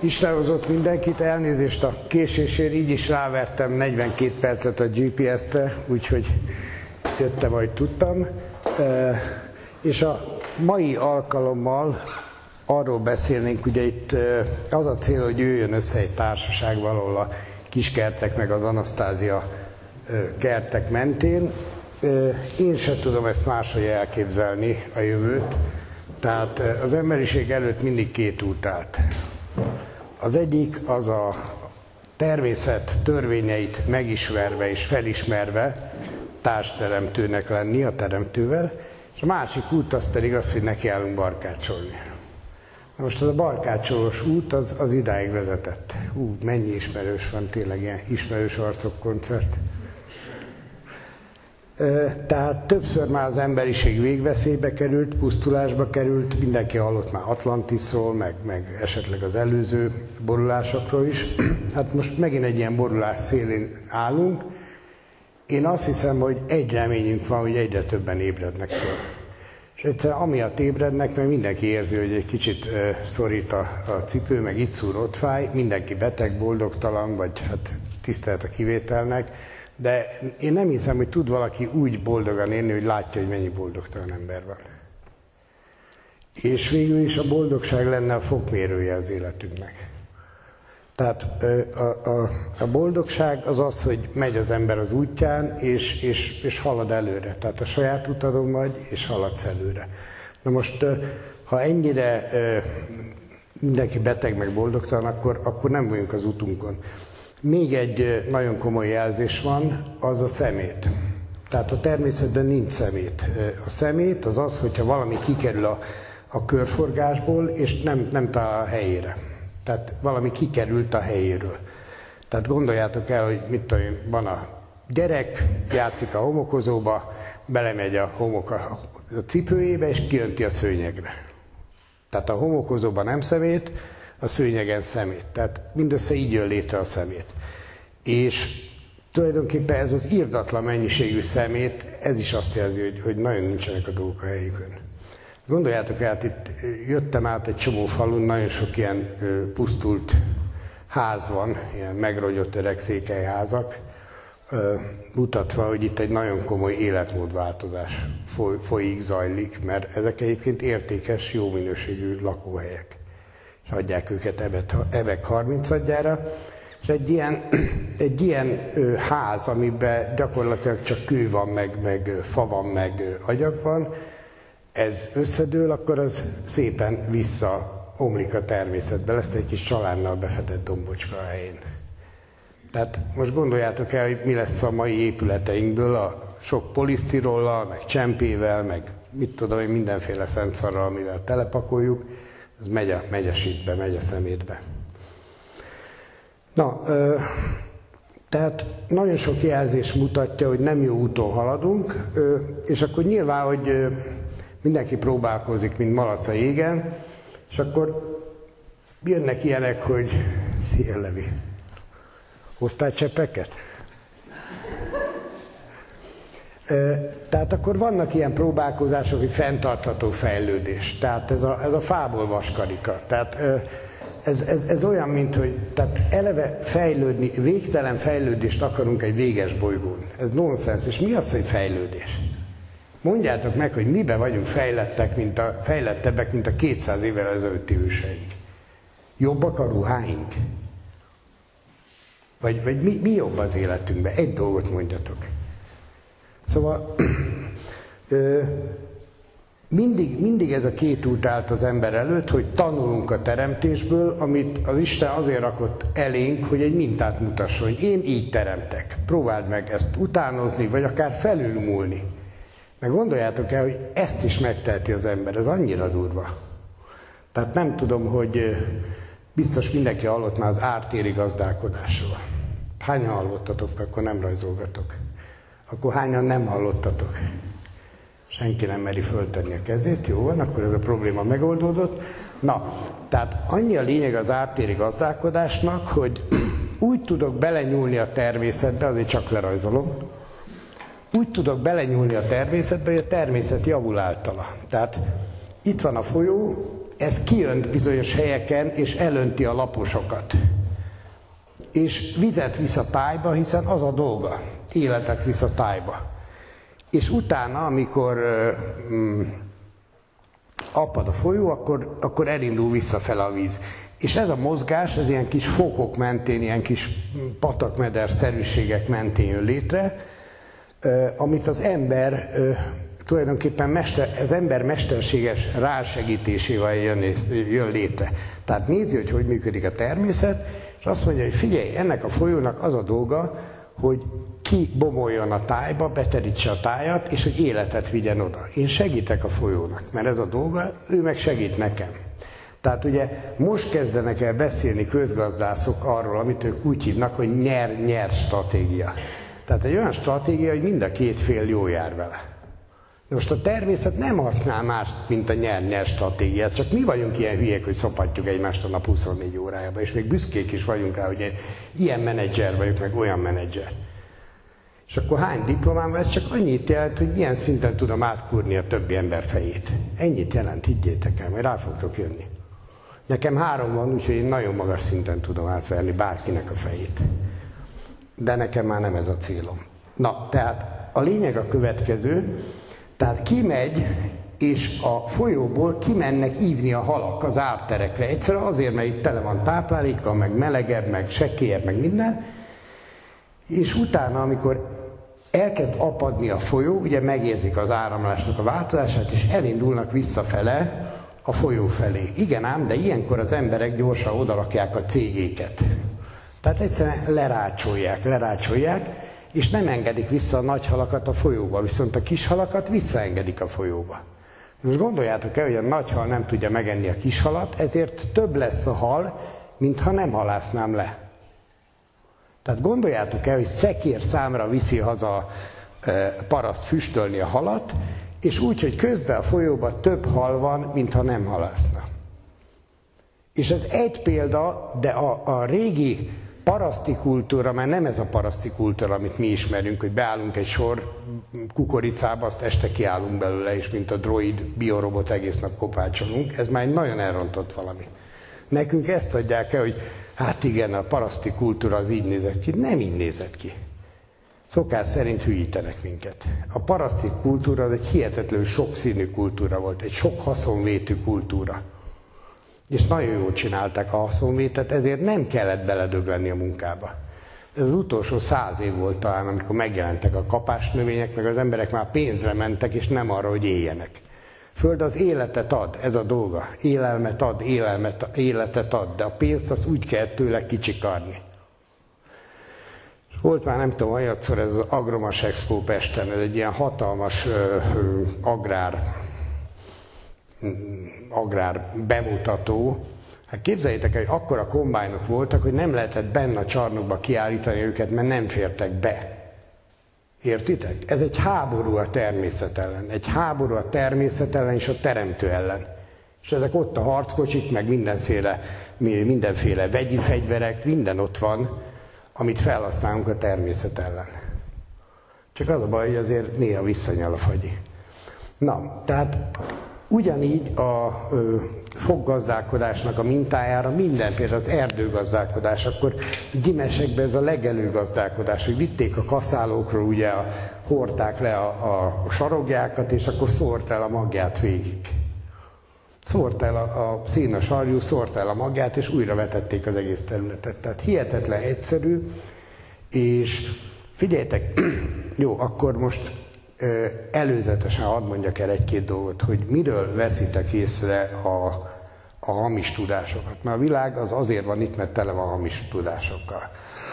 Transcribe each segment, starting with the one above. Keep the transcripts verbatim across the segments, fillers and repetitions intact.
Isten hozott mindenkit, elnézést a késésért, így is rávertem negyvenkét percet a gé pé es-re, úgyhogy jöttem, ahogy tudtam. És a mai alkalommal arról beszélnénk, ugye itt az a cél, hogy jöjjön össze egy társaság valahol a Kiskertek meg az Anasztázia kertek mentén. Én sem tudom ezt máshogy elképzelni a jövőt. Tehát az emberiség előtt mindig két út állt. Az egyik az a természet törvényeit megismerve és felismerve társteremtőnek lenni a teremtővel, és a másik út az pedig az, hogy nekiállunk barkácsolni. Most az a barkácsolós út az, az idáig vezetett. Ú, mennyi ismerős van, tényleg ilyen ismerős arcok koncert. Tehát többször már az emberiség végveszélybe került, pusztulásba került, mindenki hallott már Atlantisról, meg, meg esetleg az előző borulásokról is. Hát most megint egy ilyen borulás szélén állunk. Én azt hiszem, hogy egy reményünk van, hogy egyre többen ébrednek föl. És egyszerűen amiatt ébrednek, mert mindenki érzi, hogy egy kicsit szorít a, a cipő, meg itt szúr, ott fáj, mindenki beteg, boldogtalan, vagy hát tisztelt a kivételnek. De én nem hiszem, hogy tud valaki úgy boldogan élni, hogy látja, hogy mennyi boldogtalan ember van. És végül is a boldogság lenne a fokmérője az életünknek. Tehát a, a, a boldogság az az, hogy megy az ember az útján, és, és, és halad előre. Tehát a saját utadon vagy, és haladsz előre. Na most, ha ennyire mindenki beteg meg boldogtalan, akkor, akkor nem vagyunk az utunkon. Még egy nagyon komoly jelzés van, az a szemét. Tehát a természetben nincs szemét. A szemét az az, hogyha valami kikerül a, a körforgásból, és nem, nem talál a helyére. Tehát valami kikerült a helyéről. Tehát gondoljátok el, hogy mit tudom én, van a gyerek, játszik a homokozóba, belemegy a homok a, a cipőjébe, és kijönti a szőnyegre. Tehát a homokozóban nem szemét, a szőnyegen szemét. Tehát mindössze így jön létre a szemét. És tulajdonképpen ez az irdatlan mennyiségű szemét, ez is azt jelzi, hogy, hogy nagyon nincsenek a dolgok a helyükön. Gondoljátok el, hát itt jöttem át egy csomó falun, nagyon sok ilyen pusztult ház van, ilyen megrogyott öreg székelyházak, mutatva, hogy itt egy nagyon komoly életmódváltozás foly, folyik, zajlik, mert ezek egyébként értékes, jó minőségű lakóhelyek. És adják őket ebek harmincadjára, és egy ilyen, egy ilyen ö, ház, amiben gyakorlatilag csak kő van, meg, meg fa van, meg agyag van, ez összedől, akkor az szépen visszaomlik a természetbe, lesz egy kis csalánnal befedett dombocska a helyén. Tehát most gondoljátok el, hogy mi lesz a mai épületeinkből, a sok polisztirollal, meg csempével, meg mit tudom én, mindenféle szentszarral, amivel telepakoljuk, ez megy a, megy a sítbe, megy a szemétbe. Na, ö, tehát nagyon sok jelzés mutatja, hogy nem jó úton haladunk, ö, és akkor nyilván, hogy ö, mindenki próbálkozik, mint malac a jégen, és akkor jönnek ilyenek, hogy szia Levi, hoztál cseppeket? Ö, tehát akkor vannak ilyen próbálkozások, hogy fenntartható fejlődés. Tehát ez a, ez a fából vaskarika. Tehát ö, Ez, ez, ez olyan, mint hogy tehát eleve fejlődni, végtelen fejlődést akarunk egy véges bolygón. Ez nonsens. És mi az, hogy fejlődés? Mondjátok meg, hogy miben vagyunk fejlettek, mint a, fejlettebbek, mint a kétszáz évvel ezelőtti őseink. Jobbak a ruháink? Vagy, vagy mi, mi jobb az életünkben? Egy dolgot mondjatok. Szóval... Ö, Mindig, mindig ez a két út állt az ember előtt, hogy tanulunk a teremtésből, amit az Isten azért rakott elénk, hogy egy mintát mutasson, hogy én így teremtek. Próbáld meg ezt utánozni, vagy akár felülmúlni. Meg gondoljátok el, hogy ezt is megteheti az ember, ez annyira durva. Tehát nem tudom, hogy biztos mindenki hallott már az ártéri gazdálkodásról. Hányan hallottatok, akkor nem rajzolgatok. Akkor hányan nem hallottatok? Senki nem meri föltenni a kezét, jó van, akkor ez a probléma megoldódott. Na, tehát annyi a lényeg az ártéri gazdálkodásnak, hogy úgy tudok belenyúlni a természetbe, azért csak lerajzolom, úgy tudok belenyúlni a természetbe, hogy a természet javul általa. Tehát itt van a folyó, ez kiönt bizonyos helyeken, és elönti a laposokat. És vizet visz a tájba, hiszen az a dolga, életet visz a tájba. És utána, amikor mm, apad a folyó, akkor, akkor elindul visszafele a víz. És ez a mozgás, ez ilyen kis fokok mentén, ilyen kis patakmeder-szerűségek mentén jön létre, amit az ember tulajdonképpen mester, az ember mesterséges rásegítésével jön, jön létre. Tehát nézi, hogy hogy működik a természet, és azt mondja, hogy figyelj, ennek a folyónak az a dolga, hogy kibomoljon a tájba, beterítse a tájat, és hogy életet vigyen oda. Én segítek a folyónak, mert ez a dolga, ő meg segít nekem. Tehát ugye most kezdenek el beszélni közgazdászok arról, amit ők úgy hívnak, hogy nyer-nyer stratégia. Tehát egy olyan stratégia, hogy mind a két fél jól jár vele. De most a természet nem használ mást, mint a nyer-nyer stratégiát, csak mi vagyunk ilyen hülyék, hogy szopatjuk egymást a nap huszonnégy órájába, és még büszkék is vagyunk rá, hogy ilyen menedzser vagyok, meg olyan menedzser. És akkor hány diplomám van? Ez csak annyit jelent, hogy milyen szinten tudom átkúrni a többi ember fejét. Ennyit jelent, higgyétek el, majd rá fogtok jönni. Nekem három van, úgyhogy én nagyon magas szinten tudom átverni bárkinek a fejét. De nekem már nem ez a célom. Na, tehát a lényeg a következő, tehát kimegy, és a folyóból kimennek ívni a halak az árterekre. Egyszerűen azért, mert itt tele van táplálékkal, meg melegebb, meg sekélyebb, meg minden. És utána, amikor elkezd apadni a folyó, ugye megérzik az áramlásnak a változását, és elindulnak visszafele a folyó felé. Igen ám, de ilyenkor az emberek gyorsan odarakják a cégéket. Tehát egyszerűen lerácsolják, lerácsolják, és nem engedik vissza a nagy halakat a folyóba, viszont a kis halakat visszaengedik a folyóba. Most gondoljátok el, hogy a nagy hal nem tudja megenni a kis halat, ezért több lesz a hal, mintha nem halásznám le. Tehát gondoljátok el, hogy szekér számra viszi haza a paraszt füstölni a halat, és úgy, hogy közben a folyóban több hal van, mintha nem halászna. És ez egy példa, de a, a régi paraszti kultúra, mert nem ez a paraszti kultúra, amit mi ismerünk, hogy beállunk egy sor kukoricába, azt este kiállunk belőle, és mint a droid biorobot egész nap kopácsolunk, ez már egy nagyon elrontott valami. Nekünk ezt adják el, hogy hát igen, a paraszti kultúra az így nézett ki. Nem így nézett ki. Szokás szerint hülyítenek minket. A paraszti kultúra az egy hihetetlenül sokszínű kultúra volt, egy sok haszonvétű kultúra. És nagyon jól csinálták a haszonvétet, ezért nem kellett beledögleni a munkába. Ez az utolsó száz év volt talán, amikor megjelentek a kapásnövények, meg az emberek már pénzre mentek, és nem arra, hogy éljenek. Föld az életet ad, ez a dolga. Élelmet ad, élelmet, életet ad, de a pénzt azt úgy kell tőle kicsikarni. Volt már nem tudom, olyatszor ez az Agromas Expo Pesten, ez egy ilyen hatalmas ö, ö, agrár, agrár bemutató. Hát képzeljétek el, hogy akkora kombájnok voltak, hogy nem lehetett benne a csarnokba kiállítani őket, mert nem fértek be. Értitek? Ez egy háború a természet ellen. Egy háború a természet ellen és a teremtő ellen. És ezek ott a harckocsik, meg mindenféle, mindenféle vegyi fegyverek, minden ott van, amit felhasználunk a természet ellen. Csak az a baj, hogy azért néha visszanyal a fagyi. Na, tehát ugyanígy a ö, foggazdálkodásnak a mintájára minden, például az erdőgazdálkodás, akkor Gyimesekben ez a legelőgazdálkodás, hogy vitték a kaszálókról, ugye a, hordták le a, a sarogjákat, és akkor szórt el a magját végig. Szórt el a, a színas aljú, szórt el a magját, és újra vetették az egész területet. Tehát hihetetlen egyszerű, és figyeljetek, jó, akkor most ö, előzetesen hadd mondjak el egy-két dolgot, hogy miről veszitek észre a, a hamis tudásokat. Mert a világ az azért van itt, mert tele van hamis tudásokkal.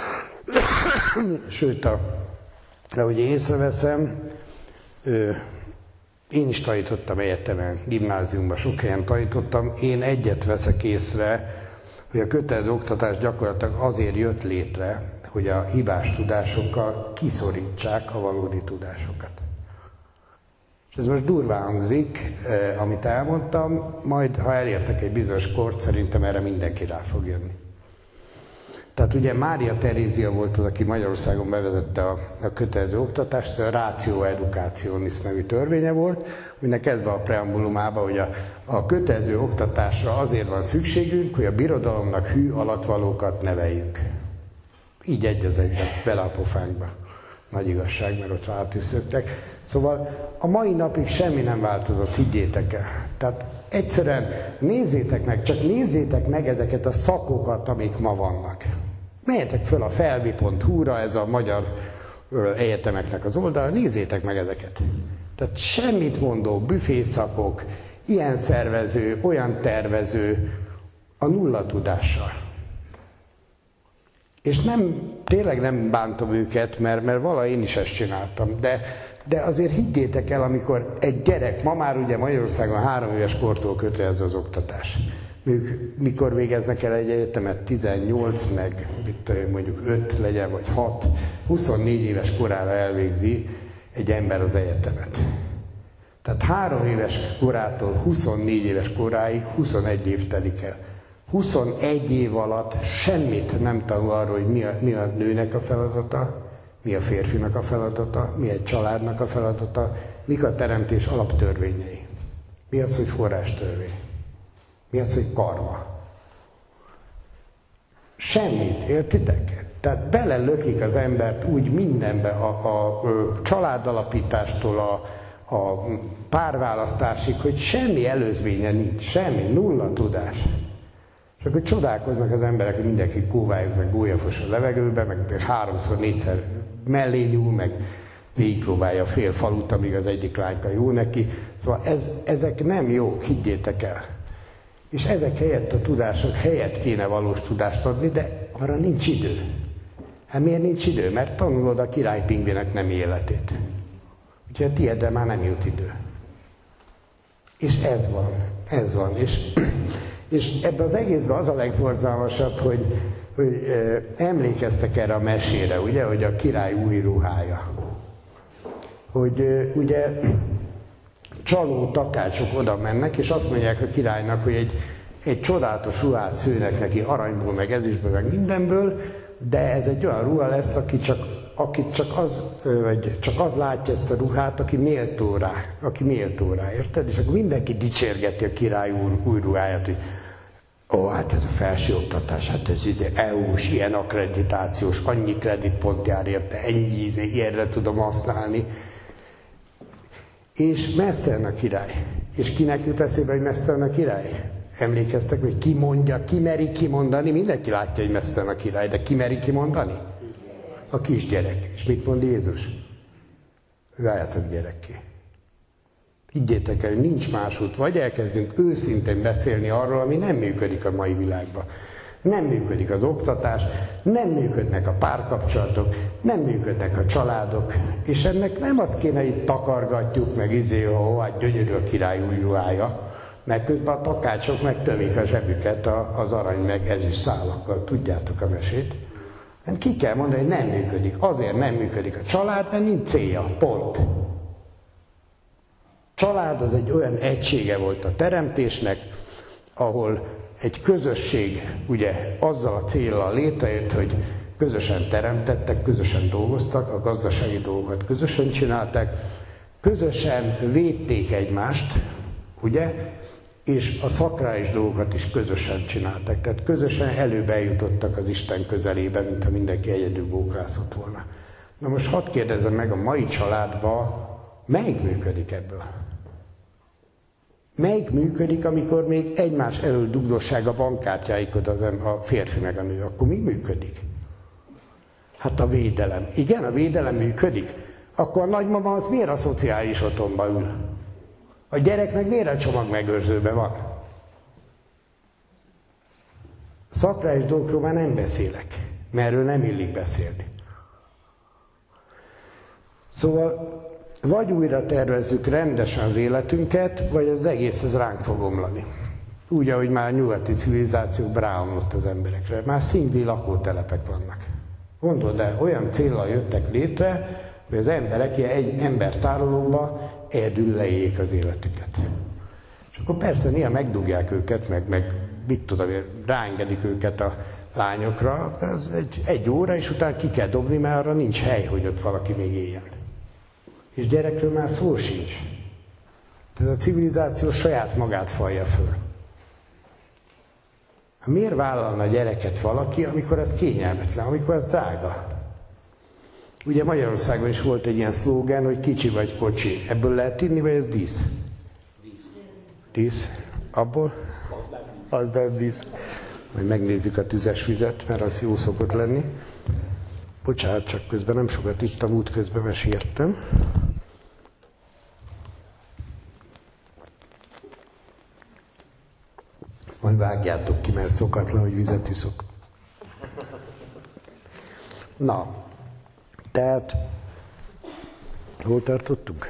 Sőt, a, de hogy észreveszem, ö, én is tanítottam egyetemen, gimnáziumban, sok helyen tanítottam. Én egyet veszek észre, hogy a kötelező oktatás gyakorlatilag azért jött létre, hogy a hibás tudásokkal kiszorítsák a valódi tudásokat. És ez most durván hangzik, eh, amit elmondtam, majd ha elértek egy bizonyos kort, szerintem erre mindenki rá fog jönni. Tehát ugye Mária Terézia volt az, aki Magyarországon bevezette a, a kötelező oktatást, a Ratio Educationis nevű törvénye volt, aminek ez van a preambulumában, hogy a, a kötelező oktatásra azért van szükségünk, hogy a birodalomnak hű alattvalókat neveljünk. Így egy az egyben, bele a pofánkba. Nagy igazság, mert ott rátűszögtek. Szóval a mai napig semmi nem változott, higgyétek el. Tehát egyszerűen nézzétek meg, csak nézzétek meg ezeket a szakokat, amik ma vannak. Menjetek föl a felvi pont hu-ra, ez a magyar egyetemeknek az oldala, nézzétek meg ezeket. Tehát semmit mondó, büfészakok, ilyen szervező, olyan tervező, a nulla tudással. És nem, tényleg nem bántom őket, mert, mert valahogy én is ezt csináltam, de, de azért higgyétek el, amikor egy gyerek, ma már ugye Magyarországon három éves kortól kötelező az oktatás. Ők mikor végeznek el egy egyetemet, tizennyolc, meg mondjuk öt legyen, vagy hat, huszonnégy éves korára elvégzi egy ember az egyetemet. Tehát három éves korától huszonnégy éves koráig huszonegy év telik el. huszonegy év alatt semmit nem tanul arról, hogy mi a, mi a nőnek a feladata, mi a férfinak a feladata, mi egy családnak a feladata, mik a teremtés alaptörvényei. Mi az, hogy forrástörvény? Mi az, hogy karma? Semmit, értitek? Tehát belelökik az embert úgy mindenbe, a, a, a családalapítástól a, a párválasztásig, hogy semmi előzménye nincs, semmi, nulla tudás. És akkor csodálkoznak az emberek, hogy mindenki kóvályog, meg gólyafos a levegőbe, meg háromszor, négyszer mellé nyúl, meg végigpróbálja a fél falut, amíg az egyik lányka jó neki. Szóval ez, ezek nem jók, higgyétek el. És ezek helyett, a tudások helyett kéne valós tudást adni, de arra nincs idő. Hát miért nincs idő? Mert tanulod a királypingvinek nem életét. Úgyhogy a tiédre már nem jut idő. És ez van, ez van. És, és ebben az egészben az a legborzalmasabb, hogy, hogy emlékeztek erre a mesére, ugye, hogy a király új ruhája. Hogy ugye csaló takácsok oda mennek, és azt mondják a királynak, hogy egy, egy csodálatos ruhát szőnek neki aranyból, meg ezüstből, meg mindenből, de ez egy olyan ruha lesz, aki csak, aki csak, az, vagy csak az látja ezt a ruhát, aki méltó rá, aki méltó rá, érted? És akkor mindenki dicsérgeti a király új, új ruháját, hogy ó, hát ez a felsőoktatás, hát ez é u-s, ilyen akkreditációs, annyi kreditpont jár érte, ennyi íze, ilyenre tudom használni. És Mesztelen a király. És kinek jut eszébe, hogy Mesztelen a király? Emlékeztek, hogy ki mondja, ki meri kimondani? Mindenki látja, hogy Mesztelen a király, de ki meri kimondani? A kisgyerek. És mit mond Jézus? Váljatok gyerekké. Higgyétek el, hogy nincs más út. Vagy elkezdünk őszintén beszélni arról, ami nem működik a mai világban. Nem működik az oktatás, nem működnek a párkapcsolatok, nem működnek a családok, és ennek nem azt kéne, hogy takargatjuk, meg izé, ó, hát gyönyörű a király új ruhája, mert közben a takácsok meg tömik a zsebüket az arany meg ezüst szálakkal, tudjátok a mesét. Nem, ki kell mondani, hogy nem működik. Azért nem működik a család, mert nincs célja, pont. Család az egy olyan egysége volt a teremtésnek, ahol egy közösség ugye azzal a céllal létrejött, hogy közösen teremtettek, közösen dolgoztak, a gazdasági dolgokat közösen csinálták, közösen védték egymást, ugye, és a szakrális dolgokat is közösen csinálták. Tehát közösen előbe jutottak az Isten közelében, mintha mindenki egyedül bókrászott volna. Na most hadd kérdezzem meg, a mai családban melyik működik ebből? Melyik működik, amikor még egymás elől dugdosság a bankkártyáikat az a férfi meg a nő? Akkor mi működik? Hát a védelem. Igen, a védelem működik. Akkor a nagymama az miért a szociális otthonba ül? A gyerek meg miért a csomagmegőrzőben van? Szakrális dolgokról már nem beszélek, mert erről nem illik beszélni. Szóval vagy újra tervezzük rendesen az életünket, vagy az egész az ránk fog omlani. Úgy, ahogy már a nyugati civilizáció ráomlott az emberekre. Már szingli lakótelepek vannak. Gondold el, olyan céllal jöttek létre, hogy az emberek ilyen egy embertárolóba egyedül leéljék az életüket. És akkor persze néha megdugják őket, meg, meg mit tudom, ráengedik őket a lányokra, az egy, egy óra, és utána ki kell dobni, mert arra nincs hely, hogy ott valaki még éljen. És gyerekről már szó sincs. Tehát a civilizáció saját magát falja föl. Miért vállalna gyereket valaki, amikor ez kényelmetlen, amikor ez drága? Ugye Magyarországon is volt egy ilyen szlógen, hogy kicsi vagy kocsi. Ebből lehet inni, vagy ez dísz? Dísz. Dísz? Abból? Az nem dísz. Majd megnézzük a tüzes vizet, mert az jó szokott lenni. Bocsánat, csak közben nem sokat ittam, út közben meséltem. Ezt majd vágjátok ki, mert szokatlan, hogy vizet iszok. Na, tehát, hol tartottunk?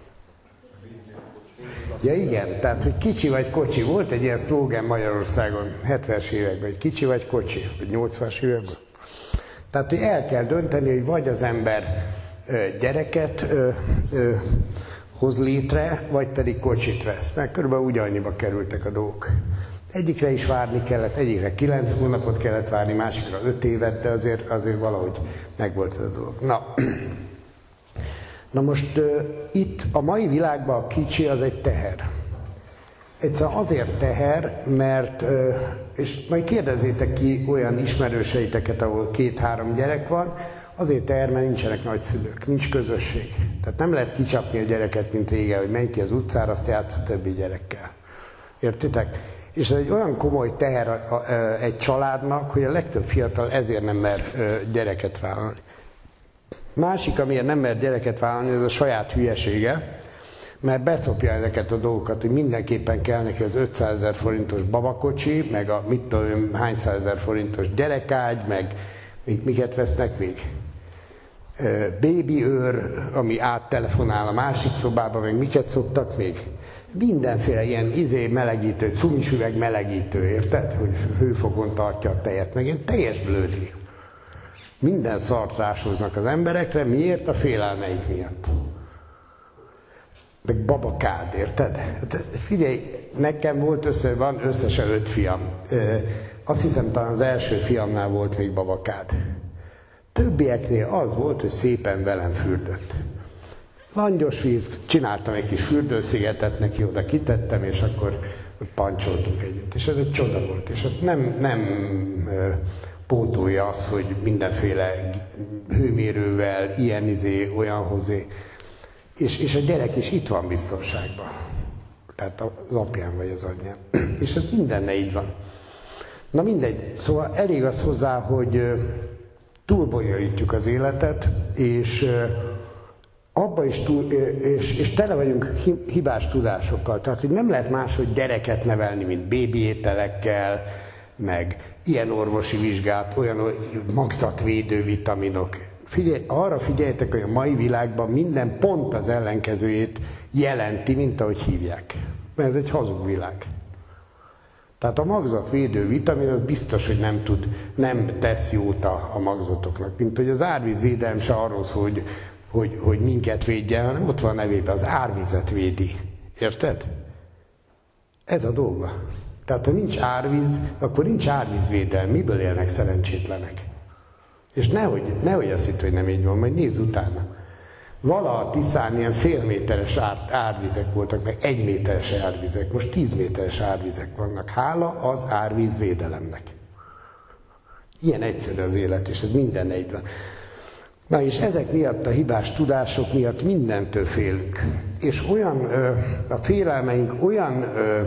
Ja igen, tehát, hogy kicsi vagy kocsi. Volt egy ilyen szlógen Magyarországon, hetvenes években, hogy kicsi vagy kocsi, vagy nyolcvanas években. Tehát, hogy el kell dönteni, hogy vagy az ember ö, gyereket ö, ö, hoz létre, vagy pedig kocsit vesz. Mert körülbelül ugyannyiba kerültek a dolgok. Egyikre is várni kellett, egyikre kilenc hónapot kellett várni, másikra öt évet, de azért, azért valahogy megvolt ez a dolog. Na, Na most uh, itt a mai világban a kicsi az egy teher. Egyszerűen azért teher, mert, uh, és majd kérdezzétek ki olyan ismerőseiteket, ahol két-három gyerek van, azért teher, mert nincsenek nagyszülők, nincs közösség. Tehát nem lehet kicsapni a gyereket, mint régen, hogy menj ki az utcára, azt játsz a többi gyerekkel. Értitek? És ez egy olyan komoly teher a, a, a, egy családnak, hogy a legtöbb fiatal ezért nem mer uh, gyereket vállalni. Másik, amilyen nem mer gyereket vállalni, ez a saját hülyesége, mert beszopja ezeket a dolgokat, hogy mindenképpen kell neki az ötszázezer forintos babakocsi, meg a mit tudom, hány százezer forintos gyerekágy, meg miket vesznek még? Baby őr, ami áttelefonál a másik szobába, meg miket szoktak még? Mindenféle ilyen izé melegítő, cumisüveg melegítő, érted? Hogy hőfokon tartja a tejet, meg ilyen teljes blödli. Minden szart rásoznak az emberekre, miért? A félelmeik miatt. Meg babakád, érted? Hát figyelj, nekem volt össze, van összesen öt fiam. Azt hiszem, talán az első fiamnál volt még babakád. Többieknél az volt, hogy szépen velem fürdött. Langyos víz, csináltam egy kis fürdőszigetet, neki oda kitettem, és akkor pancsoltunk együtt. És ez egy csoda volt. És azt nem, nem pótolja az, hogy mindenféle hőmérővel, ilyen izé, olyan hozé. És, és a gyerek is itt van biztonságban. Tehát az apján vagy az anyján. És ez mindenne így van. Na mindegy. Szóval elég az hozzá, hogy túlbonyolítjuk az életet, és abba is túl, és, és tele vagyunk hibás tudásokkal. Tehát, hogy nem lehet máshogy gyereket nevelni, mint bébi ételekkel, meg ilyen orvosi vizsgát, olyan magzatvédő vitaminok. Figyelj, arra figyeljetek, hogy a mai világban minden pont az ellenkezőjét jelenti, mint ahogy hívják. Mert ez egy hazug világ. Tehát a magzatvédő vitamin az biztos, hogy nem tud, nem tesz jót a, a magzatoknak. Mint hogy az árvízvédelem se arról szól, hogy, hogy, hogy minket védjen, hanem ott van a nevében, az árvizet védi. Érted? Ez a dolga. Tehát ha nincs árvíz, akkor nincs árvízvédelem. Miből élnek szerencsétlenek? És nehogy, nehogy azt hitt, hogy nem így van, majd nézz utána. Vala a Tiszán ilyen fél méteres ár, árvizek voltak, meg egy méteres árvizek, most tíz méteres árvizek vannak. Hála az árvízvédelemnek. Ilyen egyszerű az élet, és ez minden így van. Na és ezek miatt, a hibás tudások miatt mindentől félünk. És olyan, ö, a félelmeink olyan... Ö,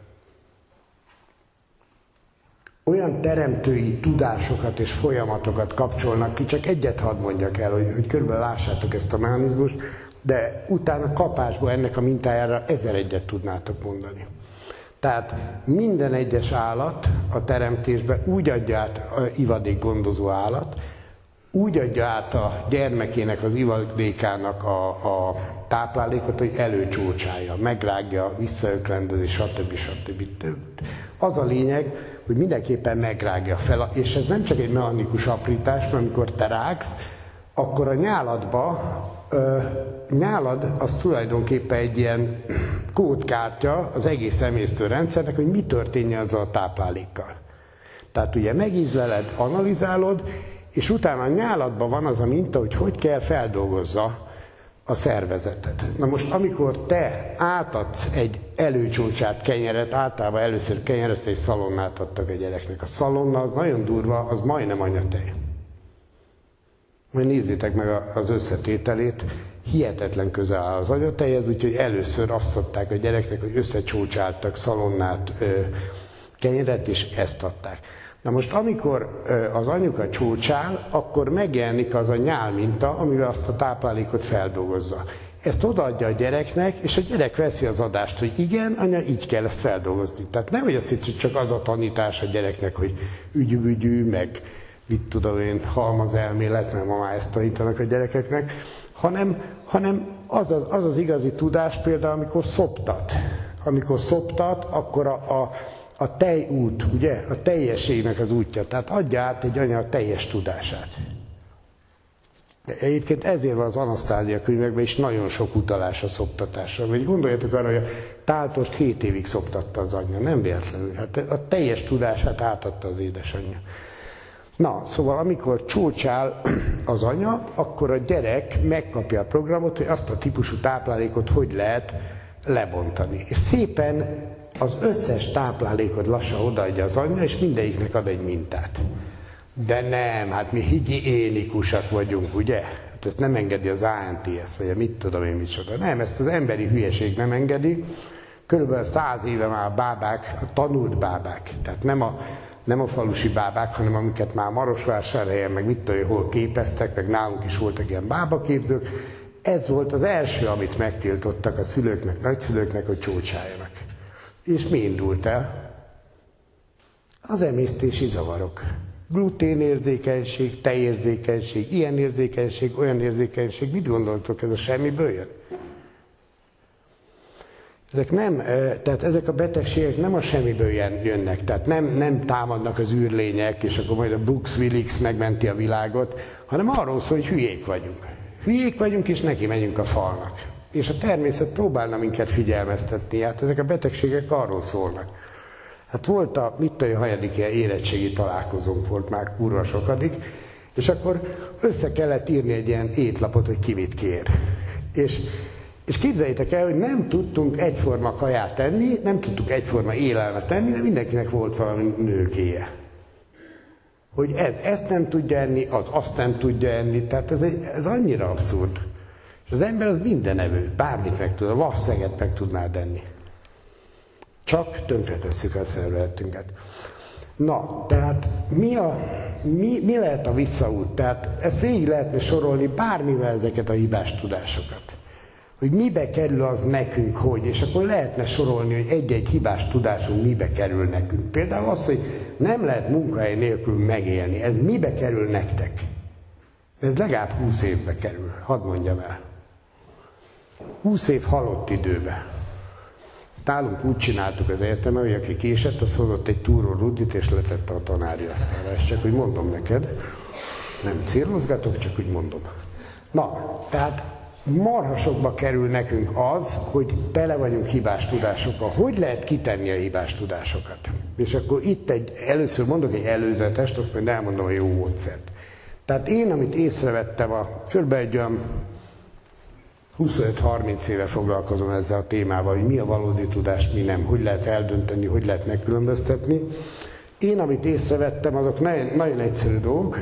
olyan teremtői tudásokat és folyamatokat kapcsolnak ki, csak egyet hadd mondjak el, hogy, hogy körülbelül lássátok ezt a mechanizmust, de utána kapásból ennek a mintájára ezer egyet tudnátok mondani. Tehát minden egyes állat a teremtésben úgy adja át, a ivadék gondozó állat, úgy adja át a gyermekének, az ivadékának a, a táplálékot, hogy előcsócsálja, megrágja, visszaöklendezi, stb. stb. Az a lényeg, hogy mindenképpen megrágja fel, és ez nem csak egy mechanikus aprítás, mert amikor te rágsz, akkor a nyáladba, ö, nyálad az tulajdonképpen egy ilyen kódkártya az egész emésztőrendszernek, hogy mi történjen azzal a táplálékkal. Tehát ugye megízleled, analizálod, és utána a nyáladban van az a minta, hogy hogy kell feldolgozza a szervezetet. Na most, amikor te átadsz egy előcsócsát kenyeret, általában először kenyeret és szalonnát adtak a gyereknek. A szalonna az nagyon durva, az majdnem anyatej. Majd nézzétek meg az összetételét, hihetetlen közel áll az anyatejhez, úgyhogy először azt adták a gyereknek, hogy összecsócsáltak szalonnát, kenyeret, és ezt adták. Na most, amikor az anyuka csócsál, akkor megjelenik az a nyálminta, amivel azt a táplálékot feldolgozza. Ezt odaadja a gyereknek, és a gyerek veszi az adást, hogy igen, anya, így kell ezt feldolgozni. Tehát nehogy azt hitt, hogy csak az a tanítás a gyereknek, hogy ügyű-ügyű, meg mit tudom én, halmaz elmélet, mert ma már ezt tanítanak a gyerekeknek, hanem, hanem az, az, az az igazi tudás például, amikor szoptat. Amikor szoptat, akkor a, a A tejút, ugye? A teljességnek az útja. Tehát adja át egy anya a teljes tudását. De egyébként ezért van az Anasztázia könyvekben is nagyon sok utalás a szoptatásra. Vagy gondoljatok arra, hogy a táltost hét évig szoptatta az anyja. Nem véletlenül. Hát a teljes tudását átadta az édesanyja. Na, szóval amikor csócsál az anya, akkor a gyerek megkapja a programot, hogy azt a típusú táplálékot hogy lehet lebontani. És szépen az összes táplálékot lassan odaadja az anyja, és mindegyiknek ad egy mintát. De nem, hát mi higiénikusak vagyunk, ugye? Hát ezt nem engedi az á en té es, vagy a mit tudom én micsoda. Nem, ezt az emberi hülyeség nem engedi. Körülbelül száz éve már a bábák, a tanult bábák, tehát nem a, nem a falusi bábák, hanem amiket már Marosvásárhelyen, meg mit tudom, hol képeztek, meg nálunk is voltak ilyen bábaképzők. Ez volt az első, amit megtiltottak a szülőknek, nagyszülőknek, hogy csócsáljanak. És mi indult el? Az emésztési zavarok. Gluténérzékenység, tejérzékenység, ilyen érzékenység, olyan érzékenység. Mit gondoltok, ez a semmiből jön? Ezek nem, tehát ezek a betegségek nem a semmiből jönnek, tehát nem, nem támadnak az űrlények, és akkor majd a Brooks Willis megmenti a világot, hanem arról szól, hogy hülyék vagyunk. Hülyék vagyunk, és neki megyünk a falnak. És a természet próbálna minket figyelmeztetni, hát ezek a betegségek arról szólnak. Hát volt a, mit tudom, a hanyadik ilyen érettségi találkozónk volt már kurva sokadik, és akkor össze kellett írni egy ilyen étlapot, hogy ki mit kér. És, és képzeljétek el, hogy nem tudtunk egyforma kaját tenni, nem tudtuk egyforma élelmet tenni, de mindenkinek volt valami nőkéje. Hogy ez ezt nem tudja enni, az azt nem tudja enni, tehát ez, egy, ez annyira abszurd. És az ember az mindenevő, bármit meg tud, a vasszeget meg tudnád enni. Csak tönkretesszük a szervezetünket. Na, tehát mi, a, mi, mi lehet a visszaút? Tehát ezt végig lehetne sorolni bármivel ezeket a hibás tudásokat. Hogy mibe kerül az nekünk, hogy, és akkor lehetne sorolni, hogy egy-egy hibás tudásunk mibe kerül nekünk. Például az, hogy nem lehet munkahely nélkül megélni, ez mibe kerül nektek? Ez legalább húsz évbe kerül, hadd mondjam el. húsz év halott időbe. Ezt nálunk úgy csináltuk az egyetemen, hogy aki késett, az hozott egy túró rudit, és letette a tanári asztalra. Ezt csak úgy mondom neked. Nem célozgatok, csak úgy mondom. Na, tehát marhasokba kerül nekünk az, hogy tele vagyunk hibás tudásokkal. Hogy lehet kitenni a hibás tudásokat? És akkor itt egy, először mondok egy előzetest, azt majd elmondom a jó módszert. Tehát én, amit észrevettem, a kb. Egy olyan huszonöt-harminc éve foglalkozom ezzel a témával, hogy mi a valódi tudás, mi nem, hogy lehet eldönteni, hogy lehet megkülönböztetni. Én, amit észrevettem, azok nagyon, nagyon egyszerű dolgok.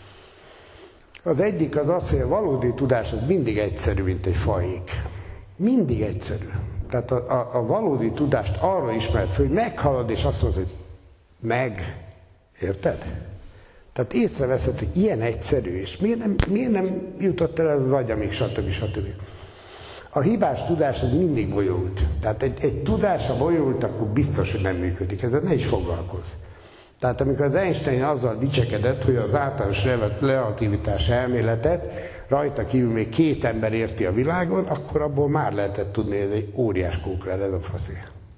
Az egyik az az, hogy a valódi tudás az mindig egyszerű, mint egy fahék. Mindig egyszerű. Tehát a, a, a valódi tudást arra ismert föl, hogy meghallod, és azt mondod, hogy meg. Érted? Tehát észreveszed, hogy ilyen egyszerű, és miért nem, miért nem jutott el ez az agyamig, stb. stb. A hibás tudás az mindig bonyolult. Tehát egy, egy tudás, ha bonyolult, akkor biztos, hogy nem működik. Ezzel ne is foglalkozz. Tehát amikor az Einstein azzal dicsekedett, hogy az általános relativitás elméletet rajta kívül még két ember érti a világon, akkor abból már lehetett tudni, hogy ez egy óriás kókler, ez a faszi.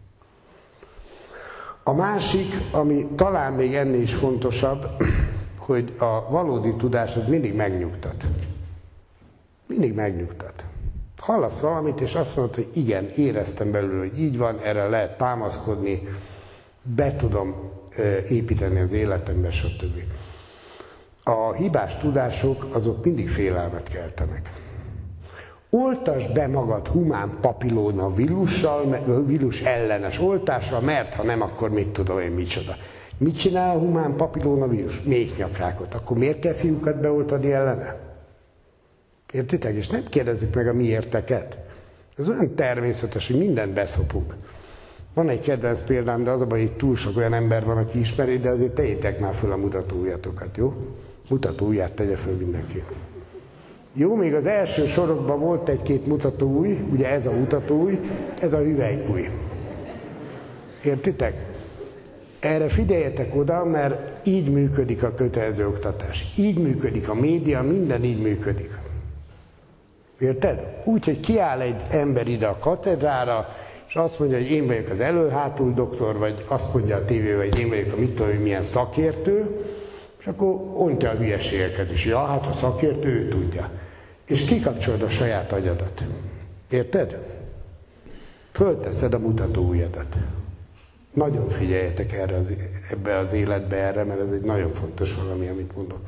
A másik, ami talán még ennél is fontosabb, hogy a valódi tudás az mindig megnyugtat. Mindig megnyugtat. Hallasz valamit, és azt mondod, hogy igen, éreztem belőle, hogy így van, erre lehet támaszkodni, be tudom építeni az életembe, stb. A hibás tudások azok mindig félelmet keltenek. Oltasd be magad humán papillóma vírussal, vírus ellenes oltásra, mert ha nem, akkor mit tudom én micsoda. Mit csinál a humán papillóma vírus? Méhnyakrákot. Akkor miért kell fiúkat beoltani ellene? Értitek? És nem kérdezzük meg a miérteket. Ez olyan természetes, hogy mindent beszopunk. Van egy kedvenc példám, de az a baj, hogy túl sok olyan ember van, aki ismeri, de azért tegyétek már föl a mutatóujjatokat, jó? Mutatóujját tegye föl mindenki. Jó, még az első sorokban volt egy-két mutatóujj, ugye ez a mutatóujj, ez a hüvelykujj. Értitek? Erre figyeljetek oda, mert így működik a kötelező oktatás. Így működik a média, minden így működik. Érted? Úgy, hogy kiáll egy ember ide a katedrára, és azt mondja, hogy én vagyok az elől-hátul doktor, vagy azt mondja a tévében, hogy én vagyok a mit tudom, hogy milyen szakértő, és akkor ontja a hülyeségeket is. Ja, hát a szakértő, ő tudja. És kikapcsolod a saját agyadat. Érted? Fölteszed a mutatóujjadat. Nagyon figyeljetek erre az, ebbe az életbe erre, mert ez egy nagyon fontos valami, amit mondok.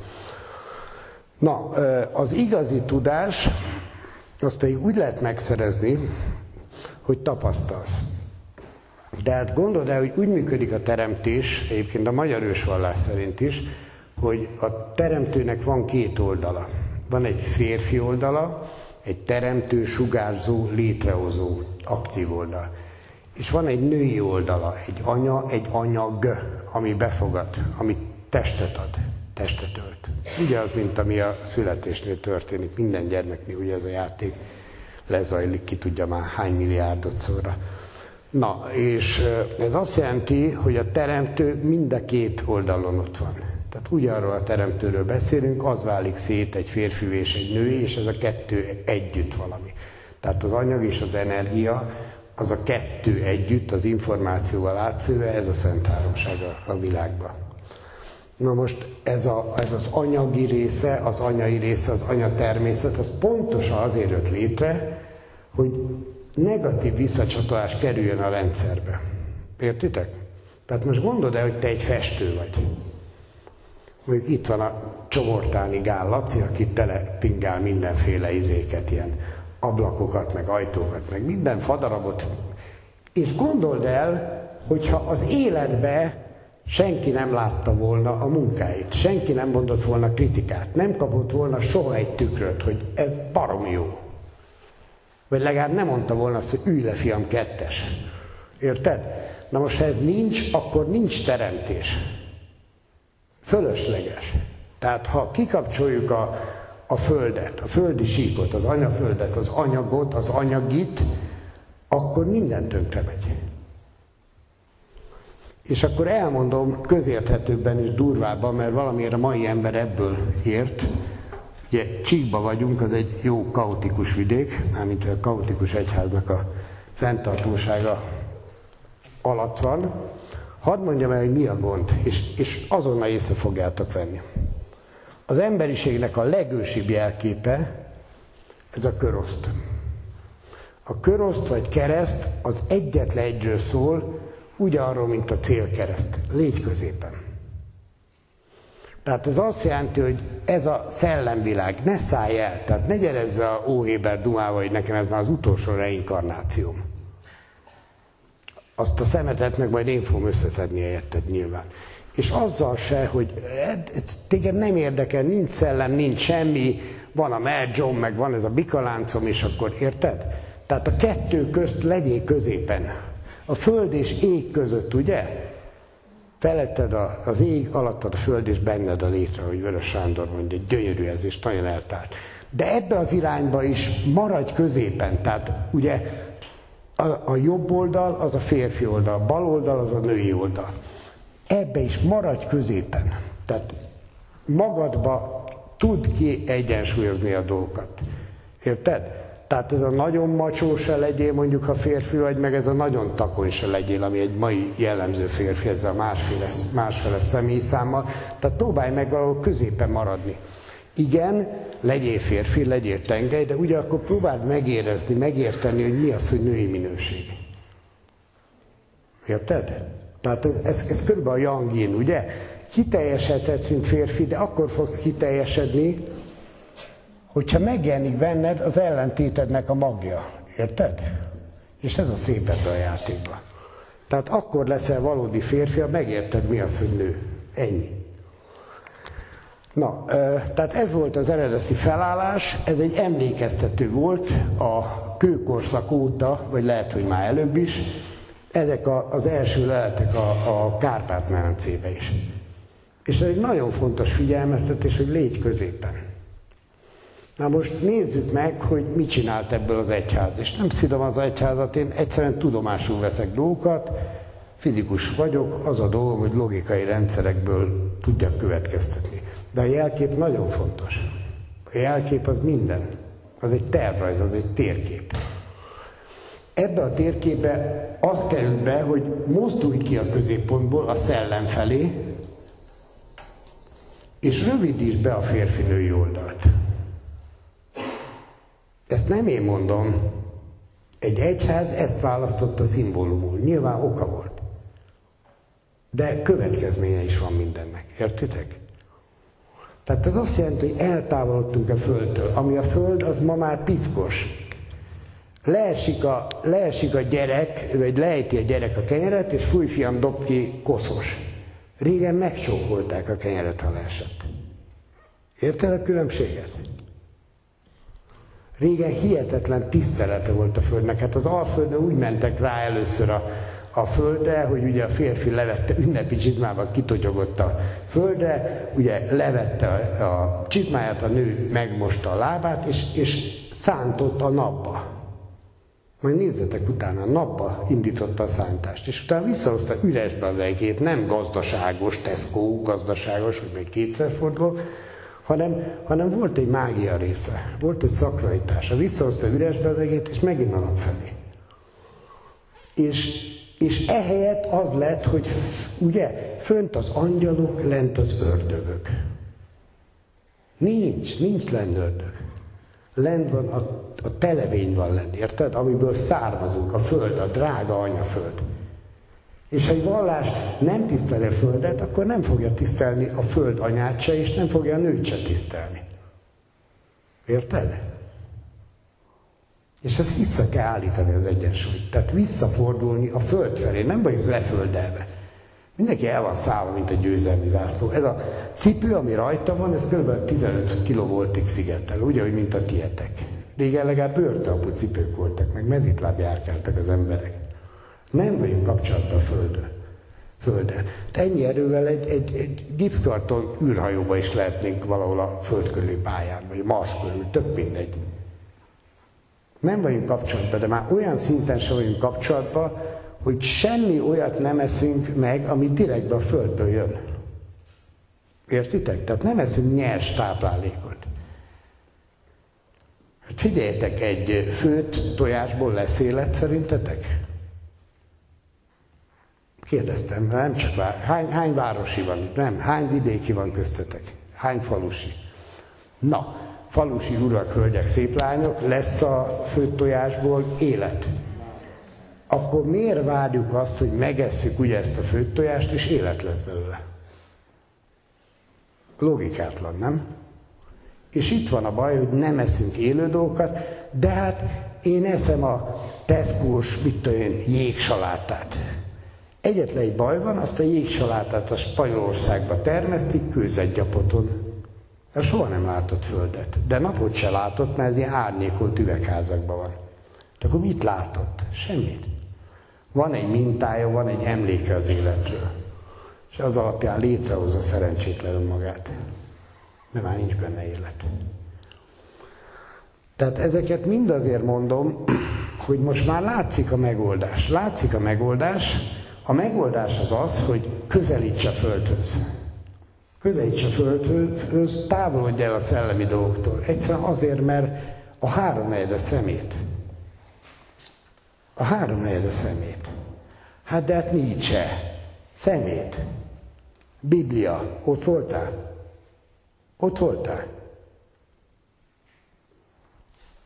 Na, az igazi tudás, azt pedig úgy lehet megszerezni, hogy tapasztalsz. De hát gondold el, hogy úgy működik a teremtés, egyébként a magyar ősvallás szerint is, hogy a teremtőnek van két oldala. Van egy férfi oldala, egy teremtő, sugárzó, létrehozó, aktív oldal. És van egy női oldala, egy anya, egy anyag, ami befogad, ami testet ad, testet ölt. Ugye az, mint ami a születésnél történik, minden gyermeknél ugye ez a játék lezajlik, ki tudja már hány milliárdot szóra. Na, és ez azt jelenti, hogy a teremtő mind a két oldalon ott van. Tehát ugyanarról a teremtőről beszélünk, az válik szét egy férfi és egy női, és ez a kettő együtt valami. Tehát az anyag és az energia, az a kettő együtt, az információval átszőve, ez a szent háromság a, a világban. Na most ez, a, ez az anyagi része, az anyai része, az anyatermészet, az pontosan azért jött létre, hogy negatív visszacsatolás kerüljön a rendszerbe. Értitek? Tehát most gondold el, hogy te egy festő vagy. Mondjuk itt van a Csomortáni Gál Laci, aki telepingál mindenféle izéket, ilyen ablakokat, meg ajtókat, meg minden fadarabot. És gondold el, hogyha az életbe senki nem látta volna a munkáit, senki nem mondott volna kritikát, nem kapott volna soha egy tükröt, hogy ez baromi jó. Vagy legalább nem mondta volna azt, hogy ülj le, fiam, kettes. Érted? Na most, ha ez nincs, akkor nincs teremtés. Fölösleges. Tehát ha kikapcsoljuk a, a földet, a földi síkot, az anyaföldet, az anyagot, az anyagit, akkor minden tönkre megy. És akkor elmondom közérthetőbben és durvábban, mert valamiért a mai ember ebből ért. Ugye Csíkba vagyunk, az egy jó kaotikus vidék, mármint a kaotikus egyháznak a fenntartósága alatt van. Hadd mondjam el, hogy mi a gond, és, és azonnal észre fogjátok venni. Az emberiségnek a legősibb jelképe, ez a köroszt. A köroszt vagy kereszt az egyetlen egyről szól, ugyanarról, mint a célkereszt. Légy középen. Tehát ez azt jelenti, hogy ez a szellemvilág, ne szállj el, tehát ne gyere ezzel a óhéber dumával, hogy nekem ez már az utolsó reinkarnációm. Azt a szemetet meg majd én fogom összeszedni helyetted nyilván. És azzal se, hogy téged nem érdekel, nincs szellem, nincs semmi, van a Mel John, meg van ez a bikaláncom, és akkor érted? Tehát a kettő közt legyél középen. A föld és ég között, ugye? Feletted az ég, alattad a föld, és benned a létre, hogy Vörös Sándor mondja, gyönyörű ez, és nagyon eltárt. De ebbe az irányba is maradj középen, tehát ugye a, a jobb oldal az a férfi oldal, a bal oldal az a női oldal. Ebbe is maradj középen. Tehát magadba tud ki egyensúlyozni a dolgokat. Érted? Tehát ez a nagyon macsó se legyél, mondjuk, ha férfi vagy, meg ez a nagyon takony se legyél, ami egy mai jellemző férfi, ezzel másféle, másféle személyszámmal. Tehát próbálj meg valahol középen maradni. Igen, legyél férfi, legyél tengely, de ugye akkor próbáld megérezni, megérteni, hogy mi az, hogy női minőség. Érted? Tehát ez, ez, ez körülbelül a yang yin, ugye? Kiteljesedhetsz, mint férfi, de akkor fogsz kiteljesedni, hogyha megjelenik benned az ellentétednek a magja. Érted? És ez a szép ebben a játékban. Tehát akkor leszel valódi férfi, ha megérted, mi az, hogy nő. Ennyi. Na, tehát ez volt az eredeti felállás, ez egy emlékeztető volt a kőkorszak óta, vagy lehet, hogy már előbb is, ezek a, az első leletek a, a Kárpát-medencébe is. És ez egy nagyon fontos figyelmeztetés, hogy légy középen. Na most nézzük meg, hogy mit csinált ebből az egyház. És nem szidom az egyházat, én egyszerűen tudomásul veszek dolgokat, fizikus vagyok, az a dolgom, hogy logikai rendszerekből tudjak következtetni. De a jelkép nagyon fontos. A jelkép az minden. Az egy tervrajz, az egy térkép. Ebbe a térképbe az került be, hogy mozdulj ki a középpontból a szellem felé, és rövidítsd be a férfi-női oldalt. Ezt nem én mondom. Egy egyház ezt választotta szimbólumul. Nyilván oka volt. De következménye is van mindennek. Értitek? Tehát ez azt jelenti, hogy eltávolodtunk a Földtől. Ami a Föld, az ma már piszkos. Leesik a, leesik a gyerek, vagy lejti a gyerek a kenyeret, és fúj fiam, dob ki, koszos. Régen megcsókolták a kenyeret, ha leesett. Érted a különbséget? Régen hihetetlen tisztelete volt a Földnek. Hát az Alföldön úgy mentek rá először a, a Földre, hogy ugye a férfi levette, ünnepi csizmával kitotyogott a Földre, ugye levette a, a csizmáját, a nő megmosta a lábát, és, és szántott a napba. Majd nézzetek utána, a napba indította a szántást, és utána visszahozta üresbe az egét, nem gazdaságos, Tesco gazdaságos, hogy még kétszer forduló, hanem, hanem volt egy mágia része, volt egy szakralitása. Visszahozta üresbe az egét, és megint a nap felé. És, és ehelyett az lett, hogy ugye, fönt az angyalok, lent az ördögök. Nincs, nincs lent ördög. Lent van, a, a televény van lent, érted? Amiből származunk, a Föld, a drága anyaföld. És ha egy vallás nem tiszteli a Földet, akkor nem fogja tisztelni a Föld anyát se, és nem fogja a nőt se tisztelni. Érted? És ezt vissza kell állítani az egyensúlyt. Tehát visszafordulni a Föld felé, nem vagyunk leföldelve. Mindenki el van szállva, mint a győzelmi zászló. Ez a cipő, ami rajta van, ez kb. tizenöt kilovoltig szigetel, úgy, ahogy mint a tietek. Régen legalább bőrtalpú cipők voltak, meg mezitláb járkáltak az emberek. Nem vagyunk kapcsolatban a Földön. Földön. De ennyi erővel egy, egy, egy gipszkarton űrhajóba is lehetnénk valahol a Föld körüli pályán, vagy Mars körül, több mindegy. Nem vagyunk kapcsolatban, de már olyan szinten sem vagyunk kapcsolatban, hogy semmi olyat nem eszünk meg, ami direktbe a Földből jön. Értitek? Tehát nem eszünk nyers táplálékot. Hát figyeljetek, egy főtt tojásból lesz élet szerintetek? Kérdeztem, nem csak vár... hány, hány városi van itt? Nem, hány vidéki van köztetek? Hány falusi? Na, falusi urak, hölgyek, szép lányok, lesz a főtt tojásból élet. Akkor miért várjuk azt, hogy megesszük ugye ezt a főtt tojást, és élet lesz belőle? Logikátlan, nem? És itt van a baj, hogy nem eszünk élő dolgokat, de hát én eszem a Tesco-s, mit tudom én, jégsalátát. Egyetlen egy baj van, azt a jégsalátát a Spanyolországba termesztik kőzetgyapoton. Ez soha nem látott földet, de napot se látott, mert ez ilyen árnyékolt üvegházakban van. De akkor mit látott? Semmit. Van egy mintája, van egy emléke az életről. És az alapján létrehozza szerencsétlenül magát. Mert már nincs benne élet. Tehát ezeket mind azért mondom, hogy most már látszik a megoldás. Látszik a megoldás. A megoldás az az, hogy közelíts a Földhöz. Közelíts a Földhöz, távolodj el a szellemi dolgoktól. Egyszerűen azért, mert a háromnegyede szemét. A háromnegyede szemét. Hát de hát Nietzsche. Szemét. Biblia. Ott voltál? Ott voltál?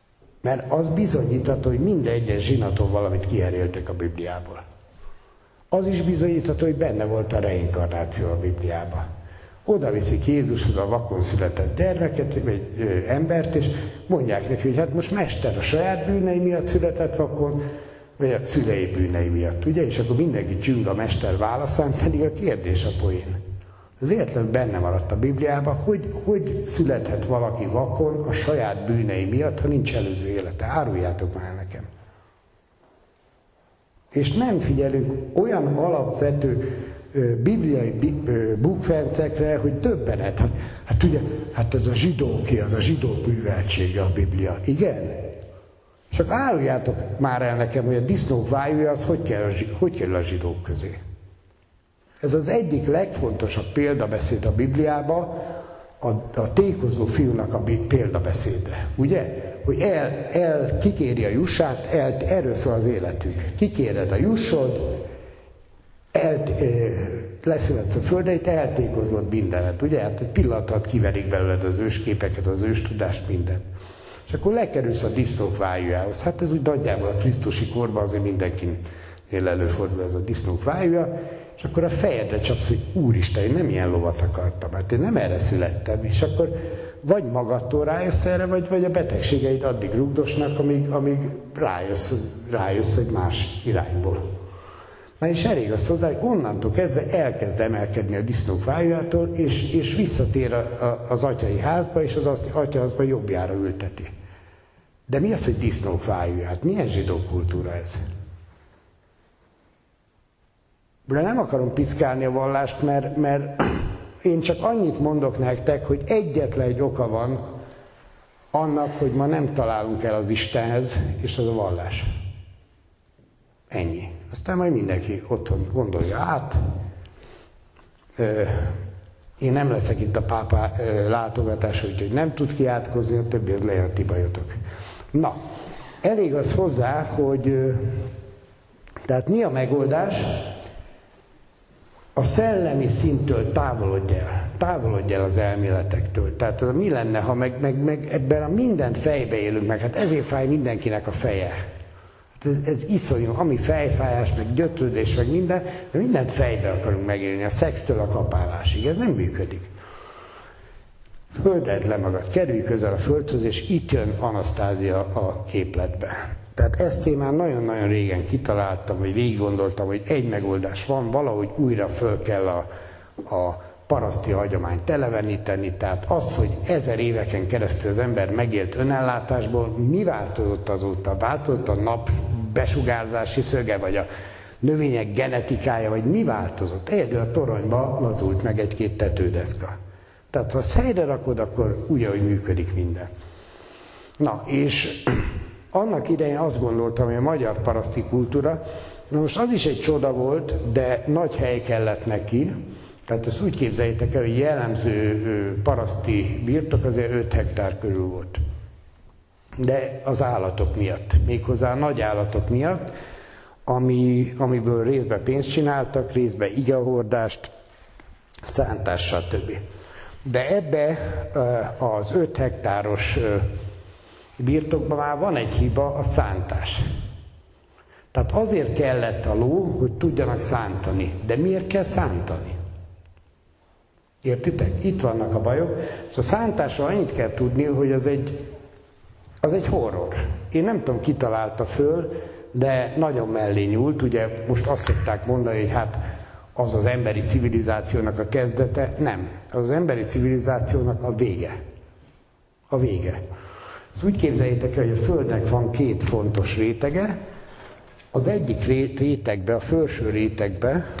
Mert az bizonyítható, hogy minden egyes zsinaton valamit kiheréltek a Bibliából. az is bizonyítható, hogy benne volt a reinkarnáció a Bibliában. Oda viszik Jézushoz a vakon született gyermeket, vagy ö, embert, és mondják neki, hogy hát most mester a saját bűnei miatt született vakon, vagy a szülei bűnei miatt, ugye? És akkor mindenki csüng a mester válaszán, pedig a kérdés a poén. Véletlenül benne maradt a Bibliában, hogy hogy születhet valaki vakon a saját bűnei miatt, ha nincs előző élete. Áruljátok már nekem. És nem figyelünk olyan alapvető ö, bibliai ö, bukfencekre, hogy döbbenet. Hát, hát ugye, hát ez a zsidóké, az a zsidók műveltsége a Biblia. Igen? Csak áruljátok már el nekem, hogy a disznók vájúja az hogy kerül, hogy kerül a zsidók közé. Ez az egyik legfontosabb példabeszéd a Bibliában, a, a tékozó fiúnak a példabeszéde. Ugye? Hogy el, el kikéri a jussát, el, erről szól az életünk. Kikéred a jussod, el, e, leszületsz a földre, itt eltékozlod mindenet. Ugye? Hát egy pillanat alatt kiverik belőled az ősképeket, az őstudást, mindent. És akkor lekerülsz a disznók vájújához. Hát ez úgy nagyjából a krisztusi korban azért mindenkinél előfordul ez a disznók vájúja, és akkor a fejedre csapsz, hogy úristen, én nem ilyen lovat akartam, hát én nem erre születtem, és akkor vagy magadtól rájössz erre, vagy, vagy a betegségeid addig rugdosnak, amíg, amíg rájössz, rájössz egy más irányból. Na és elég az hozzá, hogy onnantól kezdve elkezd emelkedni a disznók vájújától, és, és visszatér a, a, az atyai házba, és az atyaházba jobbjára ülteti. De mi az, hogy disznók vájúját? Milyen zsidó kultúra ez? De nem akarom piszkálni a vallást, mert, mert én csak annyit mondok nektek, hogy egyetlen egy oka van annak, hogy ma nem találunk el az Istenhez, és az a vallás. Ennyi. Aztán majd mindenki otthon gondolja át. Én nem leszek itt a pápa látogatása, úgyhogy nem tud kiátkozni, a többi az legyen a ti bajotok. Na, elég az hozzá, hogy tehát mi a megoldás? A szellemi szinttől távolodj el, távolodj el az elméletektől. Tehát mi lenne, ha meg, meg, meg ebben a mindent fejbe élünk meg, hát ezért fáj mindenkinek a feje. Hát ez, ez iszonyú, ami fejfájás, meg gyötrődés, meg minden, de mindent fejbe akarunk megélni, a szextől a kapálásig, ez nem működik. Földeld le magad, kerülj közel a földhöz, és itt jön Anasztázia a képletbe. Tehát ezt én már nagyon-nagyon régen kitaláltam, vagy végig gondoltam, hogy egy megoldás van, valahogy újra föl kell a, a paraszti hagyományt eleveníteni, tehát az, hogy ezer éveken keresztül az ember megélt önellátásból, mi változott azóta? Változott a nap besugárzási szöge, vagy a növények genetikája, vagy mi változott? Egyedül a toronyba lazult meg egy-két tetődeszka. Tehát ha azt helyre rakod, akkor úgy, ahogy működik minden. Na, és annak idején azt gondoltam, hogy a magyar paraszti kultúra, na most az is egy csoda volt, de nagy hely kellett neki, tehát ezt úgy képzeljétek el, hogy jellemző paraszti birtok azért öt hektár körül volt. De az állatok miatt, méghozzá a nagy állatok miatt, ami, amiből részben pénzt csináltak, részben igehordást, szántással, stb. De ebbe az öt hektáros birtokban már van egy hiba, a szántás. Tehát azért kellett a ló, hogy tudjanak szántani. De miért kell szántani? Értitek? Itt vannak a bajok. És a szántásról annyit kell tudni, hogy az egy, az egy horror. Én nem tudom, ki találta föl, de nagyon mellé nyúlt. Ugye most azt szokták mondani, hogy hát az az emberi civilizációnak a kezdete. Nem. Az az emberi civilizációnak a vége. A vége. Ezt úgy képzeljétek el, hogy a Földnek van két fontos rétege. Az egyik rétegbe, a felső rétegbe,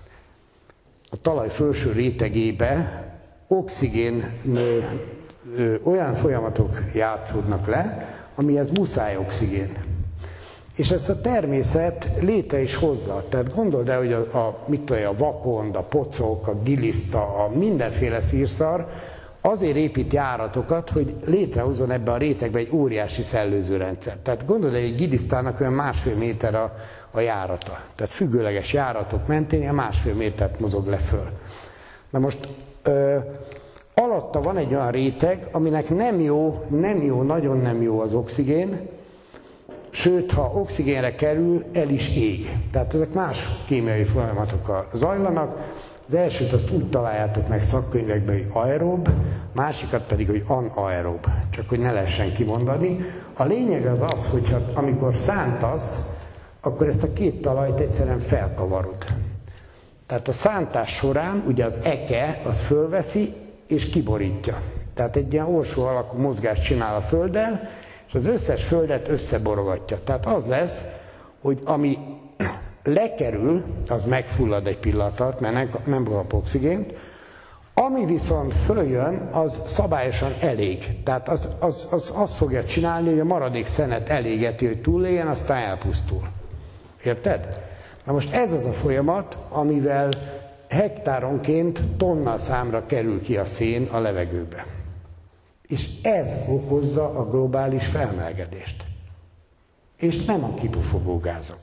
a talaj felső rétegébe oxigén ö, ö, olyan folyamatok játszódnak le, amihez muszáj oxigén. És ezt a természet létre is hozza. Tehát gondold el, hogy a, a, mit tudom, a vakond, a pocok, a giliszta, a mindenféle szírszar azért épít járatokat, hogy létrehozzon ebbe a rétegbe egy óriási szellőzőrendszer. Tehát gondold el, hogy egy gilisztának olyan másfél méter a, a járata. Tehát függőleges járatok mentén a másfél métert mozog le föl. Na most ö, alatta van egy olyan réteg, aminek nem jó, nem jó, nagyon nem jó az oxigén, sőt, ha oxigénre kerül, el is ég. Tehát ezek más kémiai folyamatokkal zajlanak. Az elsőt azt úgy találjátok meg szakkönyvekben, hogy aerob, másikat pedig, hogy anaerob, csak hogy ne lehessen kimondani. A lényeg az az, hogy amikor szántasz, akkor ezt a két talajt egyszerűen felkavarod. Tehát a szántás során ugye az eke az fölveszi és kiborítja. Tehát egy ilyen orsó alakú mozgást csinál a földdel, és az összes földet összeborogatja. Tehát az lesz, hogy ami lekerül, az megfullad egy pillanat alatt, mert nem kap oxigént, ami viszont följön, az szabályosan elég. Tehát az, az, az azt fogja csinálni, hogy a maradék szenet elégeti, hogy túléljen, aztán elpusztul. Érted? Na most ez az a folyamat, amivel hektáronként tonna számra kerül ki a szén a levegőbe. És ez okozza a globális felmelegedést. És nem a kipufogó gázok.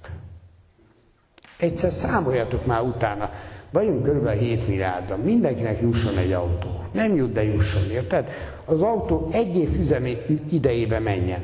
Egyszer számoljatok már utána. Vagyunk körülbelül hét milliárdan. Mindenkinek jusson egy autó. Nem jut, de jusson, érted? Az autó egész üzem idejében menjen.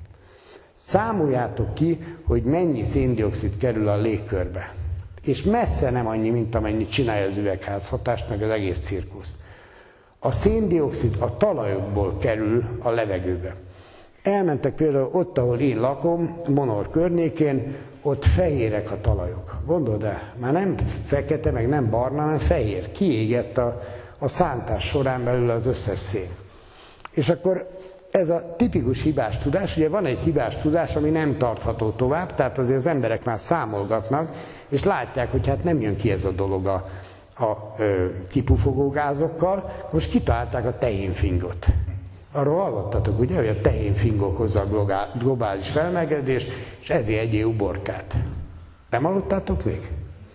Számoljátok ki, hogy mennyi széndioxid kerül a légkörbe. És messze nem annyi, mint amennyit csinálja az üvegházhatást, meg az egész cirkusz. A széndioxid a talajokból kerül a levegőbe. Elmentek például ott, ahol én lakom, Monor környékén, ott fehérek a talajok. Gondold el, már nem fekete, meg nem barna, hanem fehér. Kiégett a, a szántás során belül az összes szén. És akkor ez a tipikus hibás tudás, ugye van egy hibás tudás, ami nem tartható tovább, tehát azért az emberek már számolgatnak, és látják, hogy hát nem jön ki ez a dolog a, a ö, kipufogó gázokkal, most kitalálták a tehénfingot. Arról hallottatok, ugye, hogy a tehénfing okozza a globális felmelegedést, és ezért egyél uborkát. Nem hallottátok még?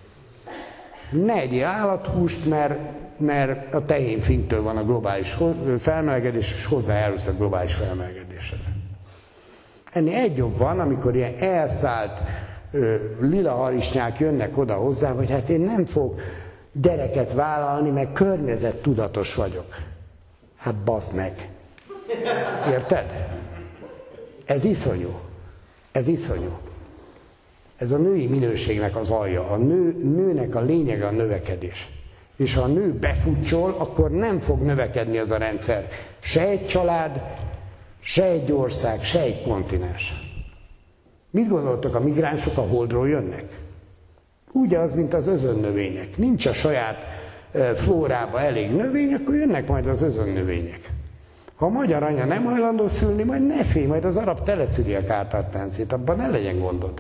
Ne egyél állathúst, mert, mert a tehénfingtől van a globális felmelegedés, és hozzájárulsz a globális felmelegedéshez. Ennél egy jobb van, amikor ilyen elszállt ö, lila harisnyák jönnek oda hozzám, hogy hát én nem fog gyereket vállalni, meg környezettudatos vagyok. Hát baszd meg! Érted? Ez iszonyú. Ez iszonyú. Ez a női minőségnek az alja. A nő, nőnek a lényege a növekedés. És ha a nő befutcsol, akkor nem fog növekedni az a rendszer. Se egy család, se egy ország, se egy kontinens. Mit gondoltok, a migránsok a Holdról jönnek? Ugyanaz, mint az özönnövények. Nincs a saját flórába elég növény, akkor jönnek majd az özönnövények. Ha a magyar anya nem hajlandó szülni, majd ne félj, majd az arab teleszüli a Kárpát-medencét, abban ne legyen gondod.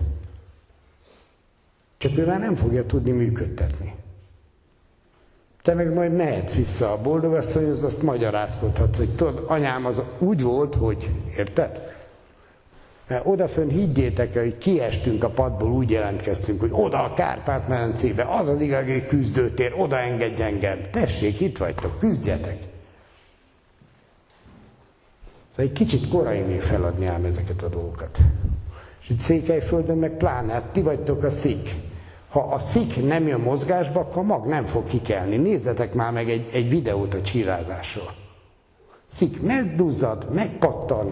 Csak ő már nem fogja tudni működtetni. Te meg majd mehetsz vissza a boldogasszonyhoz, azt magyarázkodhatsz, hogy tudod, anyám az úgy volt, hogy, érted? Mert odafönn higgyétek el, hogy kiestünk a padból, úgy jelentkeztünk, hogy oda a Kárpát-medencébe, az az igazi küzdőtér, oda engedj engem. Tessék, itt vagytok, küzdjetek. Szóval egy kicsit korai még feladni ám ezeket a dolgokat. És itt Székelyföldön meg pláne, hát ti vagytok a szik. Ha a szik nem jön mozgásba, akkor a mag nem fog kikelni. Nézzetek már meg egy, egy videót a csírázásról. Szik megduzzad, megpattan.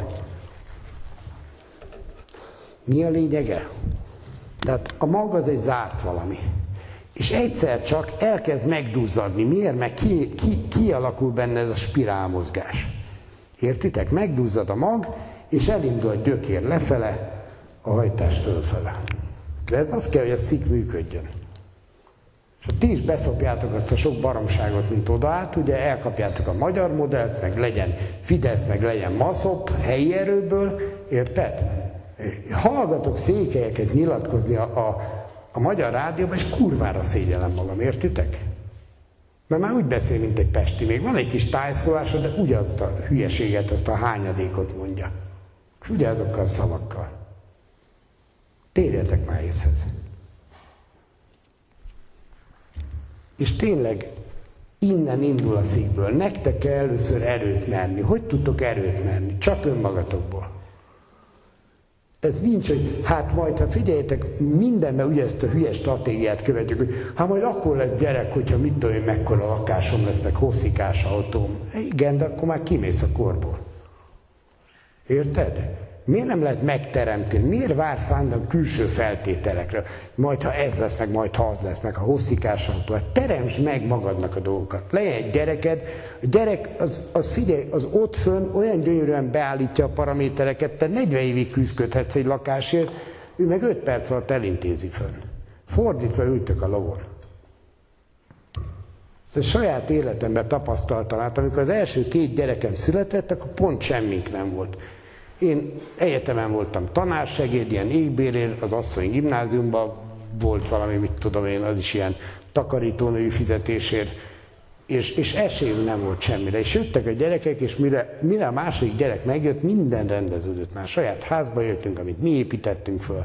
Mi a lényege? Tehát a mag az egy zárt valami. És egyszer csak elkezd megduzzadni. Miért? Mert ki, ki, kialakul benne ez a spirálmozgás. Értitek? Megduzzad a mag, és elindul a gyökér lefele, a hajtás fölfele. De ez az kell, hogy a szik működjön. És ha ti is beszopjátok azt a sok baromságot, mint oda át, ugye elkapjátok a magyar modellt, meg legyen Fidesz, meg legyen Maszop, helyi erőből, érted? Hallgatok székelyeket nyilatkozni a, a, a magyar rádióban, és kurvára szégyellem magam, értitek? Mert már úgy beszél, mint egy pesti. Még van egy kis tájszólása, de ugyanazt a hülyeséget, azt a hányadékot mondja. És ugyanazokkal a szavakkal. Térjetek már észhez. És tényleg innen indul a szívből. Nektek kell először erőt merni. Hogy tudtok erőt merni? Csak önmagatokból. Ez nincs, hogy hát majd, ha figyeljetek, mindenben ugye ezt a hülye stratégiát követjük, hogy hát majd akkor lesz gyerek, hogyha mit tudom én, mekkora lakásom lesz, meg hosszikás autóm. Igen, de akkor már kimész a korból. Érted? Miért nem lehet megteremteni? Miért vársz állandóan külső feltételekre? Majd ha ez lesz, meg majd ha az lesz, meg ha hosszíkásan túl. Teremtsd meg magadnak a dolgokat. Legyen egy gyereked, a gyerek, az, az figyelj, az ott fönn olyan gyönyörűen beállítja a paramétereket, te negyven évig küzdködhetsz egy lakásért, ő meg öt perc alatt elintézi fönn. Fordítva ültök a lovon. Szóval saját életemben tapasztaltam, hát amikor az első két gyerekem született, akkor pont semmink nem volt. Én egyetemen voltam tanársegéd, ilyen égbérér, az asszony gimnáziumban volt valami, mit tudom én, az is ilyen takarítónői fizetésért, és, és esélyünk nem volt semmire. És jöttek a gyerekek, és mire, mire a második gyerek megjött, minden rendeződött már. Saját házba jöttünk, amit mi építettünk föl.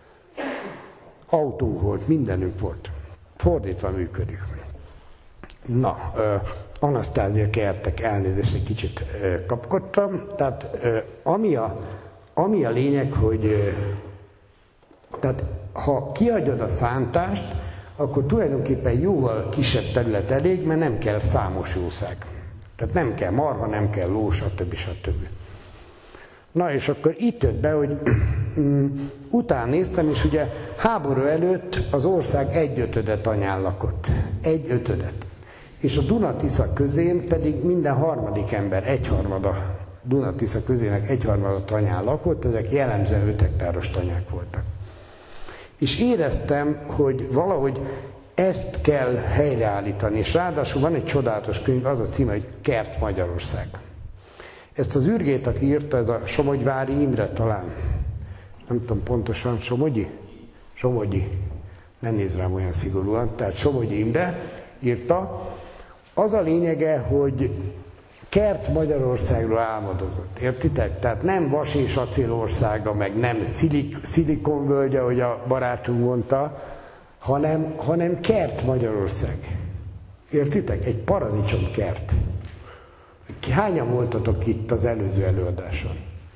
Autónk volt, mindenünk volt. Fordítva működik. Na, uh, Anasztázia Kertek, elnézést, egy kicsit uh, kapkodtam. Tehát uh, ami, a, ami a lényeg, hogy uh, tehát, ha kiadod a szántást, akkor tulajdonképpen jóval kisebb terület elég, mert nem kell számos jószág. Tehát nem kell marha, nem kell ló, stb. stb. Na és akkor itt jött be, hogy um, utána néztem, és ugye háború előtt az ország egyötödet anyán lakott. Egyötödet. És a Duna-Tisza közén pedig minden harmadik ember, egyharmada Duna-Tisza közének egyharmada tanyán lakott, ezek jellemzően öt hektáros tanyák voltak. És éreztem, hogy valahogy ezt kell helyreállítani, és ráadásul van egy csodálatos könyv, az a címe, hogy Kert Magyarország. Ezt az űrgét, aki írta, ez a Somogyvári Imre talán. Nem tudom pontosan, Somogyi? Somogyi. Nem néz rám olyan szigorúan. Tehát Somogyi Imre írta. Az a lényege, hogy Kert Magyarországról álmodozott, értitek? Tehát nem vas és acél országa, meg nem szilik, szilikonvölgye, ahogy a barátunk mondta, hanem, hanem Kert Magyarország. Értitek? Egy paradicsomkert. Hányan voltatok itt az előző előadáson?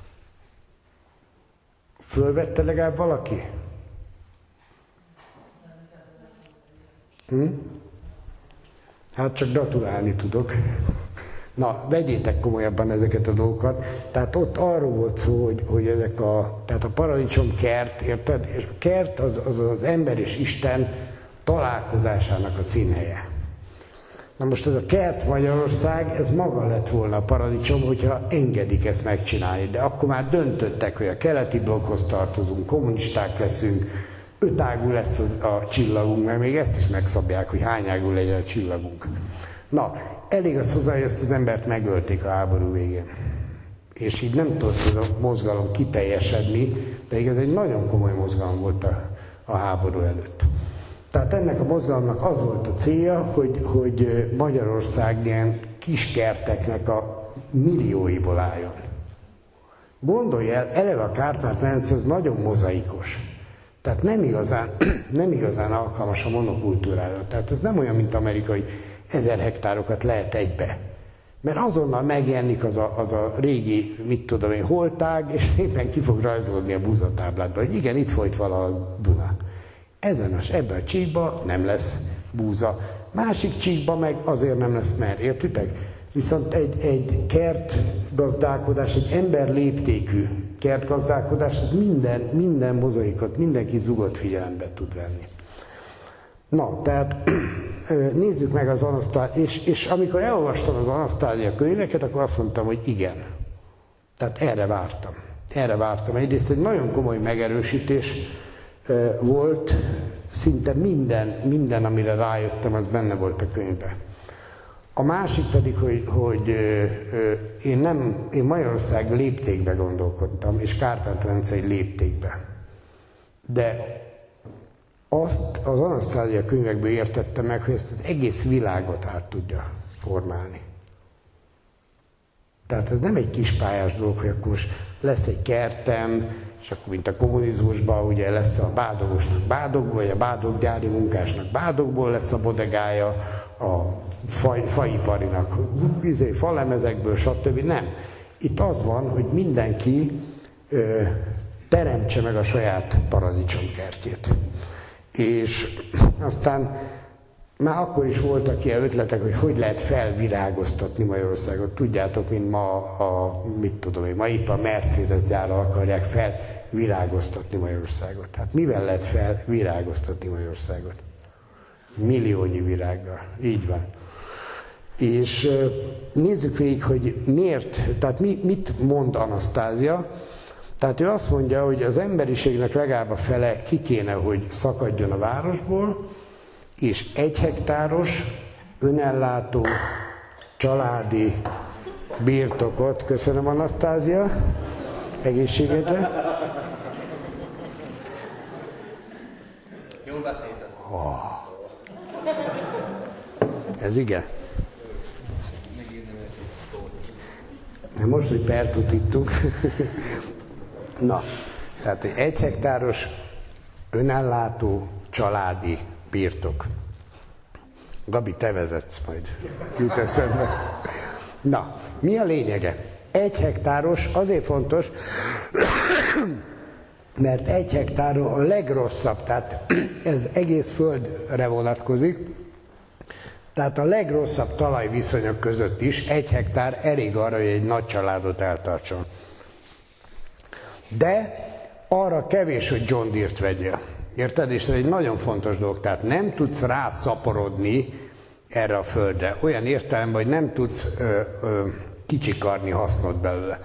Fölvette legalább valaki? Hm? Hát csak gratulálni tudok. Na, vegyétek komolyabban ezeket a dolgokat. Tehát ott arról volt szó, hogy, hogy ezek a, tehát a paradicsom kert, érted? És a kert az, az az ember és Isten találkozásának a színhelye. Na most ez a Kert Magyarország, ez maga lett volna a paradicsom, hogyha engedik ezt megcsinálni. De akkor már döntöttek, hogy a keleti blokkhoz tartozunk, kommunisták leszünk, ötágú lesz az, a csillagunk, mert még ezt is megszabják, hogy hányágú legyen a csillagunk. Na, elég az hozzá, hogy ezt az embert megölték a háború végén. És így nem tudott ez a mozgalom kiteljesedni, de igaz, egy nagyon komoly mozgalom volt a, a háború előtt. Tehát ennek a mozgalomnak az volt a célja, hogy, hogy Magyarország ilyen kiskerteknek a millióiból álljon. Gondolj el, eleve a Kárpát-medence az nagyon mozaikos. Tehát nem igazán, nem igazán alkalmas a monokultúrára. Tehát ez nem olyan, mint Amerika, hogy ezer hektárokat lehet egybe. Mert azonnal megjelenik az a, az a régi, mit tudom én, holtág, és szépen ki fog rajzolni a búzatábládba, hogy igen, itt folyt valahol Duna. Ezen a, ebben a csíkban nem lesz búza. Másik csíkban meg azért nem lesz, mert értitek? Viszont egy, egy kertgazdálkodás, egy ember léptékű kertgazdálkodás, minden, minden mozaikot, mindenki zugot figyelembe tud venni. Na, tehát nézzük meg az Anasztázia, és, és amikor elolvastam az Anasztázia könyveket, akkor azt mondtam, hogy igen. Tehát erre vártam. Erre vártam. Egyrészt egy nagyon komoly megerősítés volt, szinte minden, minden, amire rájöttem, az benne volt a könyvben. A másik pedig, hogy, hogy én, nem, én Magyarország léptékbe gondolkodtam, és Kárpát-medence egy léptékbe. De azt az Anasztázia könyvekből értettem meg, hogy ezt az egész világot át tudja formálni. Tehát ez nem egy kispályás dolog, hogy akkor most lesz egy kertem, és akkor mint a kommunizmusban ugye lesz a bádogosnak bádogból, vagy a bádoggyári munkásnak bádogból lesz a bodegája, a faj, faiparinak izé, falemezekből, stb. Nem. Itt az van, hogy mindenki ö, teremtse meg a saját paradicsomkertjét. És aztán már akkor is voltak ilyen ötletek, hogy hogy lehet felvirágoztatni Magyarországot. Tudjátok, mint ma a, mit tudom én, ma épp a Mercedes gyárral akarják felvirágoztatni Magyarországot. Hát mivel lehet felvirágoztatni Magyarországot? Milliónyi virággal. Így van. És nézzük végig, hogy miért, tehát mi, mit mond Anasztázia. Tehát ő azt mondja, hogy az emberiségnek legalább a fele ki kéne, hogy szakadjon a városból, és egy hektáros, önellátó, családi birtokot, köszönöm Anasztázia, egészségedre. Jól beszélsz ez. Oh. Ez igen. Most, hogy pertut ittunk. Na, tehát egy egy hektáros, önellátó, családi birtok. Gabi, te vezetsz majd. Jut eszembe. Na, mi a lényege? Egy hektáros azért fontos, mert egy hektár a legrosszabb, tehát ez egész földre vonatkozik, tehát a legrosszabb talajviszonyok között is egy hektár elég arra, hogy egy nagy családot eltartson. De arra kevés, hogy John Deere-t vegyél. Érted? És ez egy nagyon fontos dolog. Tehát nem tudsz rászaporodni erre a földre. Olyan értelemben, hogy nem tudsz ö, ö, kicsikarni hasznot belőle.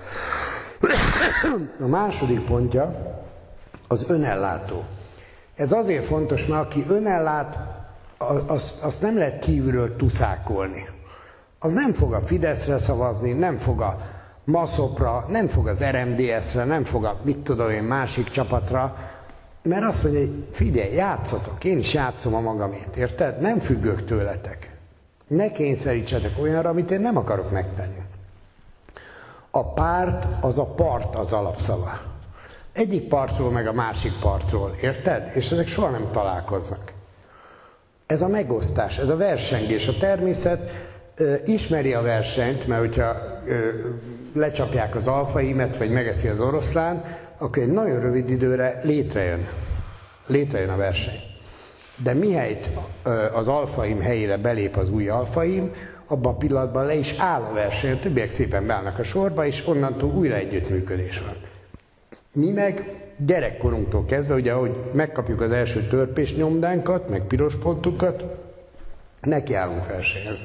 A második pontja az önellátó. Ez azért fontos, mert aki önellát, azt, azt nem lehet kívülről tuszákolni. Az nem fog a Fideszre szavazni, nem fog a Maszopra, nem fog az er em dé es-re, nem fog a mit tudom én másik csapatra, mert azt mondja, hogy figyelj, játszatok, én is játszom a magamét, érted? Nem függök tőletek. Ne kényszerítsetek olyanra, amit én nem akarok megtenni. A párt az a part az alapszava. Egyik partról meg a másik partról, érted? És ezek soha nem találkoznak. Ez a megosztás, ez a versengés. A természet ö, ismeri a versenyt, mert hogyha ö, lecsapják az alfaimet, vagy megeszi az oroszlán, akkor egy nagyon rövid időre létrejön. Létrejön a verseny. De mihelyt ö, az alfaim helyére belép az új alfaim, abban a pillanatban le is áll a verseny, a többiek szépen beállnak a sorba, és onnantól újra együttműködés van. Mi meg gyerekkorunktól kezdve, ugye ahogy megkapjuk az első törpésnyomdánkat, meg piros pontunkat, nekiállunk versenyezni.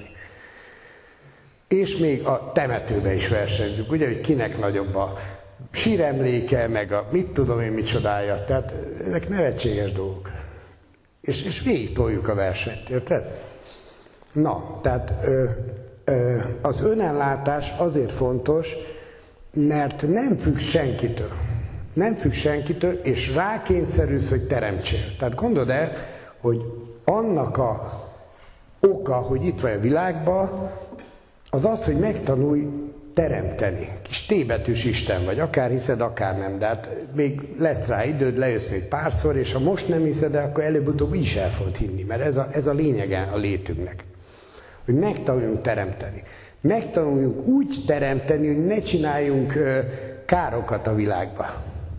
És még a temetőben is versenyzünk, ugye, hogy kinek nagyobb a síremléke, meg a mit tudom én micsodája, tehát ezek nevetséges dolgok. És, és végig toljuk a versenyt, érted? Na, tehát ö, ö, az önellátás azért fontos, mert nem függ senkitől. Nem függ senkitől, és rákényszerülsz, hogy teremtsél. Tehát gondold el, hogy annak a oka, hogy itt vagy a világban, az az, hogy megtanulj teremteni. Kis T-betűs Isten vagy, akár hiszed, akár nem, de hát még lesz rá időd, lejössz még párszor, és ha most nem hiszed el, akkor előbb-utóbb is el fogod hinni, mert ez a, ez a lényege a létünknek. Hogy megtanuljunk teremteni. Megtanuljunk úgy teremteni, hogy ne csináljunk ö, károkat a világba.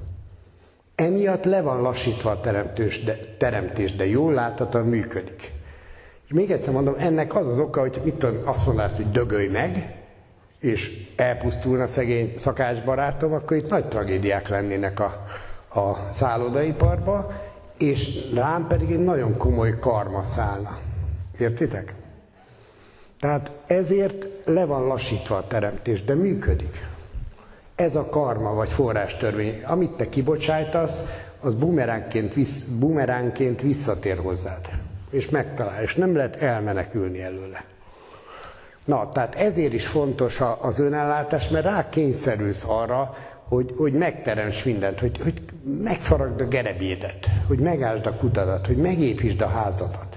Emiatt le van lassítva a teremtés, de, teremtés, de jól láthatóan működik. És még egyszer mondom, ennek az az oka, hogy mit tudom, azt mondanád, hogy dögölj meg, és elpusztulna szegény szakácsbarátom, akkor itt nagy tragédiák lennének a, a szállodaiparba, és rám pedig egy nagyon komoly karma szállna. Értitek? Tehát ezért le van lassítva a teremtés, de működik. Ez a karma vagy forrástörvény. Amit te kibocsájtasz, az bumeránként, vissz, bumeránként visszatér hozzád. És megtalál, és nem lehet elmenekülni előle. Na, tehát ezért is fontos az önellátás, mert rá kényszerülsz arra, hogy, hogy megteremts mindent, hogy, hogy megfaragd a gerebédet, hogy megálld a kutadat, hogy megépítsd a házadat.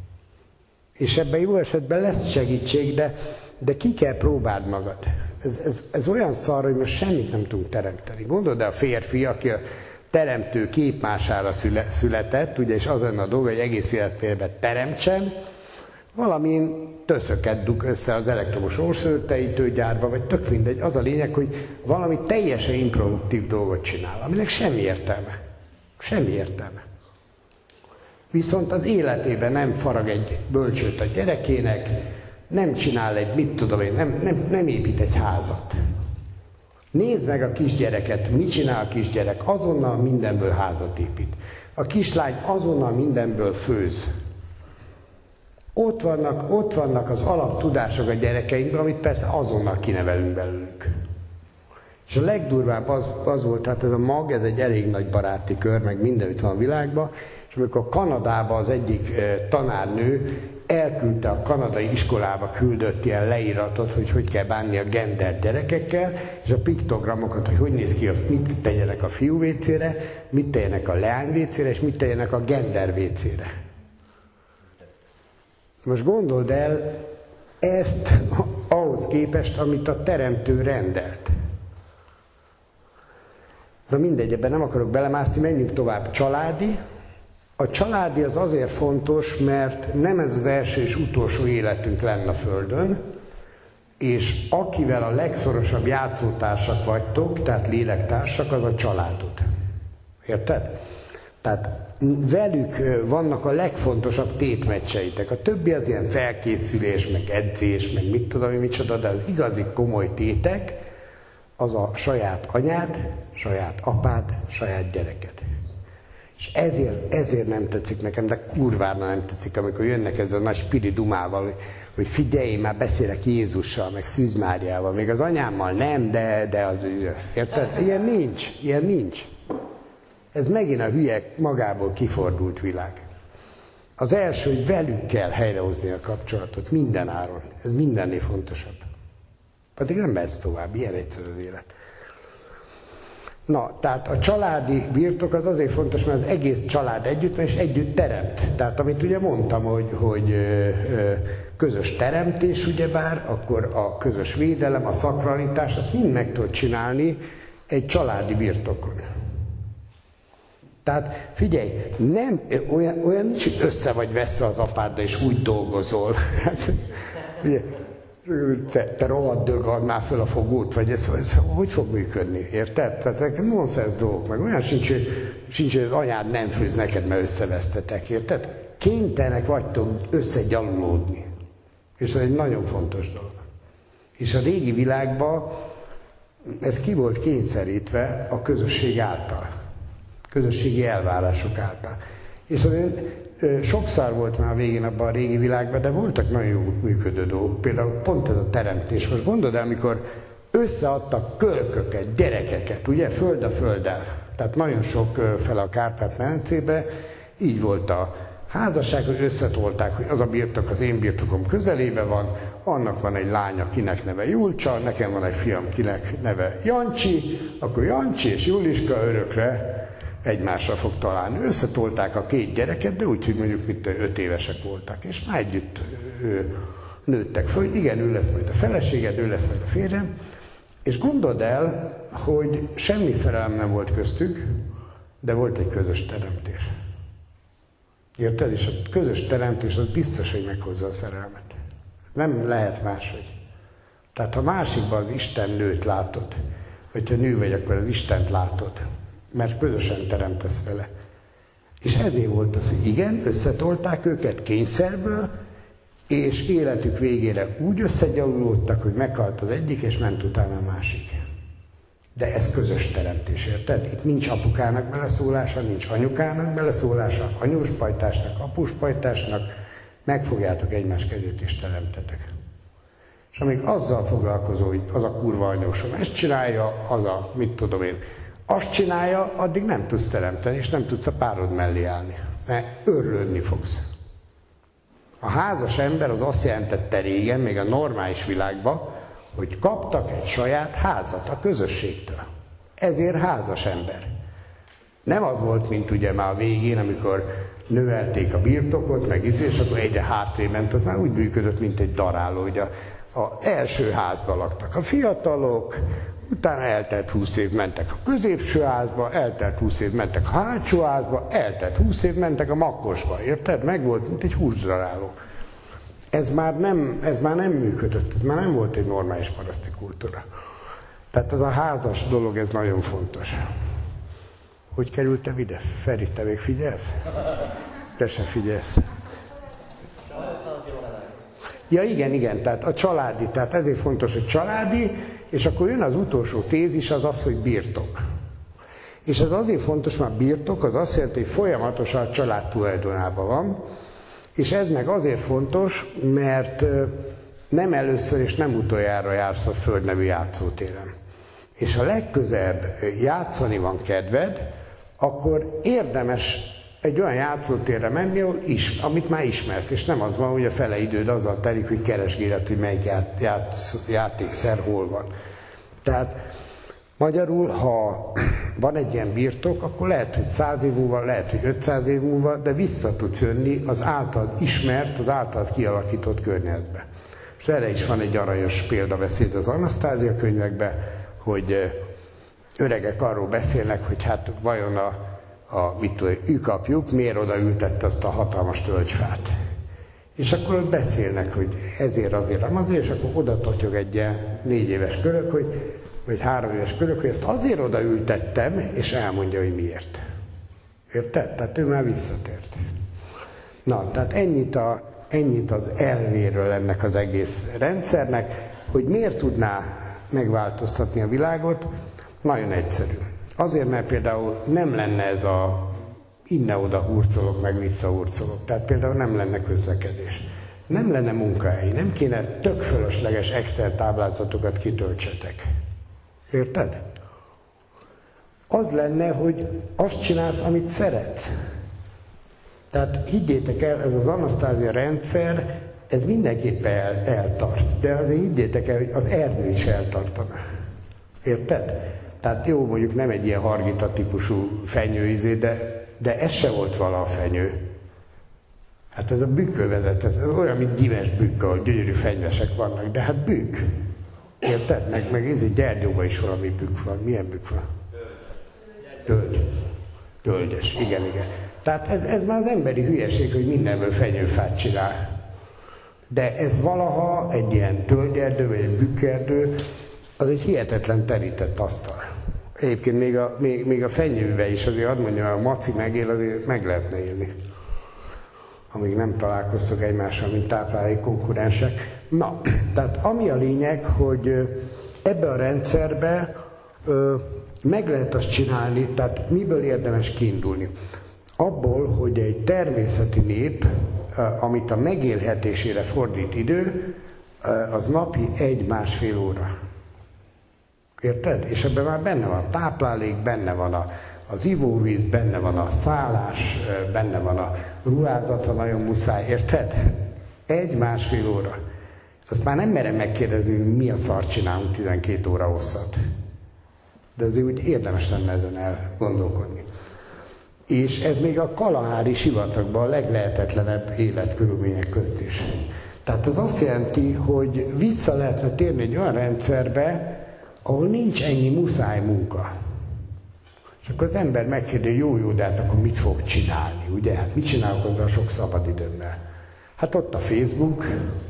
És ebben jó esetben lesz segítség, de, de ki kell próbáld magad. Ez, ez, ez olyan szar, hogy most semmit nem tudunk teremteni. Gondold el a férfi, aki a teremtő képmására született, ugye, és az lenne a dolga, hogy egész életében teremtsen, valamin töszöket dug össze az elektromos orszőrtejítőgyárba, vagy tök mindegy. Az a lényeg, hogy valami teljesen improduktív dolgot csinál, aminek semmi értelme. Semmi értelme. Viszont az életében nem farag egy bölcsőt a gyerekének, nem csinál egy, mit tudom én, nem, nem, nem épít egy házat. Nézd meg a kisgyereket, mit csinál a kisgyerek? Azonnal mindenből házat épít. A kislány azonnal mindenből főz. Ott vannak, ott vannak az alaptudások a gyerekeinkben, amit persze azonnal kinevelünk belőlük. És a legdurvább az, az volt, hát ez a mag, ez egy elég nagy baráti kör, meg mindenütt van a világban, és amikor Kanadában az egyik e, tanárnő elküldte a kanadai iskolába, küldött ilyen leíratot, hogy hogy kell bánni a gender gyerekekkel, és a piktogramokat, hogy hogy néz ki, mit tegyenek a fiú vécére, mit tegyenek a leány vécére, és mit tegyenek a gender vécére. Most gondold el ezt ahhoz képest, amit a teremtő rendelt. Na mindegy, ebben nem akarok belemászni, menjünk tovább. Családi. A családi az azért fontos, mert nem ez az első és utolsó életünk lenne a Földön, és akivel a legszorosabb játszótársak vagytok, tehát lélektársak, az a családod. Érted? Tehát velük vannak a legfontosabb tétmeccseitek. A többi az ilyen felkészülés, meg edzés, meg mit tudom, micsoda, de az igazi komoly tétek az a saját anyád, saját apád, saját gyereked. És ezért, ezért nem tetszik nekem, de kurvára nem tetszik, amikor jönnek ezzel a nagy spiridumával, hogy, hogy figyelj, én már beszélek Jézussal, meg Szűz Máriával, még az anyámmal nem, de, de az, érted? Ilyen nincs, ilyen nincs. Ez megint a hülye magából kifordult világ. Az első, hogy velük kell helyrehozni a kapcsolatot minden áron. Ez mindennél fontosabb. Pedig nem mehetsz tovább, ilyen egyszerű az élet. Na, tehát a családi birtok az azért fontos, mert az egész család együtt van, és együtt teremt. Tehát amit ugye mondtam, hogy, hogy ö, ö, közös teremtés, ugyebár, akkor a közös védelem, a szakralitás, azt mind meg tudod csinálni egy családi birtokon. Tehát figyelj, nem, olyan, olyan nincs, hogy össze vagy veszve az apáddal, és úgy dolgozol. Hát, ugye, te, te rohadt dög, add már föl a fogót, vagy ez, ez hogy fog működni, érted? Tehát ezek nonsens dolgok, meg olyan sincs, hogy, sincs, hogy az anyád nem főz neked, mert összevesztetek, érted? Kénytelenek vagytok összegyalulódni. És ez egy nagyon fontos dolog. És a régi világban ez ki volt kényszerítve a közösség által. Közösségi elvárások által. És azért sokszor volt már a végén abban a régi világban, de voltak nagyon jó működő dolgok. Például pont ez a teremtés. Most gondold el, amikor összeadtak kölköket, gyerekeket, ugye, föld a földdel. Tehát nagyon sok fel a Kárpát-medencébe, így volt a házasság, hogy összetolták, hogy az a birtok az én birtokom közelében van, annak van egy lánya, kinek neve Julcsa, nekem van egy fiam, kinek neve Jancsi, akkor Jancsi és Juliska örökre egymásra fog találni. Összetolták a két gyereket, de úgy, hogy mondjuk mint öt évesek voltak, és már együtt ő, nőttek föl, igen, ő lesz majd a feleséged, ő lesz majd a férjem, és gondold el, hogy semmi szerelem nem volt köztük, de volt egy közös teremtés. Érted? És a közös teremtés az biztos, hogy meghozza a szerelmet. Nem lehet máshogy. Tehát ha másikban az Isten nőt látod, hogyha nő vagy, akkor az Istent látod, mert közösen teremtesz vele. És ezért volt az, hogy igen, összetolták őket kényszerből, és életük végére úgy összegyalulódtak, hogy meghalt az egyik, és ment utána a másik. De ez közös teremtés, érted? Itt nincs apukának beleszólása, nincs anyukának beleszólása, anyuspajtásnak, apuspajtásnak, megfogjátok egymás kezét és teremtetek. És amíg azzal foglalkozol, hogy az a kurva anyósom ezt csinálja, az a, mit tudom én, azt csinálja, addig nem tudsz teremteni, és nem tudsz a párod mellé állni, mert örülni fogsz. A házas ember az azt jelentette régen, még a normális világban, hogy kaptak egy saját házat a közösségtől. Ezért házas ember. Nem az volt, mint ugye már a végén, amikor növelték a birtokot, meg itt, és akkor egyre hátrébb ment, az már úgy működött, mint egy daráló, hogy a, a első házban laktak a fiatalok, utána eltelt húsz év, mentek a középső házba, eltelt húsz év, mentek a hátsó házba, eltelt húsz év, mentek a makkosba, érted? Meg volt, mint egy húsdaráló. Ez már, nem, ez már nem működött, ez már nem volt egy normális paraszti kultúra. Tehát ez a házas dolog, ez nagyon fontos. Hogy kerültem ide? Feri, te még figyelsz? Te se figyelsz. Ja, igen, igen, tehát a családi, tehát ezért fontos, hogy családi, és akkor jön az utolsó tézis, az az, hogy birtok. És ez azért fontos, mert birtok az azt jelenti, hogy folyamatosan a család tulajdonában van, és ez meg azért fontos, mert nem először és nem utoljára jársz a Föld nevű játszótéren. És ha legközelebb játszani van kedved, akkor érdemes egy olyan játszótérre menni, ahol is, amit már ismersz, és nem az van, hogy a fele időd azzal telik, hogy keresgéled, hogy melyik ját, játsz, játékszer hol van. Tehát magyarul, ha van egy ilyen birtok, akkor lehet, hogy száz év múlva, lehet, hogy ötszáz év múlva, de vissza tudsz jönni az általad ismert, az általad kialakított környezetbe. És erre is van egy aranyos példabeszéd az Anasztázia könyvekben, hogy öregek arról beszélnek, hogy hát vajon a, a mit tudom, ükapjuk miért odaültette azt a hatalmas tölgyfát. És akkor ott beszélnek, hogy ezért, azért, azért, és akkor oda totyog egy ilyen négy éves körök, hogy, vagy három éves körök, hogy ezt azért odaültettem, és elmondja, hogy miért. Érted? Tehát ő már visszatért. Na, tehát ennyit, a, ennyit az elvéről ennek az egész rendszernek, hogy miért tudná megváltoztatni a világot. Nagyon egyszerű. Azért, mert például nem lenne ez a innen-oda hurcolok, meg visszahurcolok. Tehát például nem lenne közlekedés. Nem lenne munkahely. Nem kéne tök fölösleges Excel táblázatokat kitöltsetek. Érted? Az lenne, hogy azt csinálsz, amit szeretsz. Tehát higgyétek el, ez az Anasztázia rendszer, ez mindenképpen el, eltart. De azért higgyétek el, hogy az erdő is eltartana. Érted? Tehát jó, mondjuk nem egy ilyen Hargita típusú fenyőizé, de, de ez se volt vala a fenyő. Hát ez a bükkövezet, ez, ez olyan, mint gyímes bükk, ahol gyönyörű fenyvesek vannak, de hát bükk. Érted? Meg, meg ez egy Gyergyóban is valami bükk van. Milyen bükk van? Tölgy. Tölgyes, igen, igen. Tehát ez, ez már az emberi hülyeség, hogy mindenből fenyőfát csinál. De ez valaha egy ilyen tölgyerdő, vagy egy bükkerdő, az egy hihetetlen terített asztal. Egyébként még a, még, még a fenyőbe is azért ad mondja, a maci megél, azért meg lehetne élni. Amíg nem találkoztok egymással, mint táplálék konkurensek. Na, tehát ami a lényeg, hogy ebbe a rendszerbe ö, meg lehet azt csinálni, tehát miből érdemes kiindulni? Abból, hogy egy természeti nép, amit a megélhetésére fordít idő, az napi egy-másfél óra. Érted? És ebben már benne van a táplálék, benne van a, az ivóvíz, benne van a szállás, benne van a ruházat, ha nagyon muszáj. Érted? Egy-másfél óra. Azt már nem merem megkérdezni, hogy mi a szart csinálunk tizenkét óra hosszat. De azért úgy érdemes lenne ezen elgondolkodni. És ez még a Kalahári sivatagban a leglehetetlenebb életkörülmények közt is. Tehát az azt jelenti, hogy vissza lehetne térni egy olyan rendszerbe, ahol nincs ennyi muszáj munka. És akkor az ember megkérdezi, jó, jó, de hát akkor mit fog csinálni, ugye? Hát mit csinálok azzal sok szabadidőmmel? Hát ott a Facebook.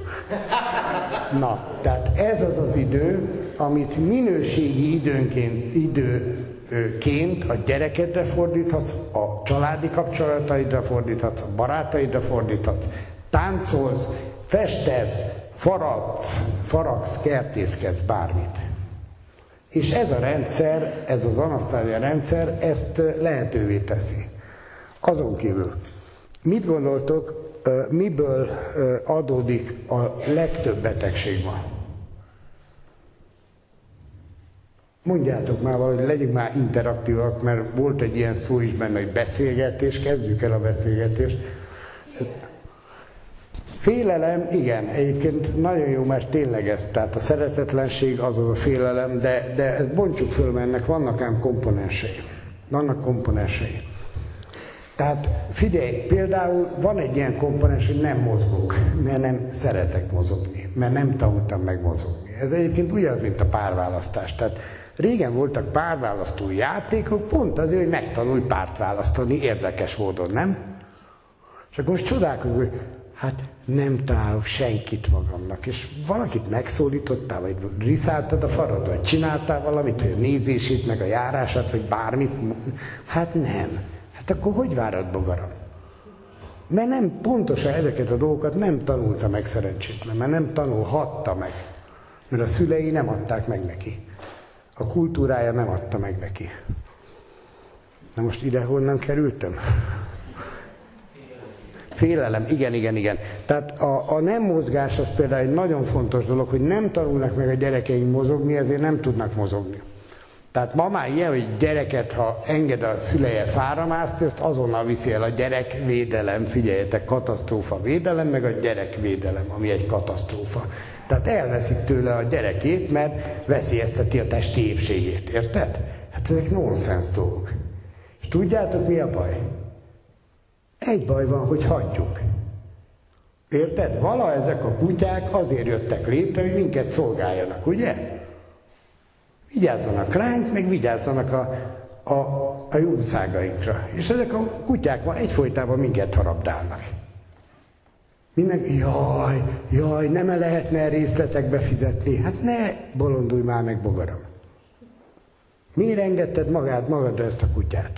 Na, tehát ez az az idő, amit minőségi időnként, időként a gyerekedre fordíthatsz, a családi kapcsolataidra fordíthatsz, a barátaidra fordíthatsz, táncolsz, festesz, faragsz, faragsz, kertészkedsz, bármit. És ez a rendszer, ez az Anasztázia rendszer ezt lehetővé teszi. Azon kívül, mit gondoltok, miből adódik a legtöbb betegség ma? Mondjátok már valahogy, legyünk már interaktívak, mert volt egy ilyen szó is benne, hogy beszélgetés, kezdjük el a beszélgetést. Félelem, igen, egyébként nagyon jó, mert tényleg ez, tehát a szeretetlenség az az a félelem, de, de ezt bontsuk föl, mert ennek vannak ám komponensei. Vannak komponensei. Tehát figyelj, például van egy ilyen komponens, hogy nem mozgok, mert nem szeretek mozogni, mert nem tanultam meg mozogni. Ez egyébként ugyanaz, mint a párválasztás. Tehát régen voltak párválasztó játékok, pont azért, hogy megtanulj párt választani érdekes módon, nem? És akkor most csodálkozunk, hogy hát nem találok senkit magamnak, és valakit megszólítottál, vagy riszáltad a farod, vagy csináltál valamit, hogy a nézését, meg a járását, vagy bármit. Hát nem. Hát akkor hogy várod, bogaram? Mert nem pontosan ezeket a dolgokat nem tanulta meg szerencsétlen, mert nem tanulhatta meg. Mert a szülei nem adták meg neki. A kultúrája nem adta meg neki. Na most ide honnan kerültem? Félelem, igen, igen, igen. Tehát a, a nem mozgás az például egy nagyon fontos dolog, hogy nem tanulnak meg a gyerekeink mozogni, ezért nem tudnak mozogni. Tehát ma már ilyen, hogy gyereket, ha enged a szüleje fára mászni, ezt azonnal viszi el a gyerekvédelem, figyeljetek, katasztrófa védelem, meg a gyerekvédelem, ami egy katasztrófa. Tehát elveszik tőle a gyerekét, mert veszélyezteti a testi épségét, érted? Hát ezek nonsens dolgok. És tudjátok, mi a baj? Egy baj van, hogy hagyjuk. Érted? Vala ezek a kutyák azért jöttek létre, hogy minket szolgáljanak, ugye? Vigyázzanak ránk, meg vigyázzanak a, a, a jószágainkra. És ezek a kutyák ma egyfolytában minket harabdálnak. Minden, jaj, jaj, nem -e lehetne részletekbe fizetni? Hát ne bolondulj már meg, bogaram. Miért engedted magad, magadra ezt a kutyát?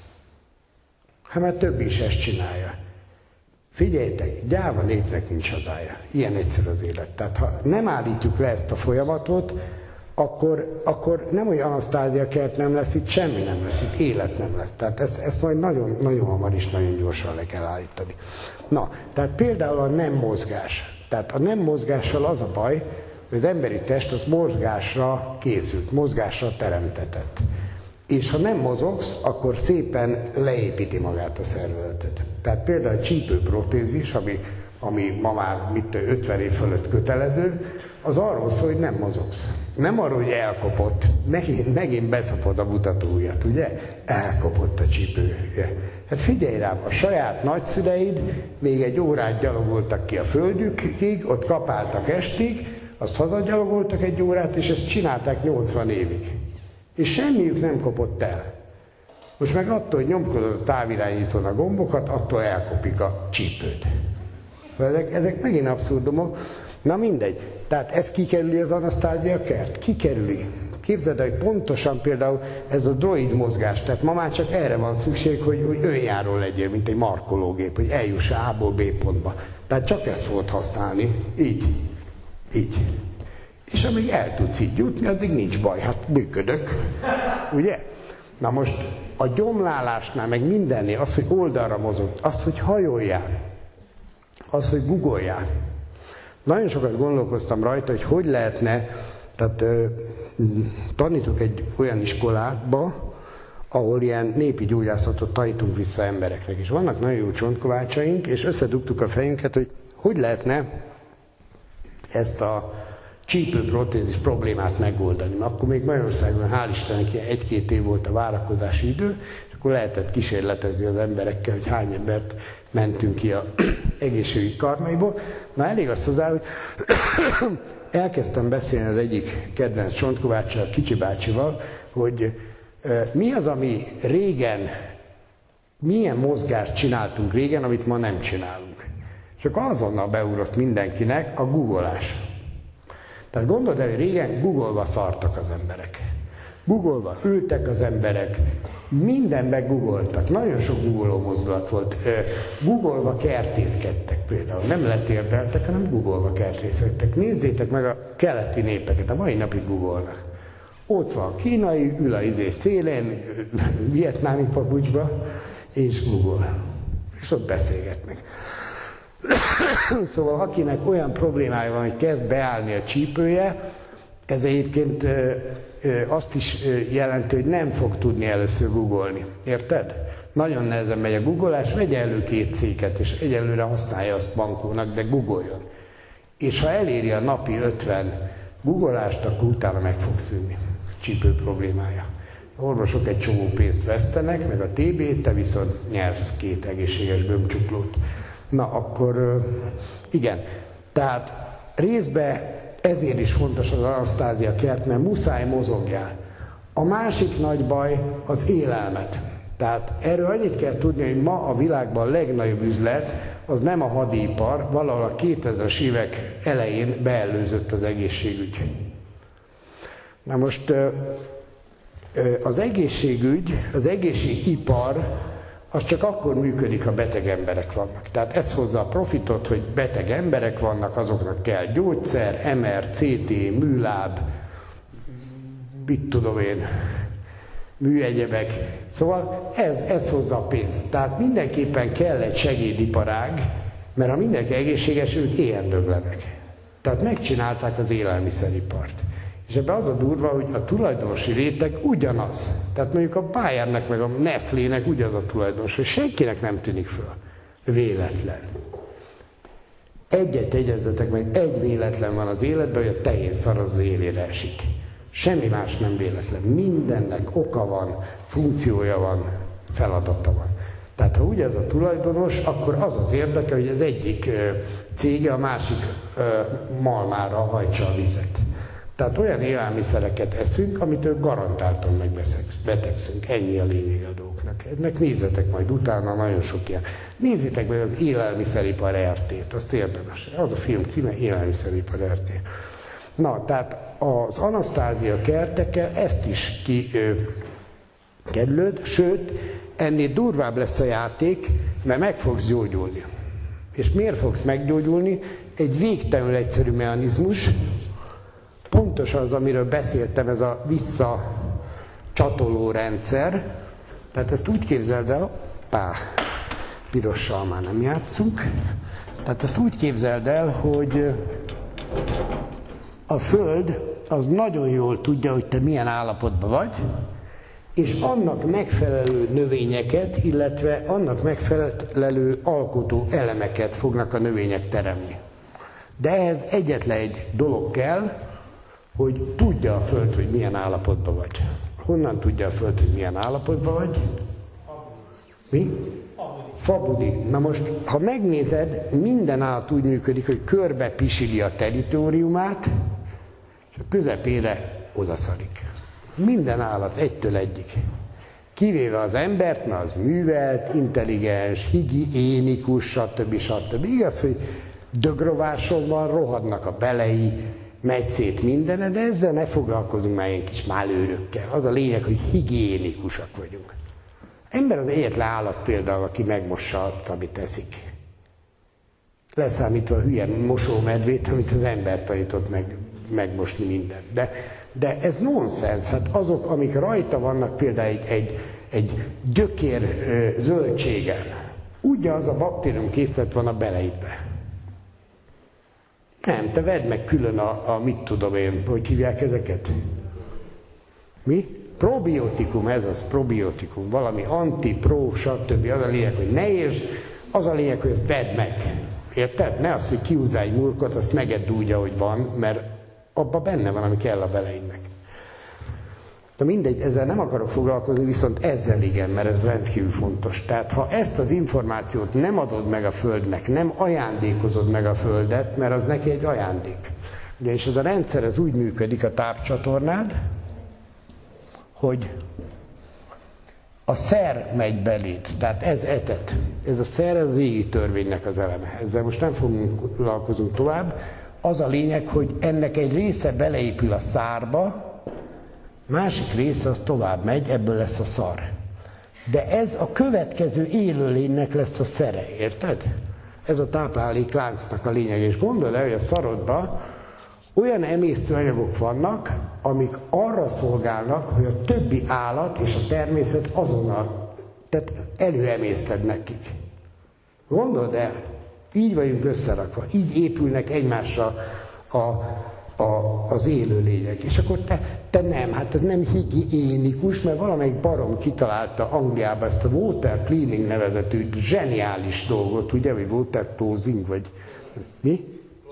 Hát már több is ezt csinálja. Figyeljetek, gyáva népnek nincs hazája. Ilyen egyszerű az élet. Tehát ha nem állítjuk le ezt a folyamatot, akkor, akkor nem olyan Anasztázia kert nem lesz, itt semmi nem lesz, itt élet nem lesz. Tehát ezt, ezt majd nagyon, nagyon hamar is, nagyon gyorsan le kell állítani. Na, tehát például a nem mozgás. Tehát a nem mozgással az a baj, hogy az emberi test az mozgásra készült, mozgásra teremtetett. És ha nem mozogsz, akkor szépen leépíti magát a szervezetet. Tehát például a csípőprotézis, ami, ami ma már mit, ötven év fölött kötelező, az arról szól, hogy nem mozogsz. Nem arról, hogy elkopott, megint, megint beszapod a mutatóujjat, ugye? Elkopott a csípője. Hát figyelj rám, a saját nagyszüleid még egy órát gyalogoltak ki a földjükig, ott kapáltak estig, azt hazagyalogoltak egy órát, és ezt csinálták nyolcvan évig. És semmiük nem kopott el. Most meg attól, hogy nyomkodod a távirányítón a gombokat, attól elkopik a csípőd. Szóval ezek, ezek megint abszurdumok. Na mindegy. Tehát ez kikerüli az Anasztázia kert? Kikerüli. Képzeld, hogy pontosan például ez a droid mozgás, tehát ma már csak erre van szükség, hogy, hogy önjáró legyél, mint egy markológép, hogy eljuss A-ból B pontba. Tehát csak ezt volt használni. Így. Így. És amíg el tudsz így jutni, addig nincs baj, hát működök. Ugye? Na most a gyomlálásnál, meg mindennél az, hogy oldalra mozog, az, hogy hajoljál, az, hogy guggoljál. Nagyon sokat gondolkoztam rajta, hogy hogy lehetne, tehát ö, tanítok egy olyan iskolába, ahol ilyen népi gyógyászatot tanítunk vissza embereknek. És vannak nagyon jó csontkovácsaink, és összedugtuk a fejünket, hogy hogy lehetne ezt a csípőprotézis problémát megoldani. Mert akkor még Magyarországon, hál' Istennek, ilyen egy-két év volt a várakozási idő, és akkor lehetett kísérletezni az emberekkel, hogy hány embert mentünk ki az egészségügyi karmaiból. Na elég azt hozzá, hogy elkezdtem beszélni az egyik kedvenc csontkováccsal, Kicsi bácsival, hogy mi az, ami régen, milyen mozgást csináltunk régen, amit ma nem csinálunk. És akkor azonnal beugrott mindenkinek a googolás. Tehát gondold el, hogy régen googolva szartak az emberek. Googolva ültek az emberek, mindenbe googoltak. Nagyon sok googoló mozdulat volt. Googolva kertészkedtek például. Nem letérdeltek, hanem googolva kertészkedtek. Nézzétek meg a keleti népeket, a mai napig googolnak. Ott van a kínai, ül a izé szélén, vietnámi papucsba, és googol. És ott beszélgetnek. Szóval akinek olyan problémája van, hogy kezd beállni a csípője, ez egyébként ö, ö, azt is jelenti, hogy nem fog tudni először googolni. Érted? Nagyon nehezen megy a googolás, vegye elő két céget, és egyelőre használja azt bankónak, de googoljon. És ha eléri a napi ötven googolást, akkor utána meg fog szűnni a csípő problémája. A orvosok egy csomó pénzt vesztenek, meg a té bét, te viszont nyersz két egészséges gömbcsuklót. Na akkor igen, tehát részben ezért is fontos az Anasztázia kert, mert muszáj mozogjál. A másik nagy baj az élelmet. Tehát erről annyit kell tudni, hogy ma a világban a legnagyobb üzlet az nem a hadipar, valahol a kétezres évek elején beellőzött az egészségügy. Na most az egészségügy, az egészségipar az csak akkor működik, ha beteg emberek vannak. Tehát ez hozza a profitot, hogy beteg emberek vannak, azoknak kell gyógyszer, em er, cé té, műláb, mit tudom én, műegyebek. Szóval ez, ez hozza a pénzt. Tehát mindenképpen kell egy segédiparág, mert ha mindenki egészséges, ők éhen döglenek. Tehát megcsinálták az élelmiszeripart. És ebben az a durva, hogy a tulajdonosi réteg ugyanaz. Tehát mondjuk a Bayernnek meg a Nestlének ugyanaz a tulajdonos, hogy senkinek nem tűnik föl. Véletlen. Egyet egyezzetek meg, egy véletlen van az életben, hogy a tehén szar az élére esik. Semmi más nem véletlen. Mindennek oka van, funkciója van, feladata van. Tehát ha ugye ez a tulajdonos, akkor az az érdeke, hogy az egyik cége a másik malmára hajtsa a vizet. Tehát olyan élelmiszereket eszünk, amit ők garantáltan megbetegszünk. Ennyi a lényeg a dolgoknak. Ennek nézzetek majd utána, nagyon sok ilyen. Nézzétek meg az Élelmiszeripar er té-t, azt érdemes. Az a film címe, Élelmiszeripar er té. Na, tehát az Anasztázia kertekkel ezt is kikerülöd, sőt, ennél durvább lesz a játék, mert meg fogsz gyógyulni. És miért fogsz meggyógyulni? Egy végtelenül egyszerű mechanizmus, pontos az, amiről beszéltem, ez a visszacsatoló rendszer. Tehát ezt úgy képzeld el, pá, pirossal már nem játszunk, tehát ezt úgy képzeld el, hogy a Föld az nagyon jól tudja, hogy te milyen állapotban vagy, és annak megfelelő növényeket, illetve annak megfelelő alkotó elemeket fognak a növények teremni. De ehhez egyetlen egy dolog kell, hogy tudja a Föld, hogy milyen állapotban vagy. Honnan tudja a Föld, hogy milyen állapotban vagy? Mi? Fabudi. Na most, ha megnézed, minden állat úgy működik, hogy körbe pisili a teritoriumát, és a közepére odaszarik. Minden állat egytől egyik. Kivéve az embert, mert az művelt, intelligens, higiénikus, stb. stb. Igaz, hogy dögrováson van, rohadnak a belei, megy szét mindene, de ezzel ne foglalkozunk már ilyen kis málőrökkel. Az a lényeg, hogy higiénikusak vagyunk. Ember az egyetlen állat például, aki megmossa azt, amit eszik. Leszámítva a hülye mosómedvét, amit az ember tanított meg, megmosni mindent. De, de ez nonsens. Hát azok, amik rajta vannak, például egy, egy, egy gyökér ö, zöldségen, ugyanaz a baktérium készlet van a beleidbe. Nem, te vedd meg külön a, a mit tudom én, hogy hívják ezeket? Mi? Probiotikum, ez az, probiotikum, valami anti, pro, stb. Az a lényeg, hogy ne értsd, az a lényeg, hogy ezt vedd meg. Érted? Ne az, hogy kihúzzál egy murkot, azt megedd úgy, ahogy van, mert abban benne van, ami kell a beleidnek. De mindegy, ezzel nem akarok foglalkozni, viszont ezzel igen, mert ez rendkívül fontos. Tehát ha ezt az információt nem adod meg a Földnek, nem ajándékozod meg a Földet, mert az neki egy ajándék. Ugye, és ez a rendszer ez úgy működik, a tápcsatornád, hogy a szer megy beléd, tehát ez etet. Ez a szer, ez az égi törvénynek az eleme. Ezzel most nem foglalkozunk tovább. Az a lényeg, hogy ennek egy része beleépül a szárba, másik része az tovább megy, ebből lesz a szar. De ez a következő élőlénynek lesz a szere, érted? Ez a táplálékláncnak a lényeg. És gondold el, hogy a szarodban olyan emésztőanyagok vannak, amik arra szolgálnak, hogy a többi állat és a természet azonnal, tehát előemészted nekik. Gondold el, így vagyunk összerakva, így épülnek egymásra a, a, az élőlények. És akkor te, te nem, hát ez nem higiénikus, mert valamelyik barom kitalálta Angliában ezt a water cleaning nevezetű zseniális dolgot, ugye, vagy water closing, vagy mi?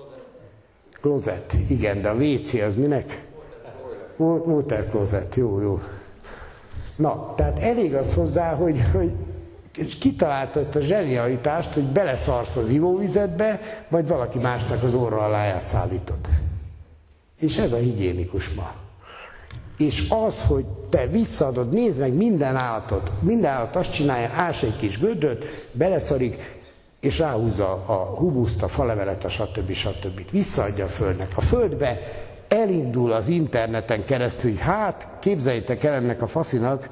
Closet, igen, de a vé cé az minek? Water closet, jó, jó. Na, tehát elég az hozzá, hogy, hogy és kitalálta ezt a zsenialitást, hogy beleszarsz az ivóvizetbe, majd valaki másnak az orra alá szállítod. És ez a higiénikus ma. És az, hogy te visszaadod, nézd meg minden állatot, minden állat azt csinálja, ás egy kis gödröt, beleszarik, és ráhúzza a humuszt, a falevelet, a stb. stb. Visszaadja a Földnek. A Földbe elindul az interneten keresztül, hogy hát, képzeljétek el ennek a faszinak,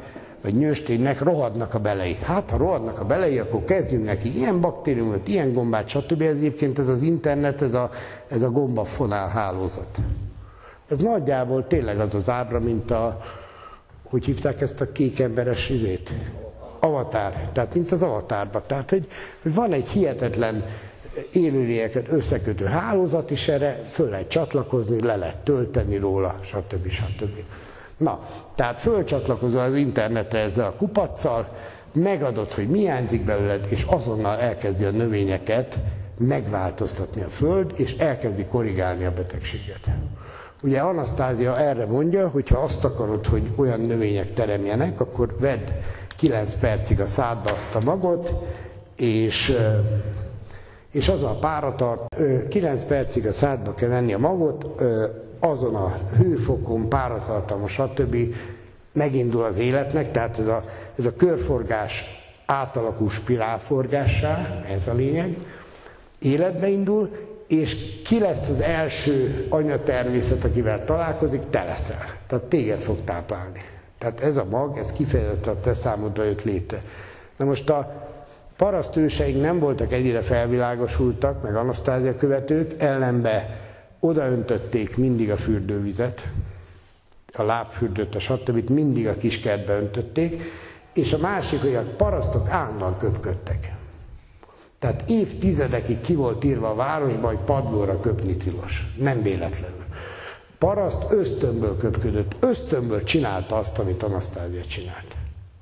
vagy nősténynek rohadnak a belei. Hát, ha rohadnak a belei, akkor kezdjünk neki ilyen baktériumot, ilyen gombát, stb. Ez egyébként ez az internet, ez a, ez a gombafonál hálózat. Ez nagyjából tényleg az az ábra, mint a, hogy hívták ezt a kékemberes izét? Avatár. Tehát, mint az avatárban. Tehát, hogy, hogy van egy hihetetlen élőlényeket összekötő hálózat, és erre föl lehet csatlakozni, le lehet tölteni róla, stb. stb. Na, tehát fölcsatlakozol az internetre ezzel a kupaccal, megadod, hogy mi hiányzik belőled, és azonnal elkezdi a növényeket megváltoztatni a Föld, és elkezdi korrigálni a betegséget. Ugye Anasztázia erre mondja, hogy ha azt akarod, hogy olyan növények teremjenek, akkor vedd kilenc percig a szádba azt a magot, és, és az a páratart, kilenc percig a szádba kell venni a magot, azon a hőfokon, páratartalma, stb. Megindul az életnek, tehát ez a, ez a körforgás átalakul spirálforgássá, ez a lényeg, életbe indul, és ki lesz az első anyatermészet, akivel találkozik, te leszel. Tehát téged fog táplálni. Tehát ez a mag, ez kifejezetten a te számodra jött létre. Na most a parasztőseink nem voltak ennyire felvilágosultak, meg Anasztázia követők, ellenbe odaöntötték mindig a fürdővizet, a lábfürdőt, a stb. Mindig a kiskertbe öntötték, és a másik, hogy a parasztok állandóan köpködtek. Tehát évtizedekig ki volt írva a városban, hogy padlóra köpni tilos. Nem véletlenül. Paraszt ösztönből köpködött, ösztönből csinálta azt, amit Anasztázia csinált.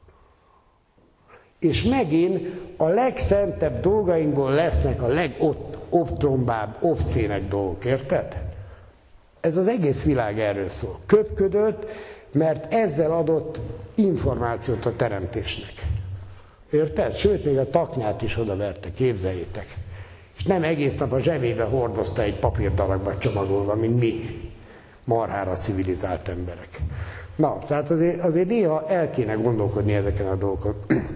És megint a legszentebb dolgainkból lesznek a legobtrombább, obszének dolgok, érted? Ez az egész világ erről szól. Köpködött, mert ezzel adott információt a teremtésnek. Érted? Sőt, még a taknyát is odaverte, képzeljétek. És nem egész nap a zsebébe hordozta egy papírdarabba csomagolva, mint mi, marhára civilizált emberek. Na, tehát azért, azért néha el kéne gondolkodni ezeken a dolgokon.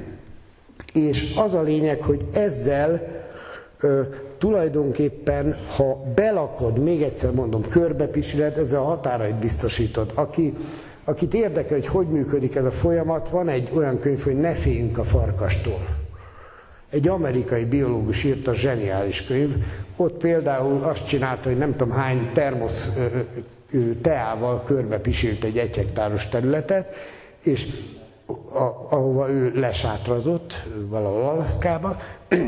És az a lényeg, hogy ezzel ö, tulajdonképpen, ha belakod, még egyszer mondom, körbepisiled, ezzel a határait biztosítod. Aki, akit érdekel, hogy hogy működik ez a folyamat, van egy olyan könyv, hogy Ne féljünk a farkastól. Egy amerikai biológus írta, zseniális könyv. Ott például azt csinálta, hogy nem tudom hány termosz ö, ö, teával körbepisilt egy egy hektáros területet, és a, ahova ő lesátrazott, valahol Alaszkába,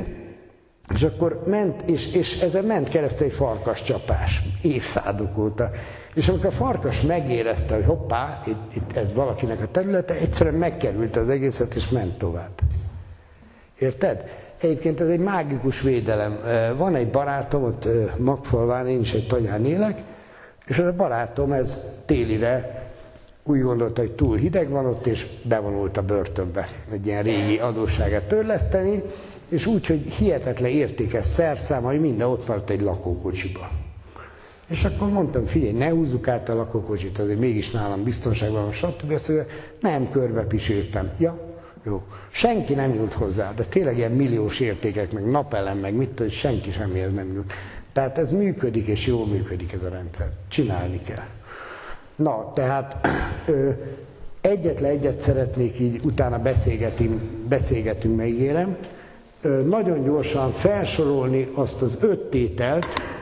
és akkor ment, és, és ezen ment keresztül egy farkascsapás, évszázadok óta. És amikor a farkas megérezte, hogy hoppá, itt, itt ez valakinek a területe, egyszerűen megkerült az egészet, és ment tovább. Érted? Egyébként ez egy mágikus védelem. Van egy barátom, ott Magfalván, én is egy tanyán élek, és ez a barátom, ez télire úgy gondolta, hogy túl hideg van ott, és bevonult a börtönbe egy ilyen régi adósságát törleszteni, és úgy, hogy hihetetlen értékes szerszámai minden ott maradt egy lakókocsiba. És akkor mondtam, figyelj, ne húzzuk át a lakókocsit, azért mégis nálam biztonságban van, stb. Azt mondja, nem, körbepiséltem. Ja, jó. Senki nem jut hozzá, de tényleg ilyen milliós értékek, meg napelem, meg mit tudom, senki semmihez nem jut. Tehát ez működik, és jól működik ez a rendszer. Csinálni kell. Na, tehát ö, egyetlen egyet szeretnék így, utána beszélgetünk, beszélgetünk megígérem, ö, nagyon gyorsan felsorolni azt az öt tételt,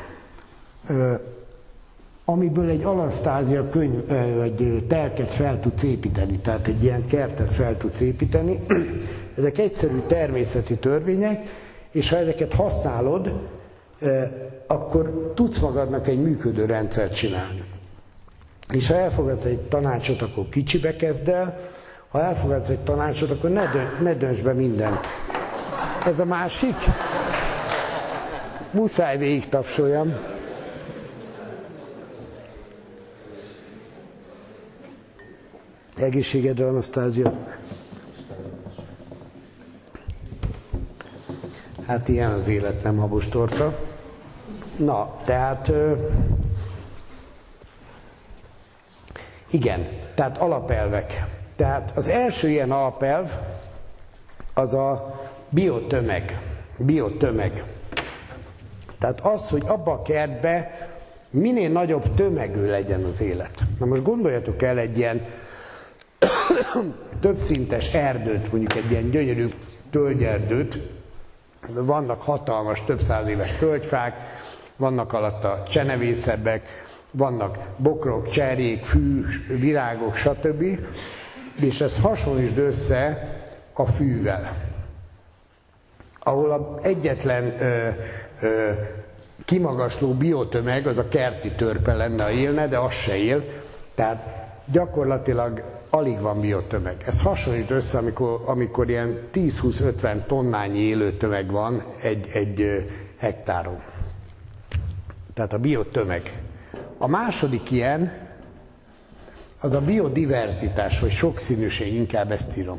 ö, amiből egy Anasztázia könyv, ö, egy telket fel tudsz építeni, tehát egy ilyen kertet fel tudsz építeni. Ezek egyszerű természeti törvények, és ha ezeket használod, ö, akkor tudsz magadnak egy működő rendszert csinálni. És ha elfogadsz egy tanácsot, akkor kicsibe kezd el, ha elfogadsz egy tanácsot, akkor ne, dön, ne dönts be mindent. Ez a másik. Muszáj végig tapsoljam. Egészségedre, Anasztázia. Hát ilyen az élet, nem habostorta. Na, tehát... Igen, tehát alapelvek. Tehát az első ilyen alapelv az a biotömeg. Biotömeg. Tehát az, hogy abba a kertbe minél nagyobb tömegű legyen az élet. Na most gondoljatok el egy ilyen többszintes erdőt, mondjuk egy ilyen gyönyörű tölgyerdőt, vannak hatalmas, több száz éves tölgyfák, vannak alatta csenevészebbek, vannak bokrok, cserjék, fű, virágok, stb. És ezt hasonlítsd össze a fűvel, ahol a egyetlen ö, ö, kimagasló biotömeg az a kerti törpe lenne, ha élne, de az se él, tehát gyakorlatilag alig van biotömeg. Ezt hasonlítsd össze, amikor, amikor ilyen tíz-húsz-ötven tonnányi élőtömeg van egy, egy hektáron. Tehát a biotömeg. A második ilyen, az a biodiverzitás, vagy sokszínűség, inkább ezt írom.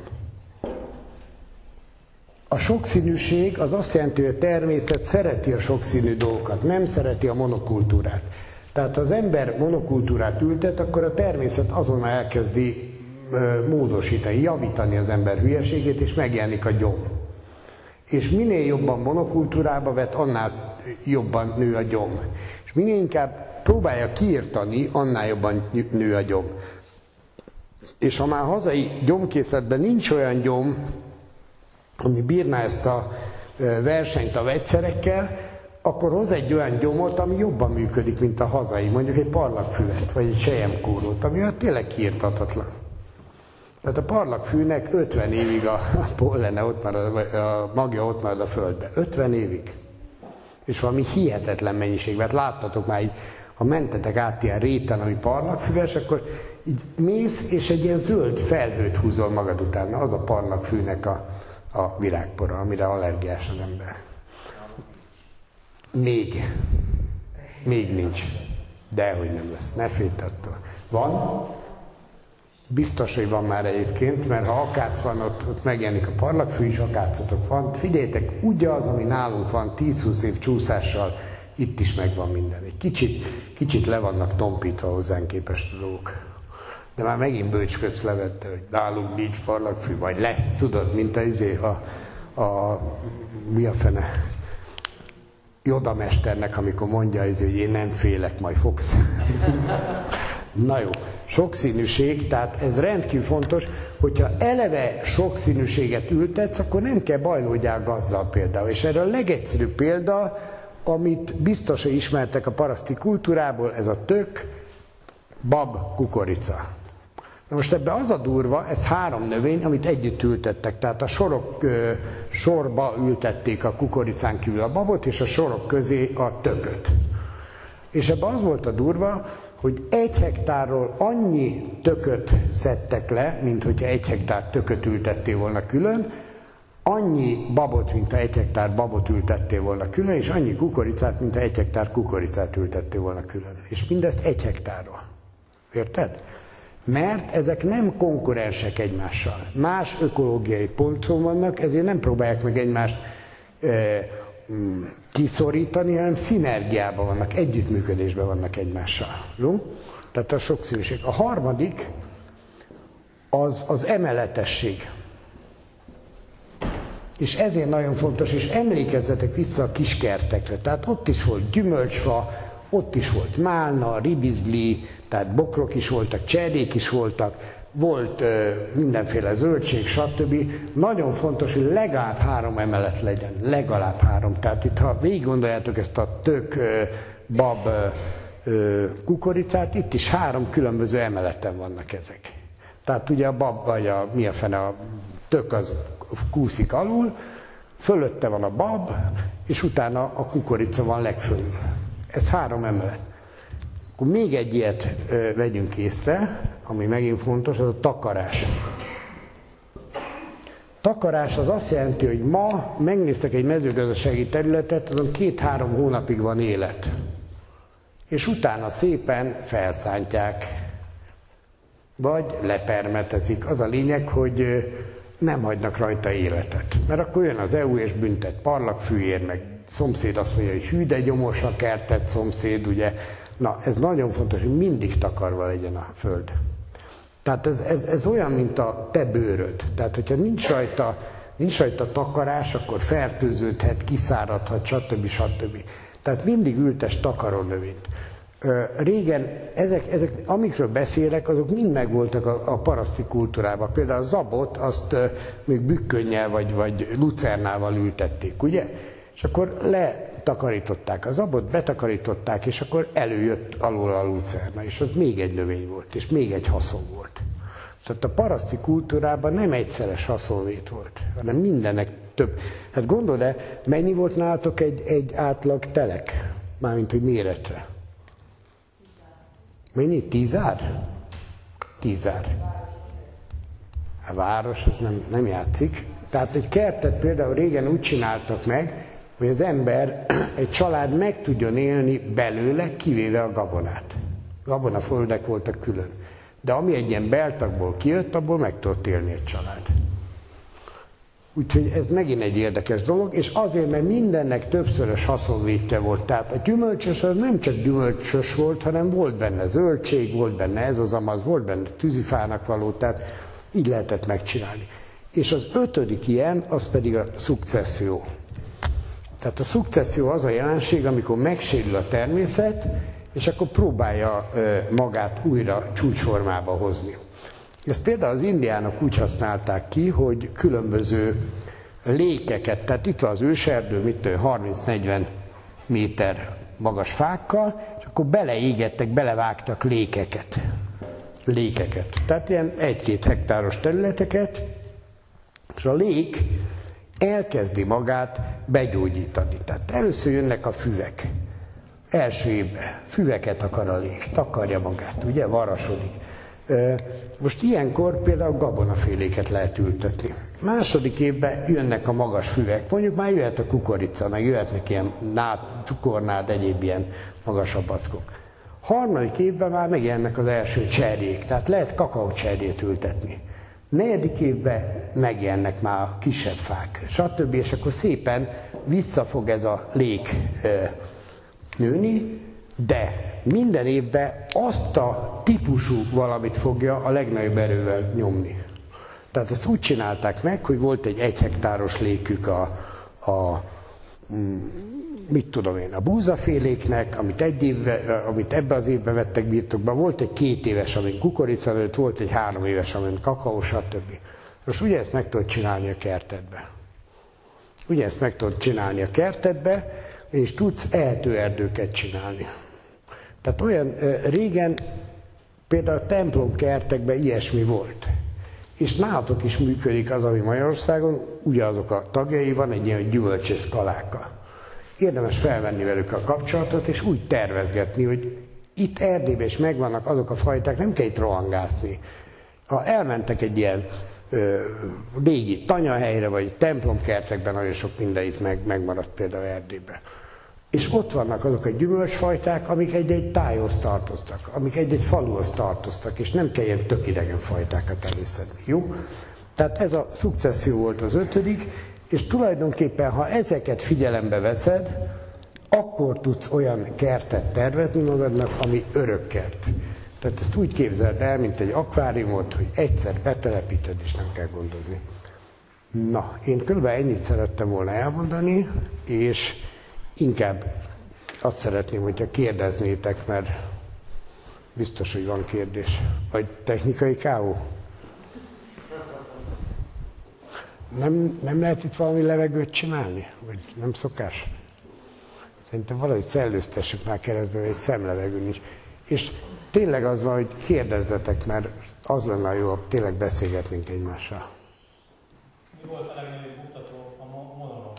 A sokszínűség az azt jelenti, hogy a természet szereti a sokszínű dolgokat, nem szereti a monokultúrát. Tehát ha az ember monokultúrát ültet, akkor a természet azonnal elkezdi ö, módosítani, javítani az ember hülyeségét, és megjelenik a gyom. És minél jobban monokultúrába vet, annál jobban nő a gyom. És minél inkább próbálja kiirtani, annál jobban nő a gyom. És ha már hazai gyomkészletben nincs olyan gyom, ami bírná ezt a versenyt a vegyszerekkel, akkor hoz egy olyan gyomot, ami jobban működik, mint a hazai, mondjuk egy parlagfüvet, vagy egy selyemkórót, ami tényleg kiirtathatlan. Tehát a parlagfűnek ötven évig a pollene ott marad, a magja ott marad a földbe. ötven évig. És valami hihetetlen mennyiségben. Hát láttatok már így, ha mentetek át ilyen réten, ami parlagfüves, akkor így mész, és egy ilyen zöld felhőt húzol magad utána. Az a parlagfűnek a, a virágpora, amire allergiás az ember. Még. Még nincs. Dehogy nem lesz. Ne félj attól. Van? Biztos, hogy van már egyébként, mert ha akác van, ott, ott megjelenik a parlagfű is, akácotok van. Figyeljétek, ugyanaz, ami nálunk van tíz-húsz év csúszással, itt is megvan minden. Egy kicsit, kicsit le vannak tompítva hozzánk képest a dolgok. De már megint bőcsködsz levette, hogy nálunk nincs parlagfű, vagy lesz, tudod, mint a, izé, a, a mi a fene, Yoda mesternek, amikor mondja, hogy én nem félek, majd fogsz. Na jó, sokszínűség, tehát ez rendkívül fontos, hogyha eleve sokszínűséget ültetsz, akkor nem kell bajlódjál gazzal például. És erre a legegyszerűbb példa, amit biztos, hogy ismertek a paraszti kultúrából, ez a tök, bab, kukorica. Na most ebben az a durva, ez három növény, amit együtt ültettek. Tehát a sorok ö, sorba ültették a kukoricán kívül a babot, és a sorok közé a tököt. És ebben az volt a durva, hogy egy hektárról annyi tököt szedtek le, mint hogyha egy hektár tököt ültettél volna külön, annyi babot, mint ha egy hektár babot ültettél volna külön, és annyi kukoricát, mint ha egy hektár kukoricát ültettél volna külön. És mindezt egy hektárról. Érted? Mert ezek nem konkurensek egymással. Más ökológiai ponton vannak, ezért nem próbálják meg egymást e, mm, kiszorítani, hanem szinergiában vannak, együttműködésben vannak egymással. Jó? Tehát a sokszínűség. A harmadik az az emeletesség. És ezért nagyon fontos, és emlékezzetek vissza a kiskertekre. Tehát ott is volt gyümölcsfa, ott is volt málna, ribizli, tehát bokrok is voltak, cserjék is voltak, volt ö, mindenféle zöldség, stb. Nagyon fontos, hogy legalább három emelet legyen, legalább három. Tehát itt, ha végig gondoljátok ezt a tök, ö, bab, ö, kukoricát, itt is három különböző emeleten vannak ezek. Tehát ugye a bab, vagy a, mi a fene, a tök az kúszik alul, fölötte van a bab, és utána a kukorica van legfölül. Ez három emelet. Akkor még egy ilyet ö, vegyünk észre, ami megint fontos, az a takarás. Takarás az azt jelenti, hogy ma megnéztek egy mezőgazdasági területet, azon két-három hónapig van élet. És utána szépen felszántják, vagy lepermetezik. Az a lényeg, hogy ö, nem hagynak rajta életet. Mert akkor jön az é u és büntet parlagfűért, meg szomszéd azt mondja, hogy hű, de gyomos a kertet, szomszéd, ugye. Na, ez nagyon fontos, hogy mindig takarva legyen a föld. Tehát ez, ez, ez olyan, mint a te bőröd. Tehát, hogyha nincs rajta, nincs rajta takarás, akkor fertőződhet, kiszáradhat, stb. stb. Tehát mindig ültes takarónövényt. Régen ezek, ezek, amikről beszélek, azok mind megvoltak a, a paraszti kultúrában. Például a zabot azt még bükkönnyel vagy, vagy lucernával ültették, ugye? És akkor letakarították a zabot, betakarították, és akkor előjött alól a lucerna, és az még egy növény volt, és még egy haszon volt. Tehát a paraszti kultúrában nem egyszeres haszonvét volt, hanem mindennek több. Hát gondold el, mennyi volt nálatok egy, egy átlag telek? Mármint, hogy méretre. Mennyi? Tízár? Tízár. A város, az nem, nem játszik. Tehát egy kertet például régen úgy csináltak meg, hogy az ember, egy család meg tudjon élni belőle, kivéve a gabonát. Gabonaföldek voltak külön. De ami egy ilyen beltagból kijött, abból meg tudott élni egy család. Úgyhogy ez megint egy érdekes dolog, és azért, mert mindennek többszörös haszonvétje volt. Tehát a gyümölcsös az nem csak gyümölcsös volt, hanem volt benne zöldség, volt benne ez az amaz, volt benne tűzifának való, tehát így lehetett megcsinálni. És az ötödik ilyen, az pedig a szukcesszió. Tehát a szukcesszió az a jelenség, amikor megsérül a természet, és akkor próbálja magát újra csúcsformába hozni. Ezt például az indiánok úgy használták ki, hogy különböző lékeket, tehát itt van az őserdő, mit harminc-negyven méter magas fákkal, és akkor beleégettek, belevágtak lékeket. Lékeket. Tehát ilyen egy-két hektáros területeket, és a lék elkezdi magát begyógyítani. Tehát először jönnek a füvek. Első évben füveket akar a lég, takarja magát, ugye, varasodik. Most ilyenkor például gabonaféléket lehet ültetni. Második évben jönnek a magas füvek, mondjuk már jöhet a kukorica, meg jöhetnek ilyen nád, cukornád, egyéb ilyen magasabb ackok. Harmadik évben már megjelennek az első cserjék, tehát lehet kakaócserjét ültetni. Negyedik évben megjelennek már a kisebb fák, stb. És akkor szépen vissza fog ez a lék nőni, de minden évben azt a típusú valamit fogja a legnagyobb erővel nyomni. Tehát ezt úgy csinálták meg, hogy volt egy egy hektáros lékük a, a mit tudom én, a búzaféléknek, amit, egy évve, amit ebbe az évben vettek birtokba, volt egy két éves, amin kukorica nőtt, volt egy három éves, amin kakaó, stb. Most ugye ezt meg tudod csinálni a kertedbe. Ugye ezt meg tudod csinálni a kertedbe, és tudsz ehetőerdőket csinálni. Tehát olyan régen például a templomkertekben ilyesmi volt. És nálatok is működik az, ami Magyarországon, ugyanazok a tagjai, van egy ilyen gyümölcsész kaláka. Érdemes felvenni velük a kapcsolatot, és úgy tervezgetni, hogy itt Erdélyben is megvannak azok a fajták, nem kell itt rohangászni. Ha elmentek egy ilyen ö, régi tanyahelyre, vagy templomkertekben, nagyon sok minden itt meg, megmaradt például Erdélyben. És ott vannak azok a gyümölcsfajták, amik egy-egy tájhoz tartoztak, amik egy-egy faluhoz tartoztak, és nem kell ilyen tök idegen fajtákat előszedni, jó? Tehát ez a szukcesszió volt az ötödik, és tulajdonképpen, ha ezeket figyelembe veszed, akkor tudsz olyan kertet tervezni magadnak, ami örök kert. Tehát ezt úgy képzeld el, mint egy akváriumot, hogy egyszer betelepíted, és nem kell gondozni. Na, én körülbelül ennyit szerettem volna elmondani, és inkább azt szeretném, hogyha kérdeznétek, mert biztos, hogy van kérdés. Vagy technikai ká ó? Nem, nem lehet itt valami levegőt csinálni? Vagy nem szokás? Szerintem valahogy szellőztessük már keresztbe, hogy egy szemlevegő nincs. És tényleg az van, hogy kérdezzetek, mert az lenne jó, ha tényleg beszélgetnénk egymással. Mi volt a legnagyobb mutató a Monoron?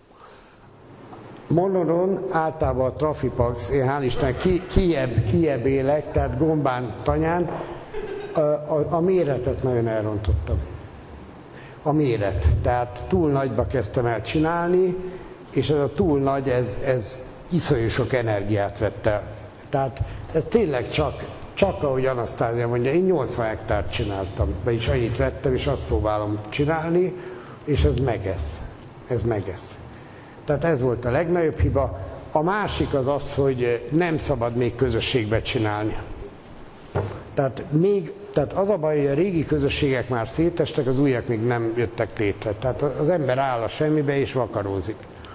Monoron általában a Trafipax, én hál' Isten ki, kiebb, kiebb élek, tehát Gombán tanyán, a, a, a méretet nagyon elrontottam. A méret, tehát túl nagyba kezdtem el csinálni, és ez a túl nagy, ez, ez iszonyú sok energiát vett el. Tehát ez tényleg csak, csak ahogy Anasztázia mondja, én nyolcvan hektárt csináltam, vagyis annyit vettem, és azt próbálom csinálni, és ez megesz. Ez megesz. Tehát ez volt a legnagyobb hiba. A másik az az, hogy nem szabad még közösségbe csinálni. Tehát, még, tehát az a baj, hogy a régi közösségek már szétestek, az újak még nem jöttek létre. Tehát az ember áll a semmibe és vakarózik.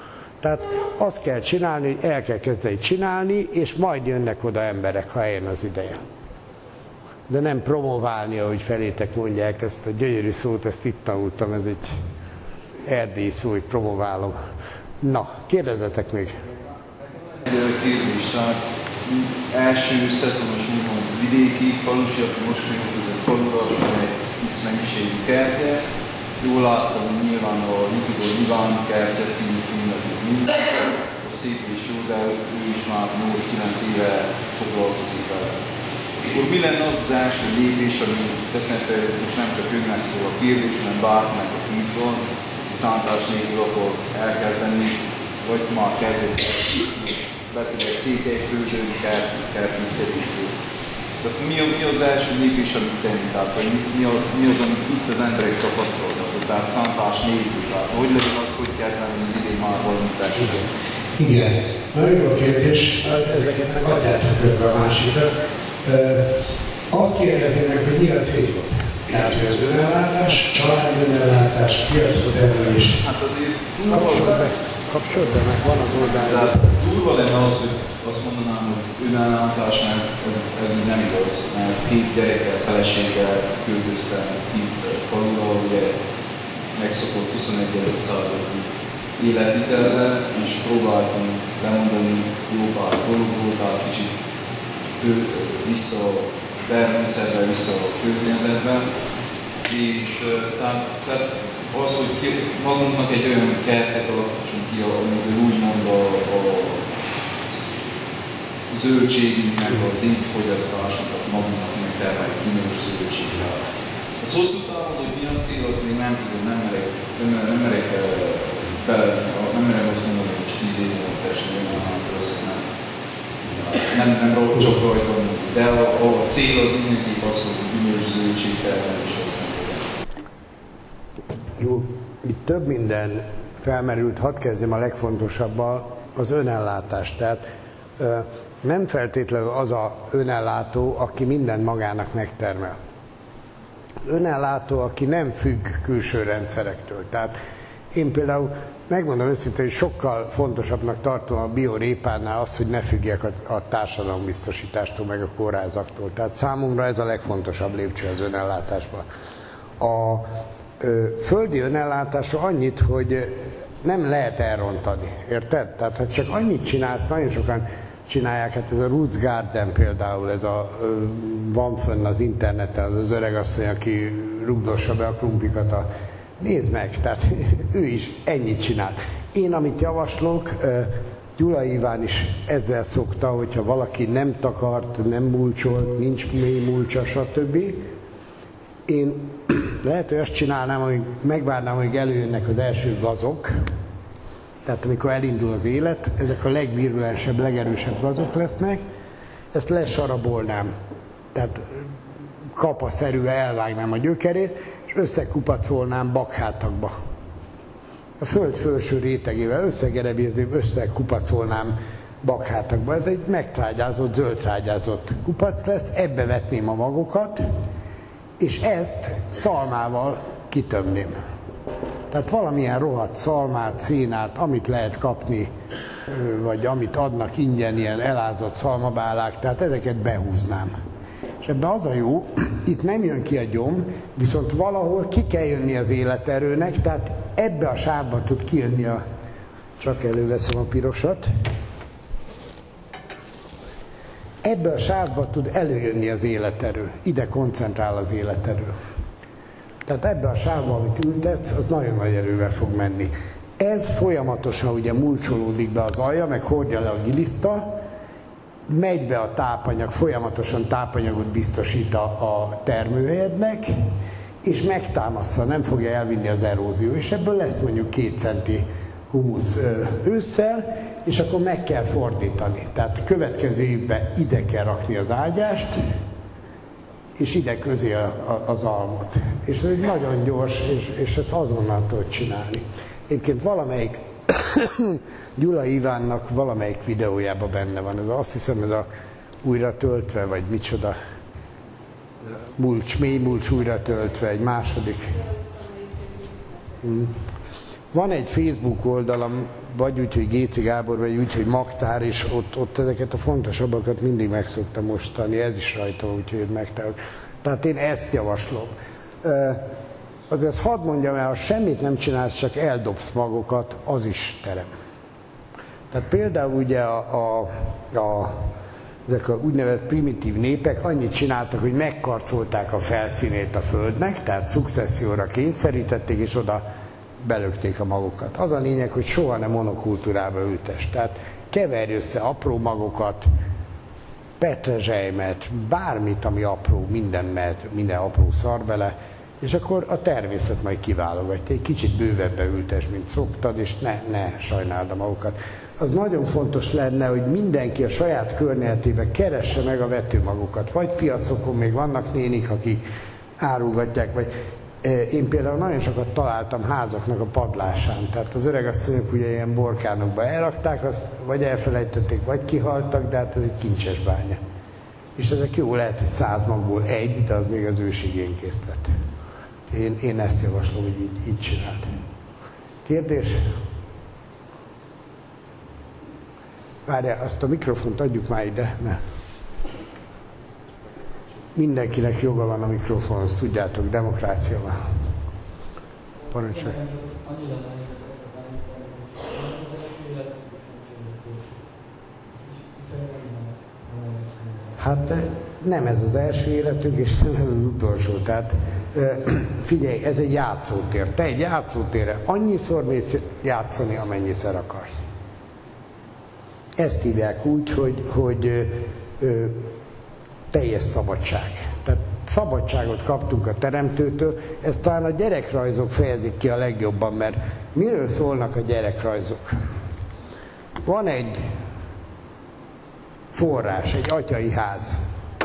Tehát azt kell csinálni, hogy el kell kezdeni csinálni, és majd jönnek oda emberek, ha eljön az ideje. De nem promoválni, ahogy felétek mondják ezt a gyönyörű szót, ezt itt tanultam, ez egy erdélyi szó, hogy promoválom. Na, kérdezzetek még. Egy kérdés, tehát első szezonos úgymond vidéki falusi, aki most még között faluras, van egy X mennyiségű kertje. Jól láttam, hogy nyilván a YouTube-on Iván Kertje című filmet minden, a szép és jó, de ő is már nyolc-kilenc éve foglalkozik vele. Akkor mi lenne az az első lépés, ami teszem, és nem csak önnek szól a kérdés, hanem bárkinek a hívton, szántás nélkül akkor elkezdeni, vagy már kezdett beszél egy székelyföldön, kertvízszerűsről. Tehát mi, mi az első lépés, amit tenni? Tehát mi, mi, az, mi az, amit itt az emberek tapasztalnak? Tehát szántás nélkül. Tehát hogy legyen az, hogy kezdeni az idén már valamit elsőre? Igen, nagyon jó kérdés, ezeket meg adjátok többre a másikat. Azt kérdezni meg, hogy mi a célod? Tehát, hogy az önellátás, család önellátás, piacmodellés. Hát azért kapcsolod be, meg van az oldalán. Durva lenne az, hogy azt mondanám, hogy önellátás, ez, ez, ez nem igaz, mert két gyerekkel, feleséggel költöztem itt falura, ugye megszokott huszonegyedik századi életvitellel, és próbáltam lemondani jó pár dologról, tehát kicsit vissza a természetben, vissza a környezetben, és tehát, tehát az, hogy magunknak egy olyan kertet alakítsunk ki, amikor úgymond a, a zöldségünknek, az étfogyasztásunkat magunknak megtermeljük minős zöldséggel. Az hosszú távon, hogy mi a cél, azt még nem tudom, nem merek, nem, nem merek bele, nem merek azt mondani, hogy tíz év múlva teljesen önmagában lesz, nem. Nem, nem csak rajta, de a, a cél az mindenképp az, hogy minős zöldségtermelés az nem. Jó, itt több minden felmerült, hadd kezdjem a legfontosabbal, az önellátás. Tehát nem feltétlenül az a önellátó, aki mindent magának megtermel. Önellátó, aki nem függ külső rendszerektől. Tehát én például megmondom őszintén, hogy sokkal fontosabbnak tartom a biorépánál azt, hogy ne függjek a, a társadalombiztosítástól, meg a kórházaktól. Tehát számomra ez a legfontosabb lépcső az önellátásban. A ö, földi önellátásra annyit, hogy nem lehet elrontani, érted? Tehát ha csak annyit csinálsz, nagyon sokan csinálják, hát ez a Roots Garden például, ez a, ö, van fönn az interneten, az öregasszony, aki rugdossa be a krumplikat a nézd meg, tehát ő is ennyit csinált. Én, amit javaslok, Gyula Iván is ezzel szokta, hogyha valaki nem takart, nem mulcsolt, nincs mély mulcsa, stb. Én lehet, hogy azt csinálnám, hogy megvárnám, hogy előjönnek az első gazok, tehát amikor elindul az élet, ezek a legvirulensebb, legerősebb gazok lesznek, ezt lesarabolnám, tehát kapaszerűen elvágnám a gyökerét, és összekupacolnám bakhátakba. A föld felső rétegével összegerebézném, összekupacolnám bakhátakba. Ez egy megtrágyázott, zöldtrágyázott kupac lesz, ebbe vetném a magokat, és ezt szalmával kitömném. Tehát valamilyen rohadt szalmát, szénát, amit lehet kapni, vagy amit adnak ingyen, ilyen elázott szalmabálák, tehát ezeket behúznám. És ebben az a jó, itt nem jön ki a gyom, viszont valahol ki kell jönni az életerőnek, tehát ebbe a sávba tud kijönni a... Csak előveszem a pirosat. Ebbe a sávba tud előjönni az életerő. Ide koncentrál az életerő. Tehát ebbe a sávba, amit ültetsz, az nagyon nagy erővel fog menni. Ez folyamatosan ugye mulcsolódik be az alja, meg hordja le a giliszta, megy be a tápanyag, folyamatosan tápanyagot biztosít a, a termőhelyednek, és megtámasztva, nem fogja elvinni az erózió, és ebből lesz mondjuk két centi humusz ősszel, és akkor meg kell fordítani. Tehát a következő évben ide kell rakni az ágyást, és ide közé a, a, az almot. És ez egy nagyon gyors, és, és ezt azonnal tudod csinálni. Egyébként valamelyik Gyula Ivánnak valamelyik videójában benne van, ez azt hiszem, ez a újra töltve, vagy micsoda, mulcs, mély mulcs újra töltve, egy második. Van egy Facebook oldalam, vagy úgy, hogy Géci Gábor, vagy úgy, hogy Magtár, és ott, ott ezeket a fontosabbakat mindig meg szoktam mostani, ez is rajta, úgyhogy megtárok. Tehát én ezt javaslom. Azért hadd mondjam el, ha semmit nem csinálsz, csak eldobsz magokat, az is terem. Tehát például ugye a, a, a, ezek a úgynevezett primitív népek annyit csináltak, hogy megkarcolták a felszínét a földnek, tehát szukcesszióra kényszerítették, és oda belökték a magokat. Az a lényeg, hogy soha nem monokultúrába ültes. Tehát keverj össze apró magokat, petrezselymet, bármit, ami apró, minden, mert, minden apró szar bele, és akkor a természet majd kiválogatja. Egy kicsit bővebbe ültes, mint szoktad, és ne, ne sajnáld a magokat. Az nagyon fontos lenne, hogy mindenki a saját környezetében keresse meg a vetőmagokat. Vagy piacokon még vannak nénik, akik árulgatják, vagy én például nagyon sokat találtam házaknak a padlásán. Tehát az öregasszonyok ugye ilyen borkánokba elrakták, azt vagy elfelejtették, vagy kihaltak, de hát ez egy kincses bánya. És ezek jó, lehet, hogy száz magból egy, de az még az ősigén készlet. Én, én ezt javaslom, hogy így, így csináld. Kérdés? Várjál, azt a mikrofont adjuk már ide. Ne. Mindenkinek joga van a mikrofonhoz, tudjátok, demokrácia van. Parancsolj. Hát nem ez az első életünk, és nem ez az utolsó. Tehát figyelj, ez egy játszótér. Te egy játszótérre annyiszor mész játszani, amennyiszer akarsz. Ezt hívják úgy, hogy, hogy ö, ö, teljes szabadság. Tehát szabadságot kaptunk a Teremtőtől, ezt talán a gyerekrajzok fejezik ki a legjobban, mert miről szólnak a gyerekrajzok? Van egy forrás, egy atyai ház.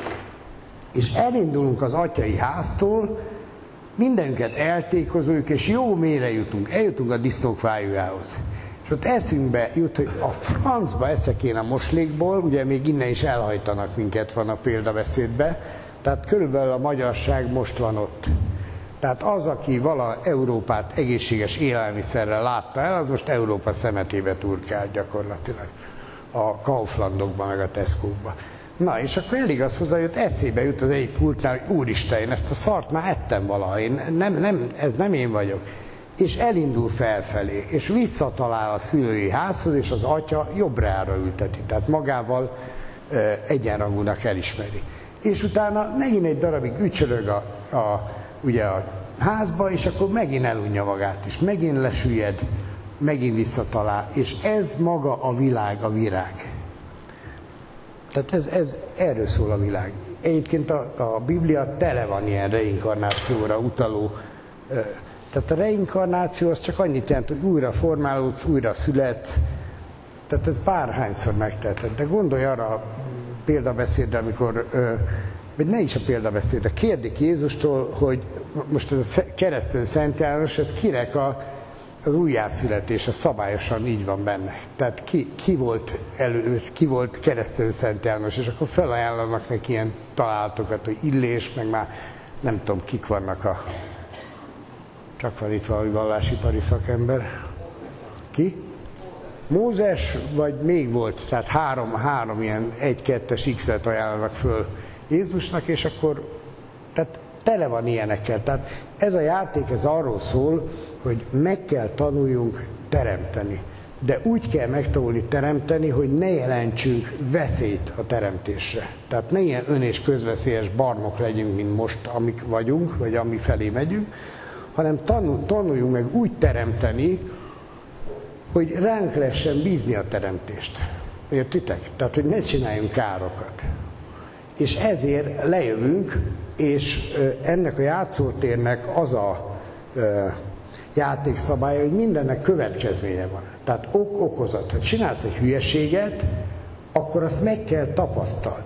És elindulunk az atyai háztól, mindenünket eltékozoljuk, és jó mélyre jutunk. Eljutunk a disznók fájújához. És ott eszünkbe jut, hogy a francba eszek én a moslékból, ugye még innen is elhajtanak minket, van a példabeszédbe, tehát körülbelül a magyarság most van ott. Tehát az, aki vala Európát egészséges élelmiszerrel látta el, az most Európa szemetébe turkál gyakorlatilag. A Kauflandokban, meg a Tesco-ba. Na, és akkor elég az hozzá, hogy eszébe jut az egyik pultnál, hogy úristen, én ezt a szart már ettem valaha, én nem, nem, ez nem én vagyok. És elindul felfelé, és visszatalál a szülői házhoz, és az atya jobbrára ülteti, tehát magával e, egyenrangúnak elismeri. És utána megint egy darabig ücsörög a, a, ugye a házba, és akkor megint elunja magát, és megint lesüllyed, megint visszatalál, és ez maga a világ, a virág. Tehát ez, ez, erről szól a világ. Egyébként a, a Biblia tele van ilyen reinkarnációra utaló. Tehát a reinkarnáció az csak annyit jelent, hogy újra formálódsz, újra születsz. Tehát ez bárhányszor megteheted. De gondolj arra a példabeszédre, amikor, vagy ne is a példabeszédre, kérdik Jézustól, hogy most ez a keresztelő Szent János, ez kinek a az újjászületése szabályosan így van benne. Tehát ki, ki, volt, elő, ki volt keresztelő Szent János, és akkor felajánlanak neki ilyen találatokat, hogy Illés, meg már nem tudom, kik vannak a... Csak van itt valami vallásipari szakember. Ki? Mózes, vagy még volt, tehát három, három ilyen egy-kettes X-et ajánlanak föl Jézusnak, és akkor tehát tele van ilyenekkel. Tehát ez a játék, ez arról szól, hogy meg kell tanuljunk teremteni. De úgy kell megtanulni teremteni, hogy ne jelentsünk veszélyt a teremtésre. Tehát ne ilyen ön- és közveszélyes barmok legyünk, mint most, amik vagyunk, vagy ami felé megyünk, hanem tanul, tanuljunk meg úgy teremteni, hogy ránk lehessen bízni a teremtést. Értitek? Tehát, hogy ne csináljunk károkat. És ezért lejövünk, és ennek a játszótérnek az a játékszabálya, hogy mindennek következménye van. Tehát ok-okozat. Ha csinálsz egy hülyeséget, akkor azt meg kell tapasztald.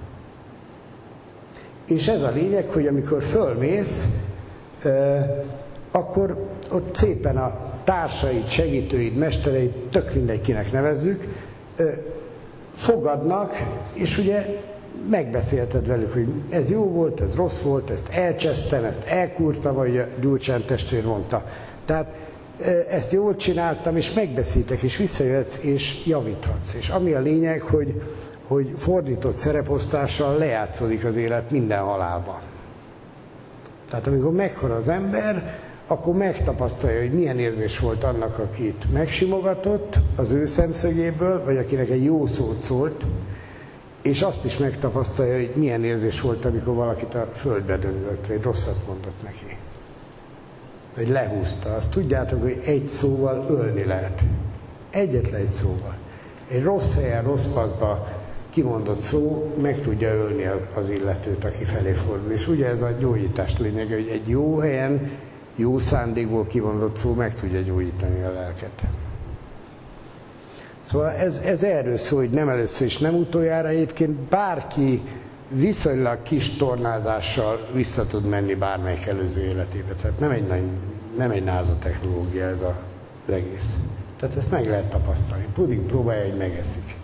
És ez a lényeg, hogy amikor fölmész, akkor ott szépen a társaid, segítőid, mestereid, tök mindenkinek nevezzük, fogadnak, és ugye megbeszélted velük, hogy ez jó volt, ez rossz volt, ezt elcsesztem, ezt elkúrtam, ahogy a Gyurcsány testvér mondta. Tehát ezt jól csináltam, és megbeszéltek, és visszajöhetsz, és javíthatsz. És ami a lényeg, hogy, hogy fordított szereposztással lejátszódik az élet minden halálba. Tehát amikor meghal az ember, akkor megtapasztalja, hogy milyen érzés volt annak, akit megsimogatott az ő szemszögéből, vagy akinek egy jó szót szólt, és azt is megtapasztalja, hogy milyen érzés volt, amikor valakit a földbe döngött, vagy rosszat mondott neki. Vagy lehúzta. Azt tudjátok, hogy egy szóval ölni lehet. Egyetlen egy szóval. Egy rossz helyen, rossz paszba kimondott szó meg tudja ölni az illetőt, aki felé fordul. És ugye ez a gyógyítás lényege, hogy egy jó helyen, jó szándékból kimondott szó meg tudja gyógyítani a lelket. Szóval ez, ez erről szól, hogy nem először és nem utoljára. Egyébként bárki viszonylag kis tornázással vissza tud menni bármelyik előző életébe. Tehát nem egy, nem egy názó technológia ez az egész. Tehát ezt meg lehet tapasztalni. Puding próbálja, hogy megeszik.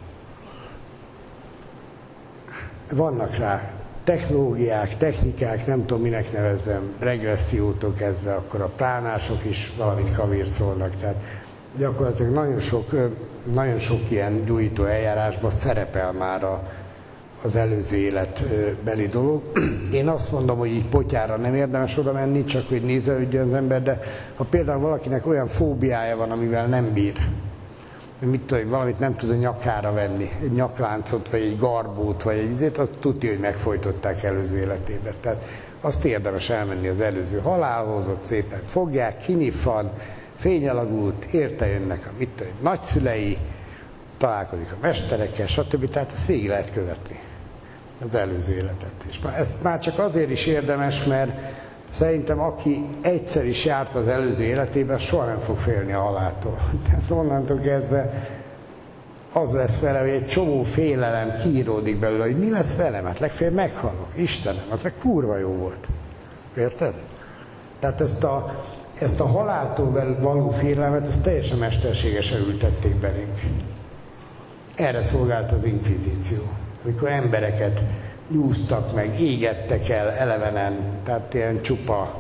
Vannak rá technológiák, technikák, nem tudom minek nevezzem, regressziótól kezdve, akkor a plánások is valamit kavírt szólnak. Tehát gyakorlatilag nagyon sok, nagyon sok ilyen gyújtó eljárásban szerepel már a, az előző életbeli dolog. Én azt mondom, hogy így potyára nem érdemes oda menni, csak hogy nézelődjön az ember, de ha például valakinek olyan fóbiája van, amivel nem bír, mit tudom, valamit nem tud a nyakára venni, egy nyakláncot, vagy egy garbót, vagy egy izét, azt tudja, hogy megfojtották előző életében. Tehát azt érdemes elmenni az előző halálhoz, ott szépen fogják, kinyitvan, fényalagút, érte jönnek a mit tudom, nagyszülei, találkozik a mesterekkel, stb. Tehát ezt végig lehet követni, az előző életet. És ezt már csak azért is érdemes, mert szerintem aki egyszer is járt az előző életében, soha nem fog félni a haláltól. Tehát onnantól kezdve az lesz vele, hogy egy csomó félelem kiíródik belőle, hogy mi lesz velem, hát legfeljebb meghalok, Istenem, az meg kurva jó volt. Érted? Tehát ezt a, ezt a haláltól való félelmet, ezt teljesen mesterségesen ültették belénk. Erre szolgált az inkvizíció, amikor embereket nyúztak meg, égettek el elevenen, tehát ilyen csupa